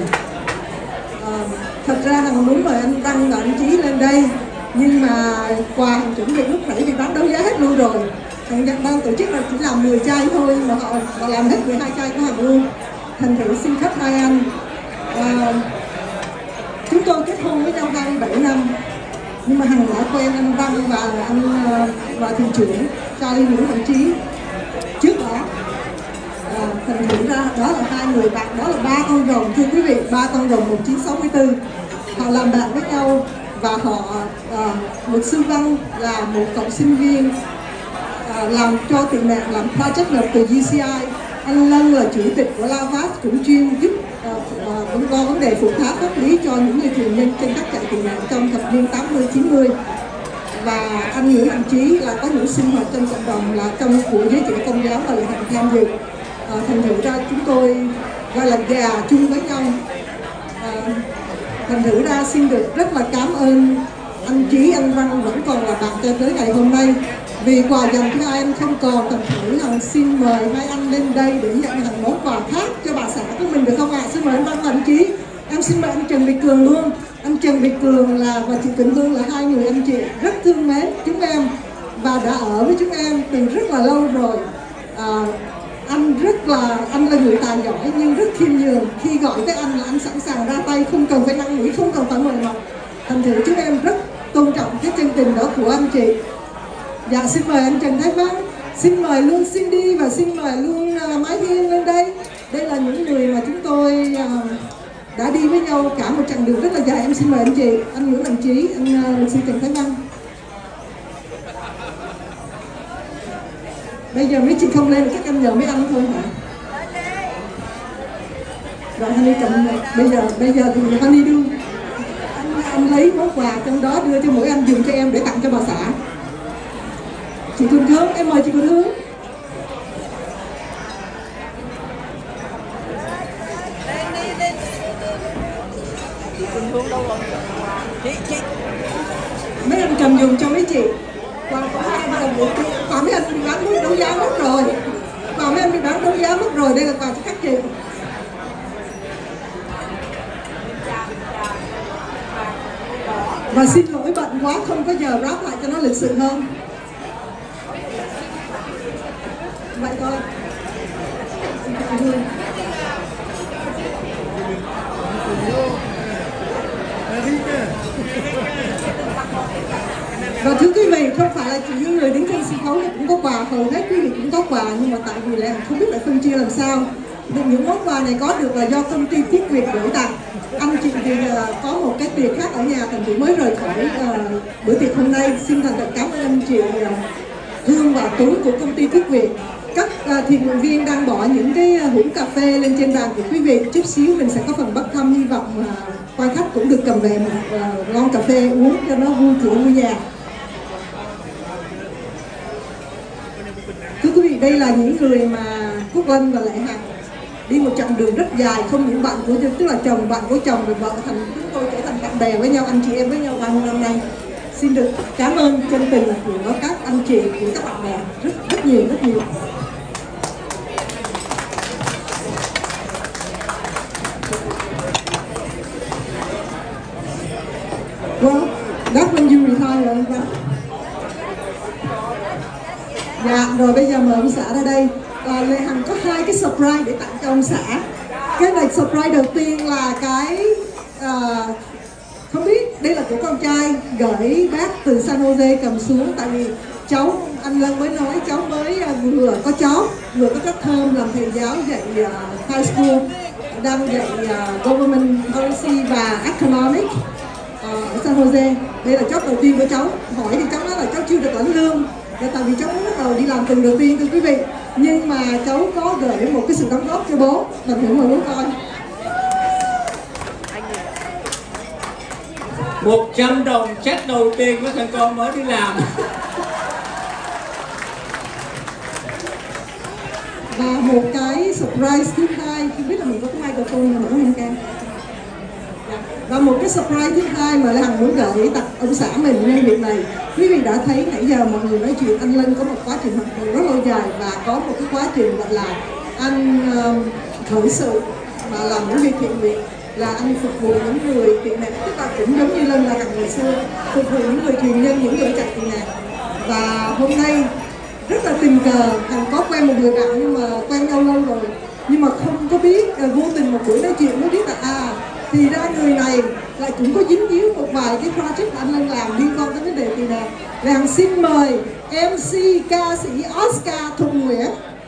À, thật ra Hằng muốn mời anh Đăng và anh Chí lên đây, nhưng mà quà Hằng chuẩn bị lúc nãy thì bán đấu giá hết luôn rồi. Hằng đang tổ chức là chỉ làm mười chai thôi mà họ, họ làm hết mười hai chai của Hằng luôn. Thành thử xin khách hai anh. À, chúng tôi kết hôn với nhau hai mươi bảy năm, nhưng mà Hằng đã quen anh Đăng và anh và thị trưởng Charlie Nguyễn Hồng Chí trước đó. À, thành thử ra đó là hai người bạn, đó là ba con rồng, thưa quý vị, ba con rồng một nghìn chín trăm sáu mươi tư. Họ làm bạn với nhau và họ à, luật sư Văn là một cậu sinh viên à, làm cho tị nạn, làm project lập từ giê xê i. Anh Lân là chủ tịch của Lavas, cũng chuyên giúp cũng có vấn đề phụ tá pháp lý cho những người tù nhân trên các trại tị nạn trong thập niên tám mươi chín mươi. Và anh Nguyễn Hồng Chí là có những sinh hoạt trong cộng đồng là trong của giới trẻ công giáo và là Hằng tham dự. À, thành thử ra chúng tôi gọi là gà chung với nhau. À, thành thử ra xin được rất là cảm ơn anh Chí, anh Văn vẫn còn là bạn cho tới ngày hôm nay. Vì quà dành cho hai anh không còn, thành thử Hằng xin mời hai anh lên đây để nhận hàng món quà khác cho bà xã của mình được không ạ? À? Xin mời anh Văn và anh Chí. Em xin mời anh Trần Việt Cường luôn. Anh Trần Việt Cường là và chị Quỳnh Hương là hai người anh chị rất thương mến chúng em và đã ở với chúng em từ rất là lâu rồi. À, anh rất là anh là người tài giỏi nhưng rất khiêm nhường. Khi gọi với anh là anh sẵn sàng ra tay, không cần phải năn nỉ, không cần phải mời mọc. Thành thử chúng em rất tôn trọng cái chân tình đó của anh chị. Dạ, xin mời anh Trần Thái Văn, xin mời luôn Cindy và xin mời luôn uh, Mai Thiên lên đây. Đây là những người mà chúng tôi uh, đã đi với nhau cả một chặng đường rất là dài. Em xin mời anh chị, anh Nguyễn Văn Chí, anh uh, xin Trần Thái Văn. Bây giờ mấy chị không lên, chắc em nhờ mấy anh thôi hả? Rồi Honey cầm, bây giờ bây giờ thì Honey đưa anh, anh lấy món quà trong đó đưa cho mỗi anh dùng cho em để tặng cho bà xã. Chị Quỳnh Hương, em mời chị Quỳnh Hương. Chị Quỳnh Hương đâu rồi? Chị, chị. Mấy anh cầm dùng cho mấy chị. Quà của hai anh là quà mấy anh bị bán đấu giá mất rồi. Quà mấy anh bị bán đấu giá mất rồi, đây là quà cho các chị. Và xin lỗi bận quá không có giờ ráp lại cho nó lịch sự hơn. Vậy thôi. Và thưa quý vị, không phải là chỉ những người đứng trên sân khấu thì cũng có quà, hầu hết quý vị cũng có quà, nhưng mà tại vì là không biết phải phân chia làm sao. Thì những món quà này có được là do công ty Quốc Việt gửi tặng. Anh chị thì uh, có một cái tiệc khác ở nhà, thành chị mới rời khỏi uh, bữa tiệc hôm nay. Xin thành thật cảm ơn anh chị uh, Hương và Tuấn của công ty Quốc Việt. Các uh, thiện nguyện viên đang bỏ những cái uh, hũ cà phê lên trên bàn của quý vị. Chút xíu mình sẽ có phần bắt thăm, hy vọng uh, quan khách cũng được cầm về một uh, lon cà phê uống cho nó vui cửa vui nhà. Thưa quý vị, đây là những người mà Quốc Lân và Lệ Hằng đi một chặng đường rất dài, không những bạn của tức là chồng, bạn của chồng và vợ thành chúng tôi trở thành bạn bè với nhau, anh chị em với nhau bao nhiêu năm nay. Xin được cảm ơn chân tình của các anh chị, của các bạn bè rất rất nhiều rất nhiều. Well, that's when you retire, right? Dạ, rồi bây giờ mời ông xã ra đây. Và Lê Hằng có hai cái surprise để tặng cho ông xã. Cái này surprise đầu tiên là cái uh, không biết, đây là của con trai gửi bác từ San Jose cầm xuống. Tại vì cháu, anh Lân mới nói cháu mới uh, vừa có chó, vừa có rất thơm làm thầy giáo dạy uh, high school, đang dạy uh, government policy và economic ở San Jose. Đây là job đầu tiên của cháu. Hỏi thì cháu nói là cháu chưa được lãnh lương, tại vì cháu muốn bắt đầu đi làm tuần đầu tiên, thưa quý vị. Nhưng mà cháu có gửi một cái sự đóng góp cho bố, và thử mời bố coi. một trăm đồng check đầu tiên của thằng con mới đi làm. Và một cái surprise thứ hai, không biết là mình có cái microphone nữa không Cam? Và một cái surprise thứ hai mà Lê Hằng muốn gửi tặng ông xã mình nhân dịp này. Quý vị đã thấy nãy giờ mọi người nói chuyện anh Lân có một quá trình hoạt động rất lâu dài, và có một cái quá trình gọi là anh uh, khởi sự mà làm những việc thiện nguyện, là anh phục vụ những người tị nạn, tức là cũng giống như Lân là Hằng ngày xưa phục vụ những người thuyền nhân, những người chạy tị nạn. Và hôm nay rất là tình cờ Hằng có quen một người bạn, nhưng mà quen nhau lâu rồi, nhưng mà không có biết, uh, vô tình một buổi nói chuyện mới biết là à thì ra người này lại cũng có dính díu một vài cái project mà anh Lân làm liên quan tới vấn đề tị nạn. Hằng xin mời em xê ca sĩ Oscar Thuận Nguyễn.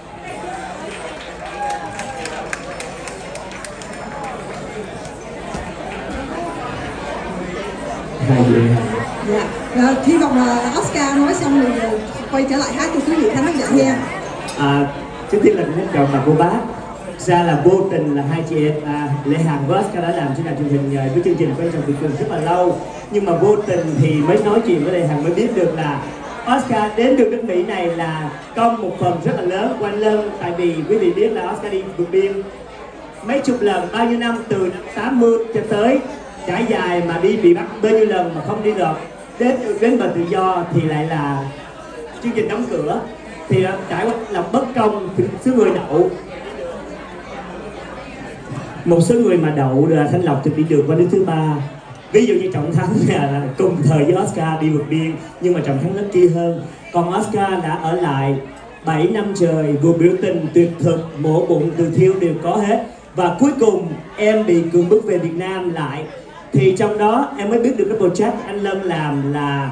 Dạ, và hy vọng là Oscar nói xong rồi quay trở lại hát cho quý vị khán giả nghe. À, trước tiên là xin chào bà cô bác. Ra là vô tình là hai chị em à, Lê Hằng và Oscar đã làm chương trình truyền hình với chương trình quay trong Việt Cường rất là lâu, nhưng mà vô tình thì mới nói chuyện với Lê Hằng mới biết được là Oscar đến được nước Mỹ này là công một phần rất là lớn của anh Lân. Tại vì quý vị biết là Oscar đi vượt biên mấy chục lần, bao nhiêu năm, từ năm tám mươi cho tới trải dài mà đi bị bắt bao nhiêu lần mà không đi được, đến đến bờ tự do thì lại là chương trình đóng cửa, thì trải qua là bất công. Số người đậu, một số người mà đậu là Thanh Lộc thì bị được qua đến thứ ba. Ví dụ như Trọng Thắng là cùng thời với Oscar đi vượt biên, nhưng mà Trọng Thắng lucky hơn. Còn Oscar đã ở lại bảy năm trời, vừa biểu tình, tuyệt thực, mổ bụng, từ thiêu đều có hết. Và cuối cùng em bị cưỡng bức về Việt Nam lại. Thì trong đó em mới biết được cái project anh Lân làm là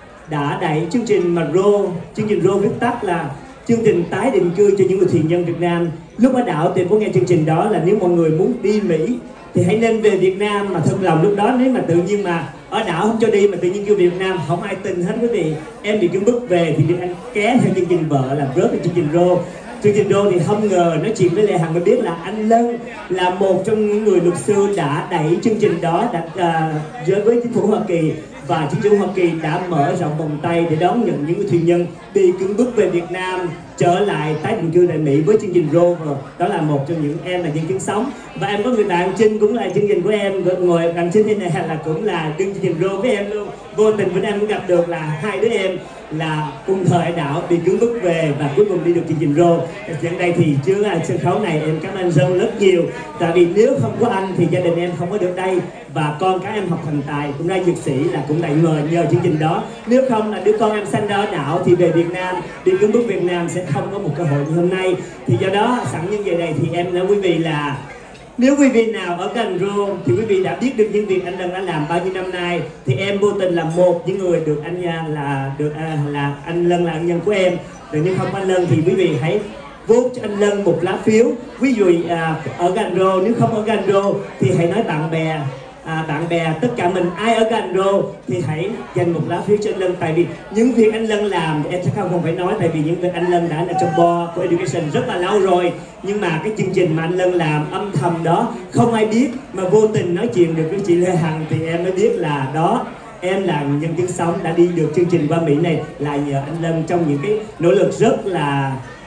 đã đẩy chương trình mà rô, chương trình rô viết tắt là chương trình tái định cư cho những người thuyền nhân Việt Nam. Lúc ở đảo thì có nghe chương trình đó là nếu mọi người muốn đi Mỹ thì hãy nên về Việt Nam, mà thật lòng lúc đó nếu mà tự nhiên mà ở đảo không cho đi mà tự nhiên kêu Việt Nam không ai tin hết quý vị. Em bị cưỡng bức về thì được anh ké theo chương trình vợ là rớt vào chương trình rô. Chương trình rô thì không ngờ nói chuyện với Lê Hằng mới biết là anh Lân là một trong những người luật sư đã đẩy chương trình đó đã uh, với chính phủ Hoa Kỳ, và chính phủ Hoa Kỳ đã mở rộng vòng tay để đón nhận những người thuyền nhân bị cưỡng bức về Việt Nam trở lại tái định cư tại Mỹ với chương trình Rover. Đó là một trong những em là nhân chứng sống. Và em có người bạn Trinh cũng là chương trình của em, ngồi đằng Trinh thế này là cũng là đương chương trình Rover với em luôn. Vô tình bữa nay em cũng gặp được là hai đứa em là cùng thời đảo bị cưỡng bức về và cuối cùng đi được chương trình Rô. Trên đây thì chưa là sân khấu này em cảm ơn Rô rất nhiều, tại vì nếu không có anh thì gia đình em không có được đây, và con cái em học thành tài cũng ra dược sĩ là cũng lại nhờ nhờ chương trình đó. Nếu không là đứa con em sanh ra ở đảo thì về Việt Nam đi cưỡng bức Việt Nam sẽ không có một cơ hội như hôm nay. Thì do đó sẵn nhân về đây thì em nói quý vị là nếu quý vị nào ở gần Rô thì quý vị đã biết được những việc anh Lân đã làm bao nhiêu năm nay, thì em vô tình là một những người được anh là được à, là anh Lân là ân nhân của em. Rồi nếu không anh Lân thì quý vị hãy vote cho anh Lân một lá phiếu. Ví dụ à, ở gần Rô, nếu không ở gần Rô thì hãy nói bạn bè. À, bạn bè tất cả mình ai ở gần Rô thì hãy dành một lá phiếu cho anh Lân. Tại vì những việc anh Lân làm em sẽ không phải nói, tại vì những việc anh Lân đã là trong board của Education rất là lâu rồi, nhưng mà cái chương trình mà anh Lân làm âm thầm đó không ai biết, mà vô tình nói chuyện được với chị Lê Hằng thì em mới biết là đó em là nhân chứng sống đã đi được chương trình qua Mỹ này là nhờ anh Lân trong những cái nỗ lực rất là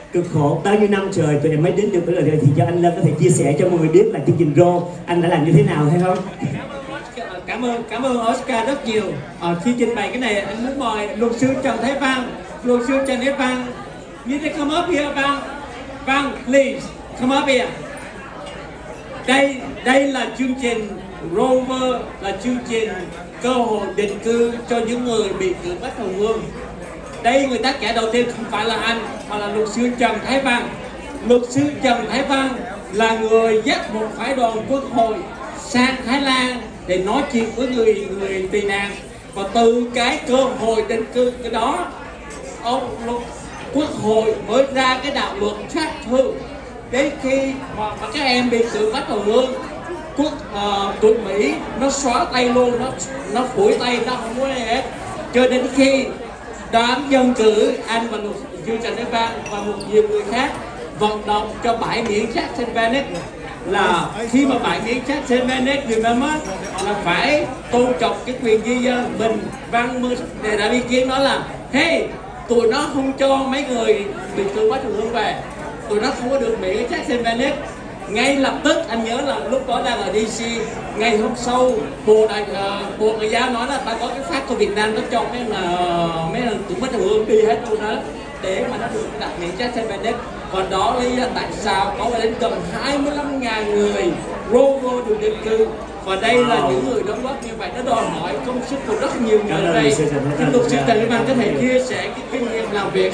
cực khổ bao nhiêu năm trời tụi em mới đến được cái lời này, thì cho anh Lân có thể chia sẻ cho mọi người biết là chương trình Raw anh đã làm như thế nào hay không? Cảm ơn cảm ơn Oscar rất nhiều. Ờ, khi trình bày cái này anh muốn mời luật sư Trần Thái Văn, luật sư Trần Thái Văn, you need to come up here, Văn, Văn, please come up here. Đây đây là chương trình Rover, là chương trình cơ hội định cư cho những người bị cưỡng bắt hồi hương. Đây người tác giả đầu tiên không phải là anh, mà là luật sư Trần Thái Văn. Luật sư Trần Thái Văn là người dắt một phái đoàn quốc hội sang Thái Lan để nói chuyện với người người tị nạn, và từ cái cơ hội định cư cái đó, ông luật quốc hội mới ra cái đạo luật Track Two. Đến khi mà, mà các em bị cưỡng bắt hồi hương, quốc uh, tụi Mỹ nó xóa tay luôn, nó nó phủi tay, nó không có gì hết. Cho đến khi đám dân cử, anh và luật sư Trần Thái Văn và một nhiều người khác vận động cho bãi miễn Jackson Bennett, là khi mà bãi miễn Jackson Bennett, remember, là phải tôn trọng cái quyền di dân. Mình Văn Mưa để đã ý kiến đó là hey, tụi nó không cho mấy người bị cưỡng bắt hồi hương về, tụi nó không có được miễn Jackson Bennett. Ngay lập tức anh nhớ là lúc đó đang ở đê xê, ngày hôm sau bộ đại uh, bộ ngoại giao nói là ta có cái pháp của Việt Nam nó cho mấy là mấy là tụi mất hồi hương đi hết luôn đó, để mà nó được đặt miễn Jackson Bennett. Và đó lý do tại sao có đến gần hai mươi lăm nghìn người Rover được định cư, và đây là những người đóng góp như vậy, nó đòi hỏi công sức của rất nhiều người ở đây. Xin luật sư Trần Thái Văn có thể chia sẻ cái kinh nghiệm làm việc.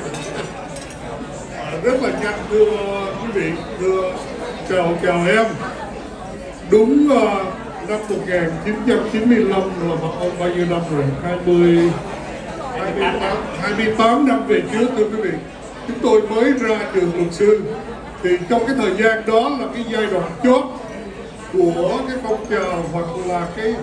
Rất là nhanh thưa quý vị, thưa chào chào em. Đúng uh, năm một nghìn chín trăm chín mươi lăm là mà ông bao nhiêu năm rồi? hai mươi, hai mươi tám năm về trước thưa quý vị. Chúng tôi mới ra trường luật sư, thì trong cái thời gian đó là cái giai đoạn chót của cái phong trào hoặc là cái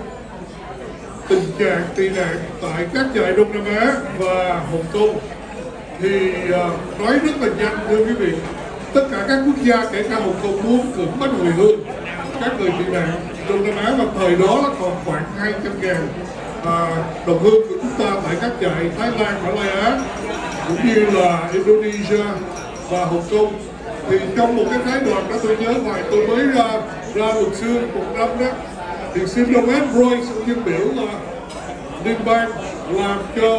tình trạng tị nạn tại các trại Đông Nam Á và Hồng Kông. Thì uh, nói rất là nhanh thưa quý vị, tất cả các quốc gia kể cả Hồng Kông muốn cưỡng bắt hồi hương các người tị nạn Đông Nam Á, và thời đó là còn khoảng hai trăm ngàn uh, đồng hương của chúng ta tại các trại Thái Lan, Mã Lai Á cũng như là Indonesia và Hồng Kông. Thì trong một cái phái đoàn đó tôi nhớ ngoài tôi mới ra ra luật sư một năm đó, thì xin ông Ed Royce ông dân biểu là liên bang làm cho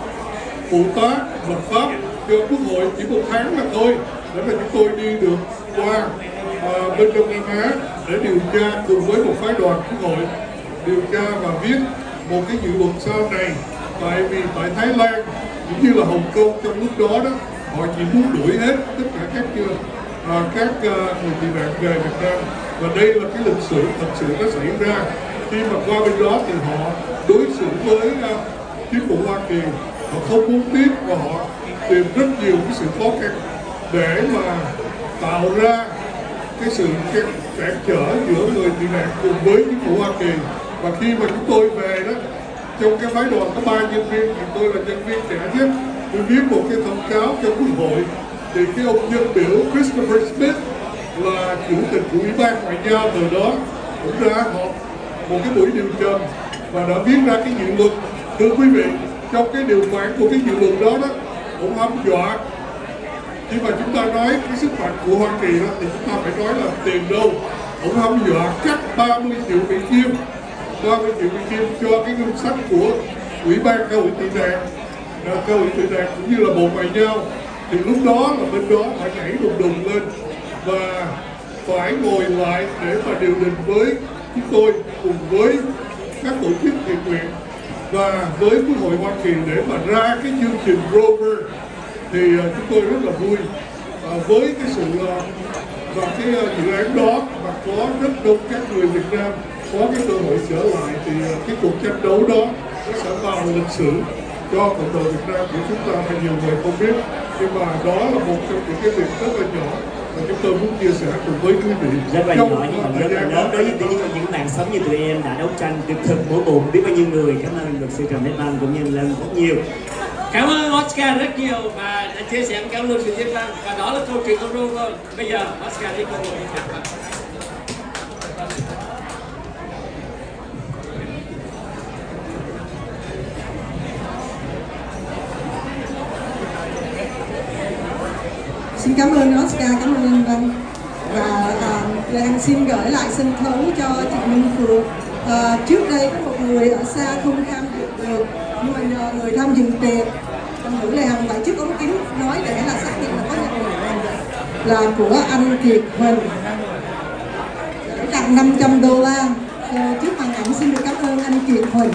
phụ tá lập pháp cho quốc hội chỉ một tháng mà thôi, để mà chúng tôi đi được qua à, bên Đông Nam Á để điều tra cùng với một phái đoàn quốc hội điều tra và viết một cái dự luật sau này. Tại vì tại Thái Lan cũng như là Hồng Kông trong lúc đó đó, họ chỉ muốn đuổi hết tất cả các à, các à, người tị nạn về Việt Nam, và đây là cái lịch sử thật sự nó xảy ra. Khi mà qua bên đó thì họ đối xử với à, chính phủ Hoa Kỳ, họ không muốn tiếp và họ tìm rất nhiều cái sự khó khăn để mà tạo ra cái sự cản trở giữa người tị nạn cùng với chính phủ Hoa Kỳ. Và khi mà chúng tôi về đó, trong cái phái đoàn có ba nhân viên, thì tôi là nhân viên trẻ nhất, tôi viết một cái thông cáo cho quốc hội. Thì cái ông dân biểu Christopher Smith là chủ tịch của Ủy ban Ngoại giao từ đó cũng ra họp một cái buổi điều trần và đã viết ra cái dự luật. Thưa quý vị, trong cái điều khoản của cái dự luật đó đó, ông hăm dọa. Khi mà chúng ta nói cái sức mạnh của Hoa Kỳ đó, thì chúng ta phải nói là tiền đâu. Ông hăm dọa cắt ba mươi triệu Mỹ Kim, ba mươi triệu Mỹ Kim cho cái ngân sách của Ủy ban Cao ủy tị nạn, Cao ủy tị nạn cũng như là Bộ Ngoại giao. Thì lúc đó là bên đó phải nhảy đùng đùng lên và phải ngồi lại để mà điều đình với chúng tôi cùng với các tổ chức thiện nguyện và với Quốc hội Hoa Kỳ để mà ra cái chương trình Rover. Thì uh, chúng tôi rất là vui uh, với cái sự uh, và cái uh, dự án đó mà có rất đông các người Việt Nam có cái cơ hội trở lại, thì uh, cái cuộc tranh đấu đó nó sẽ vào lịch sử cho cộng đồng Việt Nam của chúng ta mà nhiều người không biết. Nhưng mà đó là một trong những cái việc rất là nhỏ mà chúng tôi muốn chia sẻ cùng với quý vị. Rất là nhỏ nhưng mà rất là lớn đối với những những bạn sống như tụi em đã đấu tranh được thực mỗi bụng biết bao nhiêu người. Cảm ơn luật sư Trần Thái Văn cũng như Lân rất nhiều. Cảm ơn Oscar rất nhiều và đã chia sẻ với cảm ơn luật sư Thái Văn, và đó là câu chuyện của Rover. Bây giờ Oscar đi câu chuyện. xin cảm ơn Oscar, cảm ơn anh Văn. Và à, Lê Hằng xin gửi lại sân khấu cho chị Minh Phượng. À, trước đây có một người ở xa không tham dự được, nhưng mà nhờ người tham dự tiệc, anh nữ Lê Hằng lại trước ống kính nói để là xác nhận là có nhận được là của anh Kiệt Huỳnh để tặng năm trăm đô la. À, trước màn ảnh xin được cảm ơn anh Kiệt Huỳnh.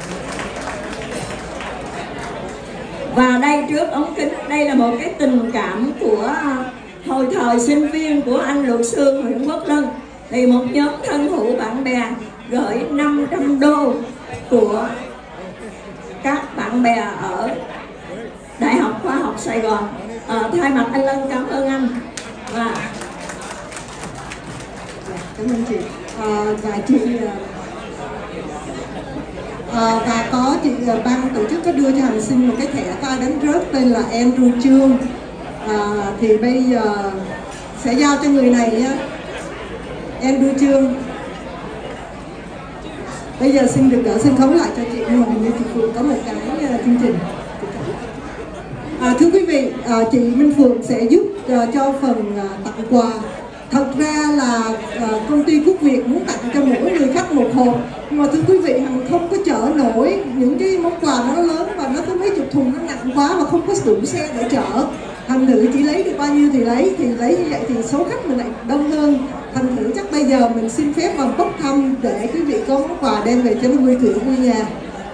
Và đây trước ống kính, đây là một cái tình cảm của hồi thời sinh viên của anh luật sư Nguyễn Quốc Lân. Thì một nhóm thân hữu bạn bè gửi năm trăm đô của các bạn bè ở Đại học Khoa học Sài Gòn. À, thay mặt anh Lân cảm ơn anh. Và cảm ơn chị. À, và chị à, và có chị ban tổ chức có đưa cho Hằng xin một cái thẻ có ai đánh rớt tên là Andrew Trương. À, thì bây giờ sẽ giao cho người này nhé. Andrew Trương. Bây giờ xin được gỡ sân khấu lại cho chị, nhưng mà hình như chị Phượng có một cái uh, chương trình. À, thưa quý vị, à, chị Minh Phượng sẽ giúp uh, cho phần uh, tặng quà. Thật ra là uh, công ty Quốc Việt muốn tặng cho mỗi người khách một hộp, nhưng mà thưa quý vị, Hằng không có chở nổi những cái món quà nó lớn và nó có mấy chục thùng, nó nặng quá và không có đủ xe để chở. Thành thử chỉ lấy được bao nhiêu thì lấy, thì lấy như vậy thì số khách mình lại đông hơn. Thành thử chắc bây giờ mình xin phép bằng bốc thăm để quý vị có món quà đem về cho nó vui cửa vui nhà.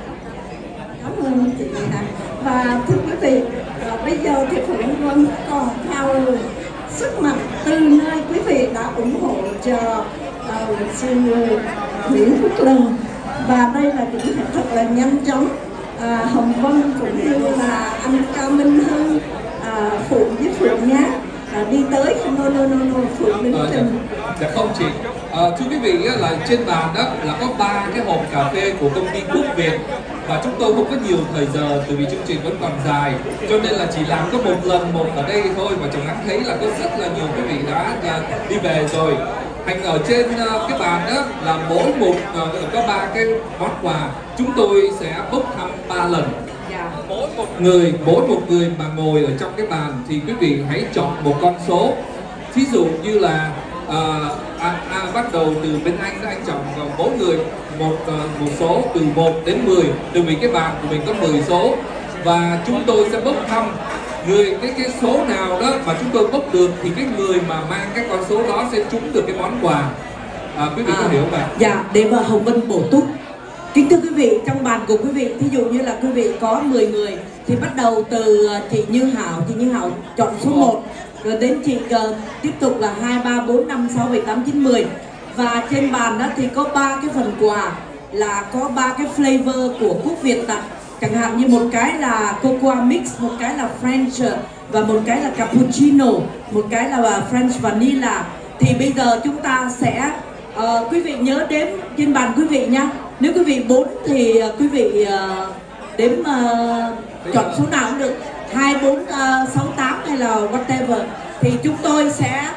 cảm ơn chị Hằng. Và thưa quý vị, à, bây giờ thì Phượng vẫn còn theo sức mạnh từ nơi quý vị đã ủng hộ cho luật sư Nguyễn Quốc Lân. Và đây là những hình thật là nhanh chóng. À, Hồng Vân cũng như là anh Cao Minh Hưng, à, Phượng với Phượng nhé, à, đi tới no no no no Phượng đến trình. Dạ không chị. À, thưa quý vị là trên bàn đó là có ba cái hộp cà phê của công ty Quốc Việt, và chúng tôi không có nhiều thời giờ tại vì chương trình vẫn còn dài, cho nên là chỉ làm có một lần một ở đây thôi. Và chồng anh thấy là có rất là nhiều quý vị đã đi về rồi. Thành ở trên cái bàn đó là mỗi một có ba cái món quà, chúng tôi sẽ bốc thăm ba lần. Mỗi một người, mỗi một người mà ngồi ở trong cái bàn thì quý vị hãy chọn một con số. Thí dụ như là à, à, à, bắt đầu từ bên anh đó, anh chọn mỗi người một một số từ một đến mười, từ vì cái bàn của mình có mười số, và chúng tôi sẽ bốc thăm người cái cái số nào đó mà chúng tôi bốc được thì cái người mà mang cái con số đó sẽ trúng được cái món quà. À, quý vị à, có hiểu không ạ? Dạ, để mà Hồng Vân bổ túc. Kính thưa quý vị, trong bàn của quý vị, thí dụ như là quý vị có mười người thì bắt đầu từ chị Như Hảo, chị Như Hảo chọn số một, rồi đến chị uh, tiếp tục là hai, ba, bốn, năm, sáu, bảy, tám, chín, mười. Và trên bàn đó thì có ba cái phần quà, là có ba cái flavor của Quốc Việt tặng. Chẳng hạn như một cái là cocoa mix, một cái là French và một cái là cappuccino, một cái là French vanilla. Thì bây giờ chúng ta sẽ uh, quý vị nhớ đếm trên bàn quý vị nhá. Nếu quý vị bốn thì uh, quý vị uh, đếm uh, chọn số nào cũng được, hai, bốn, sáu, tám hay là whatever. Thì chúng tôi sẽ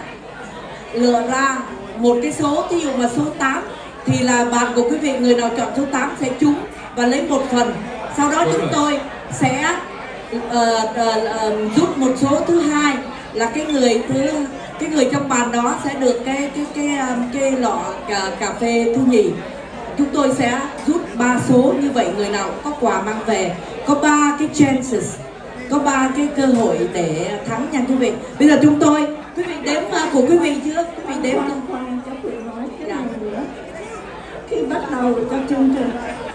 lựa ra một cái số, ví dụ mà số tám thì là bàn của quý vị, người nào chọn số tám sẽ trúng và lấy một phần. Sau đó chúng tôi sẽ uh, uh, uh, rút một số thứ hai, là cái người thứ cái người trong bàn đó sẽ được cái cái cái cái, cái lọ cà, cà phê thứ nhì. Chúng tôi sẽ rút ba số như vậy, người nào có quà mang về, có ba cái chances, có ba cái cơ hội để thắng nha quý vị. Bây giờ chúng tôi, quý vị đếm của quý vị chưa? Quý vị đếm khoan khoan cho Phượng nói cái này nữa. Khi bắt đầu cho chương trình,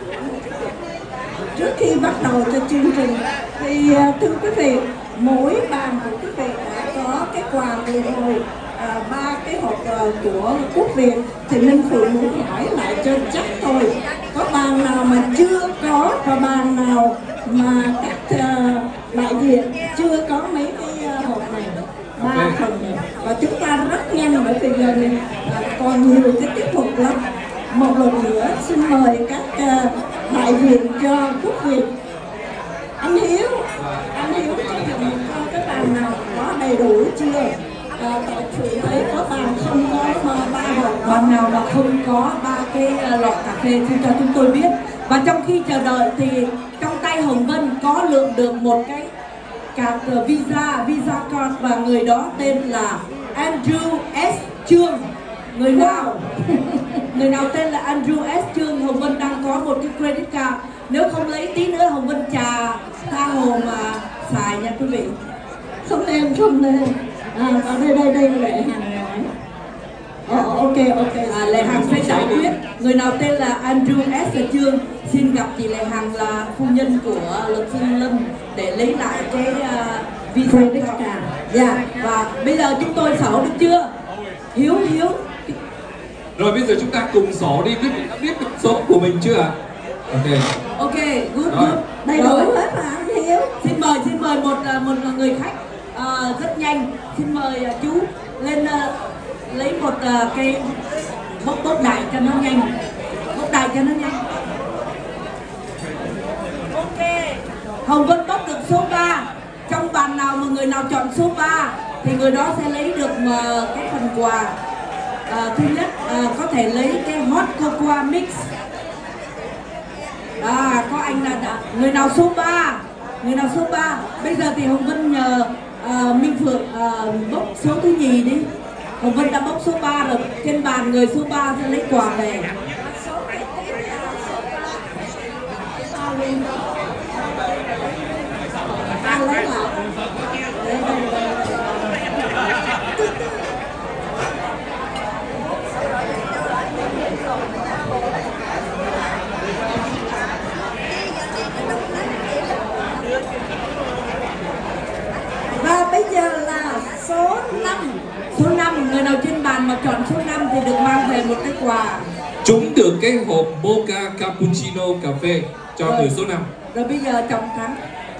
trước khi bắt đầu cho chương trình thì thưa quý vị, mỗi bàn của quý vị đã có cái quà vừa rồi, à, ba cái hộp uh, của Quốc Việt. Thì Minh Phượng muốn hỏi lại cho chắc thôi, có bàn nào mà chưa có và bàn nào mà các uh, đại diện chưa có mấy cái uh, hộp này, ba phần này. Và chúng ta rất nhanh bởi vì giờ này uh, còn nhiều cái tiết mục lắm. Một lần nữa xin mời các uh, đại diện cho Quốc Việt. Anh Hiếu, anh Hiếu cho mình coi cái bàn nào có đầy đủ chưa? À, tại Phượng thấy có bàn không có ba hộp, bàn nào mà không có ba cái lọ cà phê thì cho chúng tôi biết. Và trong khi chờ đợi thì trong tay Hồng Vân có lượng được một cái card uh, visa visa card và người đó tên là Andrew S Trương. Người nào người nào tên là Andrew S Trương, Hồng Vân đang có một cái credit card. Nếu không lấy tí nữa Hồng Vân trà tha hồ mà xài nha quý vị. Không em không lên. À, ở đây đây đây Lệ Hằng rồi. Ờ, ok ok. À, Lệ Hằng sẽ giải quyết. Người nào tên là Andrew S Trương xin gặp chị Lệ Hằng là phu nhân của luật sư Lâm để lấy lại cái uh, visa credit card. Dạ. Và bây giờ chúng tôi sổ được chưa? Hiếu Hiếu. Rồi bây giờ chúng ta cùng sổ đi, quý vị đã biết được số của mình chưa ạ? Ok. Ok, good Rồi. good. Đầy đủ hết mà anh Hiếu. Xin mời xin mời một một người khách uh, rất nhanh. Xin mời uh, chú lên uh, lấy một uh, cái bốc bốc đại cho nó nhanh. Bốc đại cho nó nhanh. Ok. Hồng Vân bốc được số ba. Trong bàn nào mà người nào chọn số ba thì người đó sẽ lấy được uh, cái phần quà. À, thứ nhất à, có thể lấy cái hot cocoa mix. À, có anh là đã, người nào số ba, người nào số ba. Bây giờ thì Hồng Vân nhờ à, Minh Phượng à, bốc số thứ nhì đi. Hồng Vân đã bốc số ba rồi. Trên bàn người số ba sẽ lấy quà về. À, lấy lại. Đây, đây, đây. Và bây giờ là số năm. Số năm, người nào trên bàn mà chọn số năm thì được mang về một cái quà. Chúng được cái hộp Mocha Cappuccino Cà phê cho Rồi. người số năm. Rồi bây giờ chồng thắng.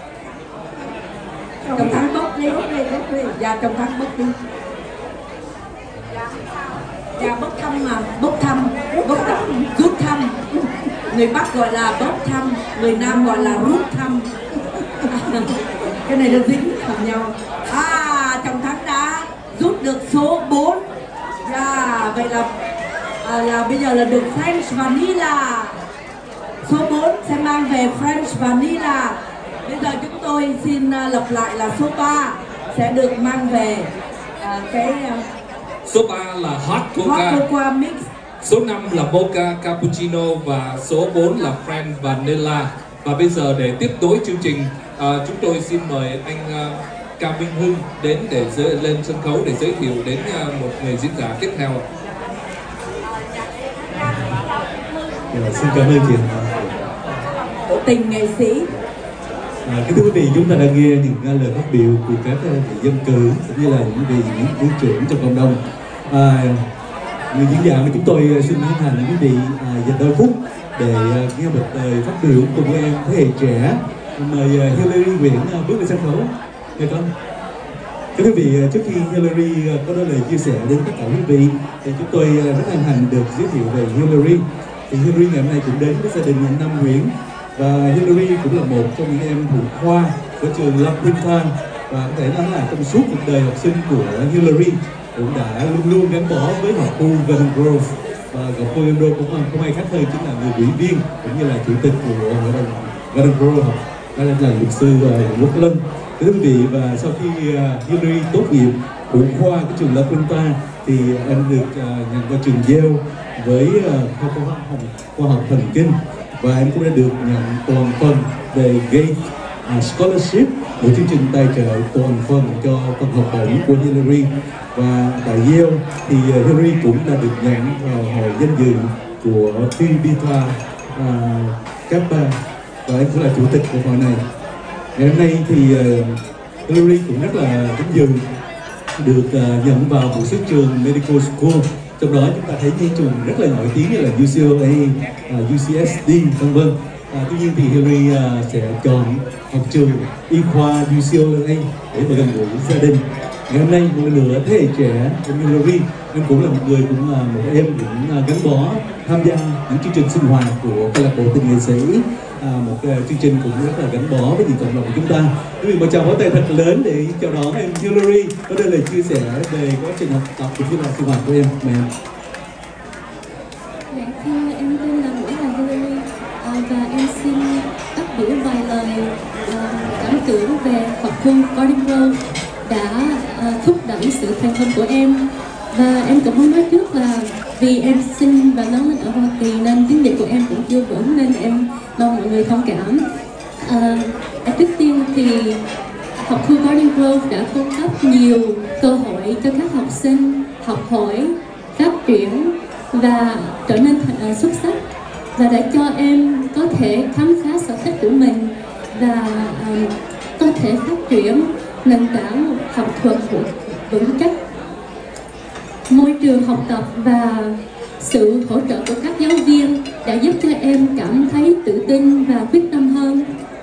Chồng thắng bốc đi, bốc đi, bốc đi. Dạ chồng thắng bốc đi. Dạ bốc thăm mà, bốc thăm, bốc thăm, rút thăm. Người Bắc gọi là bốc thăm, người Nam gọi là rút thăm. Cái này nó dính vào nhau. À, chồng thắng đã rút được số bốn. Dạ, vậy là à, là bây giờ là được French Vanilla. Số bốn sẽ mang về French Vanilla. Bây giờ chúng tôi xin uh, lặp lại là số ba sẽ được mang về uh, cái uh, Số ba là Hot Coca. Hot Cocoa Mix. Số năm là Mocha Cappuccino và số bốn là French Vanilla. Và bây giờ để tiếp nối chương trình, uh, chúng tôi xin mời anh uh, Cao Minh Hưng đến để giới, lên sân khấu để giới thiệu đến uh, một người diễn giả tiếp theo. Dạ, xin cảm ơn chị. Tình nghệ sĩ. À, kính thưa quý vị, chúng ta đã nghe những uh, lời phát biểu của các uh, vị dân cử cũng như là những vị những thủ trưởng trong cộng đồng. À, người diễn giả của chúng tôi uh, xin hân hạnh quý vị uh, dành đôi phút để uh, nghe một lời phát biểu cùng với em thế hệ trẻ. Mời uh, Hillary Nguyễn uh, bước lên sân khấu. Nghe con. Thưa quý vị, trước khi Hillary uh, có đôi lời chia sẻ đến tất cả quý vị, thì chúng tôi uh, rất hân hạnh được giới thiệu về Hillary. Thì Hillary ngày hôm nay cũng đến với gia đình Nam Nguyễn. Và Hillary cũng là một trong những em thủ khoa của trường La Quinta, và có thể nói là trong suốt cuộc đời học sinh của Hillary cũng đã luôn luôn gắn bó với học khu Garden Grove, và học khu Garden Grove cũng không ai khác hơn chính là người ủy viên cũng như là chủ tịch của hội đồng Garden Grove học, đó là luật sư uh, Quốc Lân. Thưa quý vị, và sau khi uh, Hillary tốt nghiệp thủ khoa của trường La Quinta thì em được uh, nhận vào trường Yale với uh, khoa học khoa học thần kinh, và em cũng đã được nhận toàn phần về Gates uh, Scholarship, một chương trình tài trợ toàn phần cho phần học bổng của Hillary. Và tại Yale thì uh, Hillary cũng đã được nhận vào hội danh dự của Phi Beta uh, Kappa, và em cũng là chủ tịch của hội này. Ngày hôm nay thì uh, Hillary cũng rất là vinh dự được uh, nhận vào một số trường Medical School, trong đó chúng ta thấy những trường rất là nổi tiếng như là U C L A, uh, U C S D, vân vân. Uh, tuy nhiên thì Hillary uh, sẽ chọn học trường y khoa U C L A để mà gần gũi gia đình. Ngày hôm nay một lửa thế hệ trẻ em Hillary, em cũng là một người cũng là một em cũng uh, gắn bó tham gia những chương trình sinh hoạt của câu lạc bộ tình nghệ sĩ. À, một uh, chương trình cũng rất là gắn bó với những cộng đồng của chúng ta. Quý vị một tràng pháo tay thật lớn để chào đón em Hillary có đôi lời chia sẻ về quá trình học tập cũng như là sinh hoạt của em. Mẹ em. Dạ, thưa em tên là Nguyễn Hà Hillary, à, và em xin phát biểu vài lời à, cảm tưởng về học khu Garden Grove đã uh, thúc đẩy sự thành công của em. Và em cũng muốn nói trước là vì em sinh và lớn lên ở Hoa Kỳ nên tiếng Việt của em cũng chưa vững, nên em mong mọi người thông cảm. Uh, trước tiên thì học khu Garden Grove đã cung cấp nhiều cơ hội cho các học sinh học hỏi, phát triển và trở nên uh, xuất sắc, và để cho em có thể khám phá sở thích của mình và um, có thể phát triển nền tảng học thuật vững chắc. Môi trường học tập và sự hỗ trợ của các giáo viên đã giúp cho em cảm thấy tự tin và quyết tâm hơn.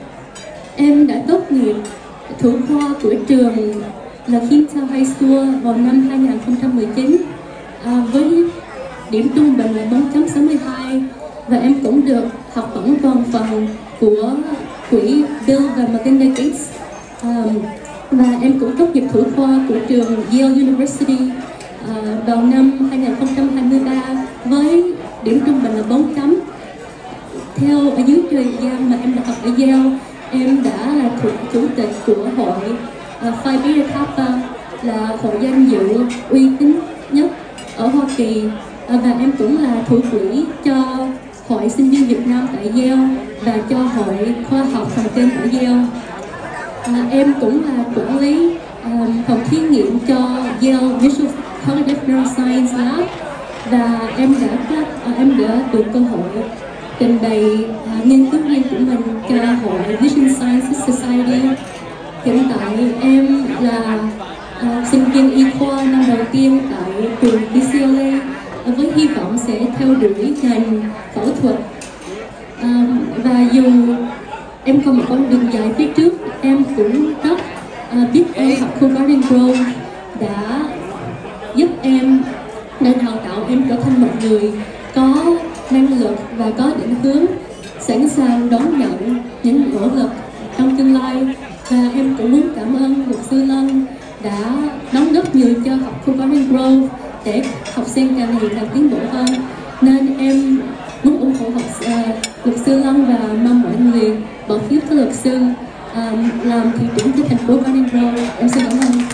Em đã tốt nghiệp thủ khoa của trường La Quinta High School vào năm hai nghìn không trăm mười chín à, với điểm trung bình là bốn chấm sáu mươi hai, và em cũng được học bổng toàn phần của quỹ Bill và Melinda Gates. À, và em cũng tốt nghiệp thủ khoa của trường Yale University à, vào năm hai nghìn không trăm hai mươi ba với điểm trung bình là bốn chấm. Theo ở dưới thời gian mà em đã học ở Yale, em đã là chủ, chủ tịch của hội uh, Phi Beta Kappa, là hội danh dự uy tín nhất ở Hoa Kỳ, uh, và em cũng là thủ quỹ cho hội sinh viên Việt Nam tại Yale và cho hội khoa học thần kinh ở Yale. À, em cũng là quản lý um, phòng thí nghiệm cho Yale Visual Cognitive Neuroscience Lab, và em đã có, uh, em đã được cơ hội trình bày uh, nghiên cứu viên của mình cho hội Vision Sciences Society. Hiện tại em là uh, sinh viên y khoa năm đầu tiên tại trường U C L A uh, với hy vọng sẽ theo đuổi ngành phẫu thuật. Uh, và dù em còn một con đường dài phía trước, em cũng rất uh, biết ơn học khu Garden Grove đã giúp em, đã đào tạo em trở thành một người có năng lực và có định hướng, sẵn sàng đón nhận những nỗ lực trong tương lai. Và em cũng muốn cảm ơn luật sư Lân đã đóng góp nhiều cho học khu Garden Grove để học sinh càng ngày càng tiến bộ hơn. Nên em muốn ủng hộ học uh, luật sư Lân và mong mọi người bỏ phiếu cho luật sư um, làm thị trưởng cho thành phố Garden Grove. Em xin cảm ơn.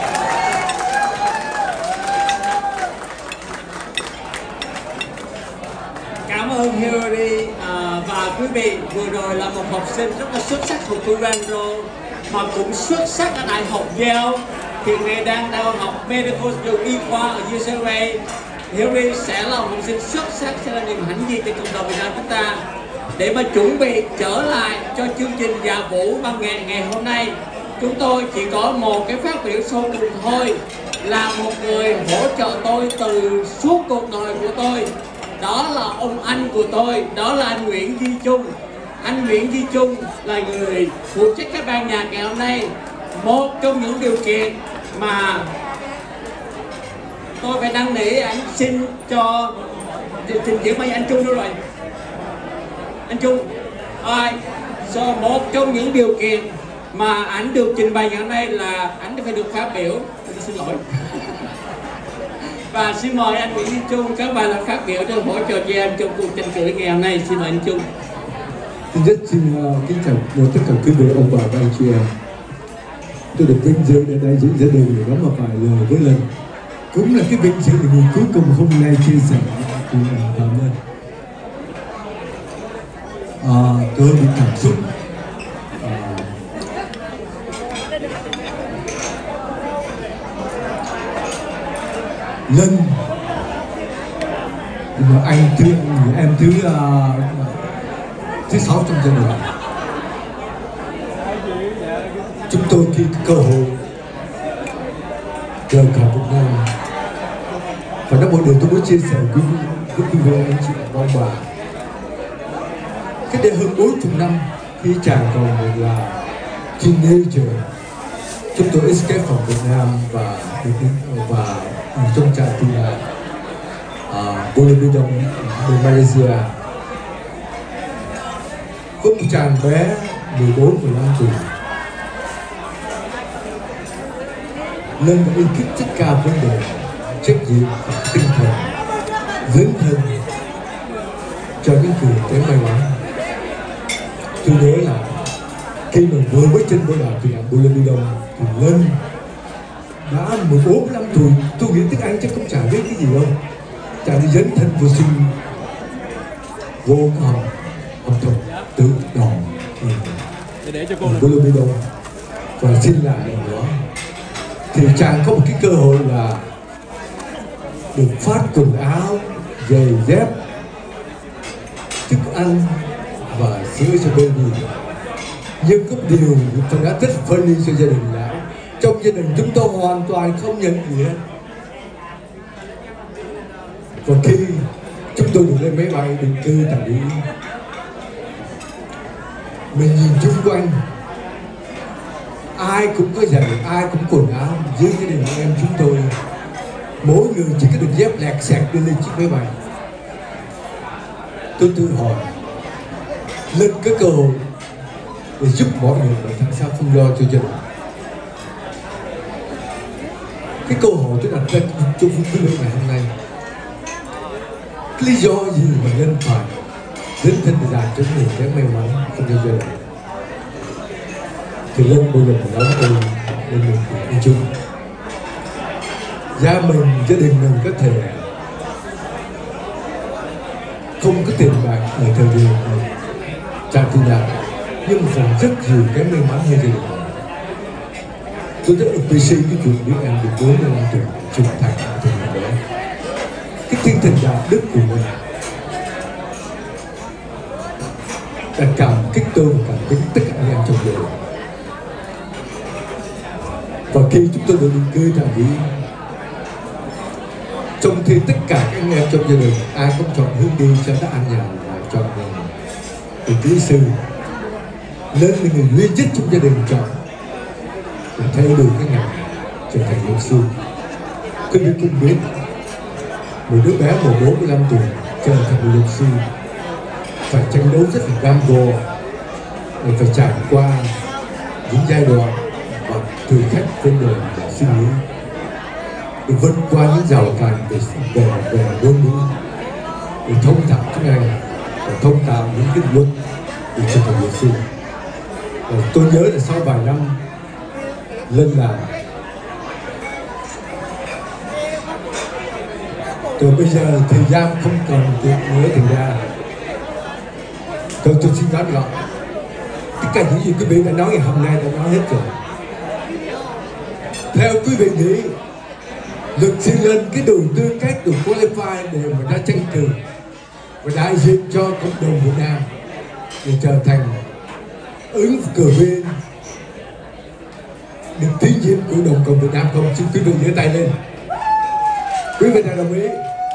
Cảm ơn Hillary à, và quý vị. Vừa rồi là một học sinh rất là xuất sắc của khu Garden Grove mà cũng xuất sắc ở Đại học Yale, hiện nay đang đang học medical trường y khoa ở U C L A. Hillary sẽ là một học sinh xuất sắc, sẽ là niềm hãnh diện cho cộng đồng Việt Nam chúng ta. Để mà chuẩn bị trở lại cho chương trình dạ vũ văn nghệ ngày hôm nay, chúng tôi chỉ có một cái phát biểu sau cùng thôi, là một người hỗ trợ tôi từ suốt cuộc đời của tôi. Đó là ông anh của tôi, đó là anh Nguyễn Duy Trung. Anh Nguyễn Duy Trung là người phụ trách cái ban nhạc ngày hôm nay. Một trong những điều kiện mà tôi phải năn nỉ anh xin cho trình diễn bài anh Trung nữa rồi. Anh Trung, à, so một trong những điều kiện mà ảnh được trình bày ngày hôm nay là ảnh phải được phát biểu. Tôi xin lỗi. Và xin mời anh Nguyễn Duy Trung các bạn là phát biểu để hỗ trợ cho em trong cuộc tranh cử ngày hôm nay. Xin mời anh Trung. Thứ nhất xin uh, kính chào tất cả quý vị, ông bà và anh chị em. Tôi được vinh dự đến đây diễn gia đình để nói một vài lời với Lân. Cũng là cái vinh dự của người cuối cùng hôm nay chia sẻ cùng cảm ơn. À, tôi bị cảm xúc. À, Lân là anh thứ em thứ uh, thứ sáu trong gia đình. Chúng tôi khi cơ hội rời khỏi Việt Nam, và đó một điều tôi muốn chia sẻ với quý vị anh chị và ông bà. Cách đây hơn bốn mươi năm, khi chàng còn là teenager, chúng tôi escape from Việt Nam và và ở trong trại tị nạn ở Bolividong, bên Malaysia. Có một chàng bé mười bốn mười lăm tuổi lên và ý thức tất cả vấn đề trách nhiệm và tinh thần dấn thân cho những người kém may mắn. Tôi nhớ là khi mà vừa mới chân vô đảo thì làm Bolivia Đông thì lên đã mười bốn mười lăm tuổi, tôi nghĩ tiếng Anh chắc cũng chả biết cái gì đâu, chả đi dấn thân vô sinh vô cái học học thuật tự đỏ để cho cô Bolivia Đông và xin lại lần đó thì chàng có một cái cơ hội là được phát quần áo, giày dép, thức ăn và sữa cho baby. Nhưng có điều tôi đã rất funny cho gia đình là trong gia đình chúng tôi hoàn toàn không nhận gì hết. Và khi chúng tôi được lên máy bay định cư tại Mỹ, mình nhìn chung quanh ai cũng có giày, ai cũng quần áo. Dưới gia đình em chúng tôi mỗi người chỉ có được dép lẹt xẹt đi lên chiếc máy bay. Tôi tự hỏi lên cái cơ hội để giúp mọi người mà tại sao không lo cho gia đình. Cái câu hỏi tôi đặt ra cho quý vị ngày hôm nay, cái lý do gì mà nhân phải đến thân dài cho người kém may mắn không cho gia đình. Thì lên bây giờ mình nói tôi nên mình đi chung gia mình, gia đình mình có thể không có tiền bạc ở thời điểm trả tiền nào, nhưng mà còn rất nhiều cái may mắn hơn gia đình. Tôi rất appreciate cái chuyện biết em được bốn mươi lăm tuổi trưởng thành ở thời điểm đó. Cái tinh thần đạo đức của mình đã cảm kích tôi và cảm kích tất cả anh em trong đời. Và khi chúng tôi được định cư tại Mỹ, trong khi tất cả các anh em trong gia đình ai cũng chọn hướng đi cho nó an nhàn và chọn một kỹ sư nên là người duy nhất trong gia đình chọn để thay đổi cái ngành trở thành luật sư. Quý vị cũng biết một đứa bé mười bốn mười lăm tuổi trở thành một luật sư phải tranh đấu rất là cam go, để phải trải qua những giai đoạn và thử thách trên đời để suy nghĩ, để vượt qua những rào cản về về về ngôn ngữ, để thông thạo tiếng Anh, để thông thạo những cái luật để trở thành luật sư. Và tôi nhớ là sau vài năm lên làm, rồi bây giờ thời gian không còn kịp nữa, thành ra tôi tôi xin nói gọn tất cả những gì quý vị đã nói ngày hôm nay đã nói hết rồi. Theo quý vị nghĩ luật sư lên cái đủ tư cách đủ qualify để mà ra tranh cử và đại diện cho cộng đồng Việt Nam để trở thành ứng cử viên được tín nhiệm của đồng cộng Việt Nam không? Xin quý vị giơ tay lên. Quý vị đã đồng ý?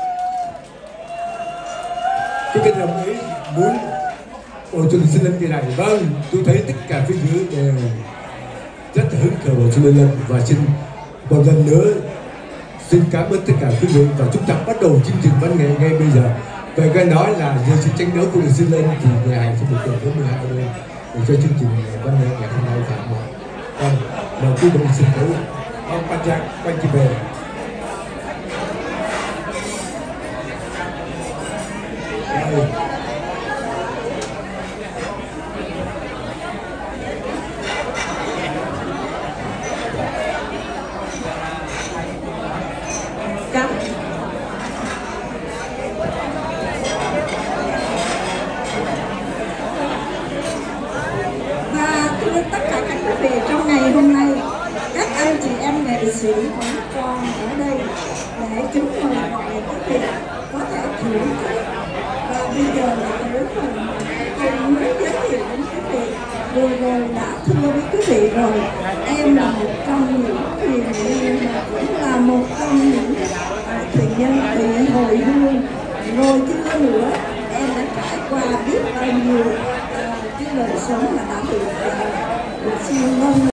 Quý vị đồng ý muốn ôi tôi xin lên cái này? Vâng, tôi thấy tất cả phía dưới đều rất là hứng khởi và xin lên và xin một lần nữa xin cảm ơn tất cả quý vị và chúng ta bắt đầu chương trình văn nghệ ngay bây giờ. Về cái nói là giờ sự tranh đấu của luật sư lên thì ngày hai sẽ một tuần tới mười hai đêm để cho chương trình văn nghệ ngày hôm nay phạm mọi. Vâng, đầu quý vị xin đấu ông Ban Giang, quanh chị về. vẫn còn ở đây để chúng mình mọi người có thể thưởng thức. Và bây giờ là đến mình em muốn giới thiệu đến quý vị, vừa rồi đã thưa với quý vị rồi, em là một trong những thuyền viên mà cũng là một trong những thuyền nhân thuyền hồi hương. Rồi thứ hơn nữa em đã trải qua biết bao nhiêu cái đời sống mà đã được được siêu ngôn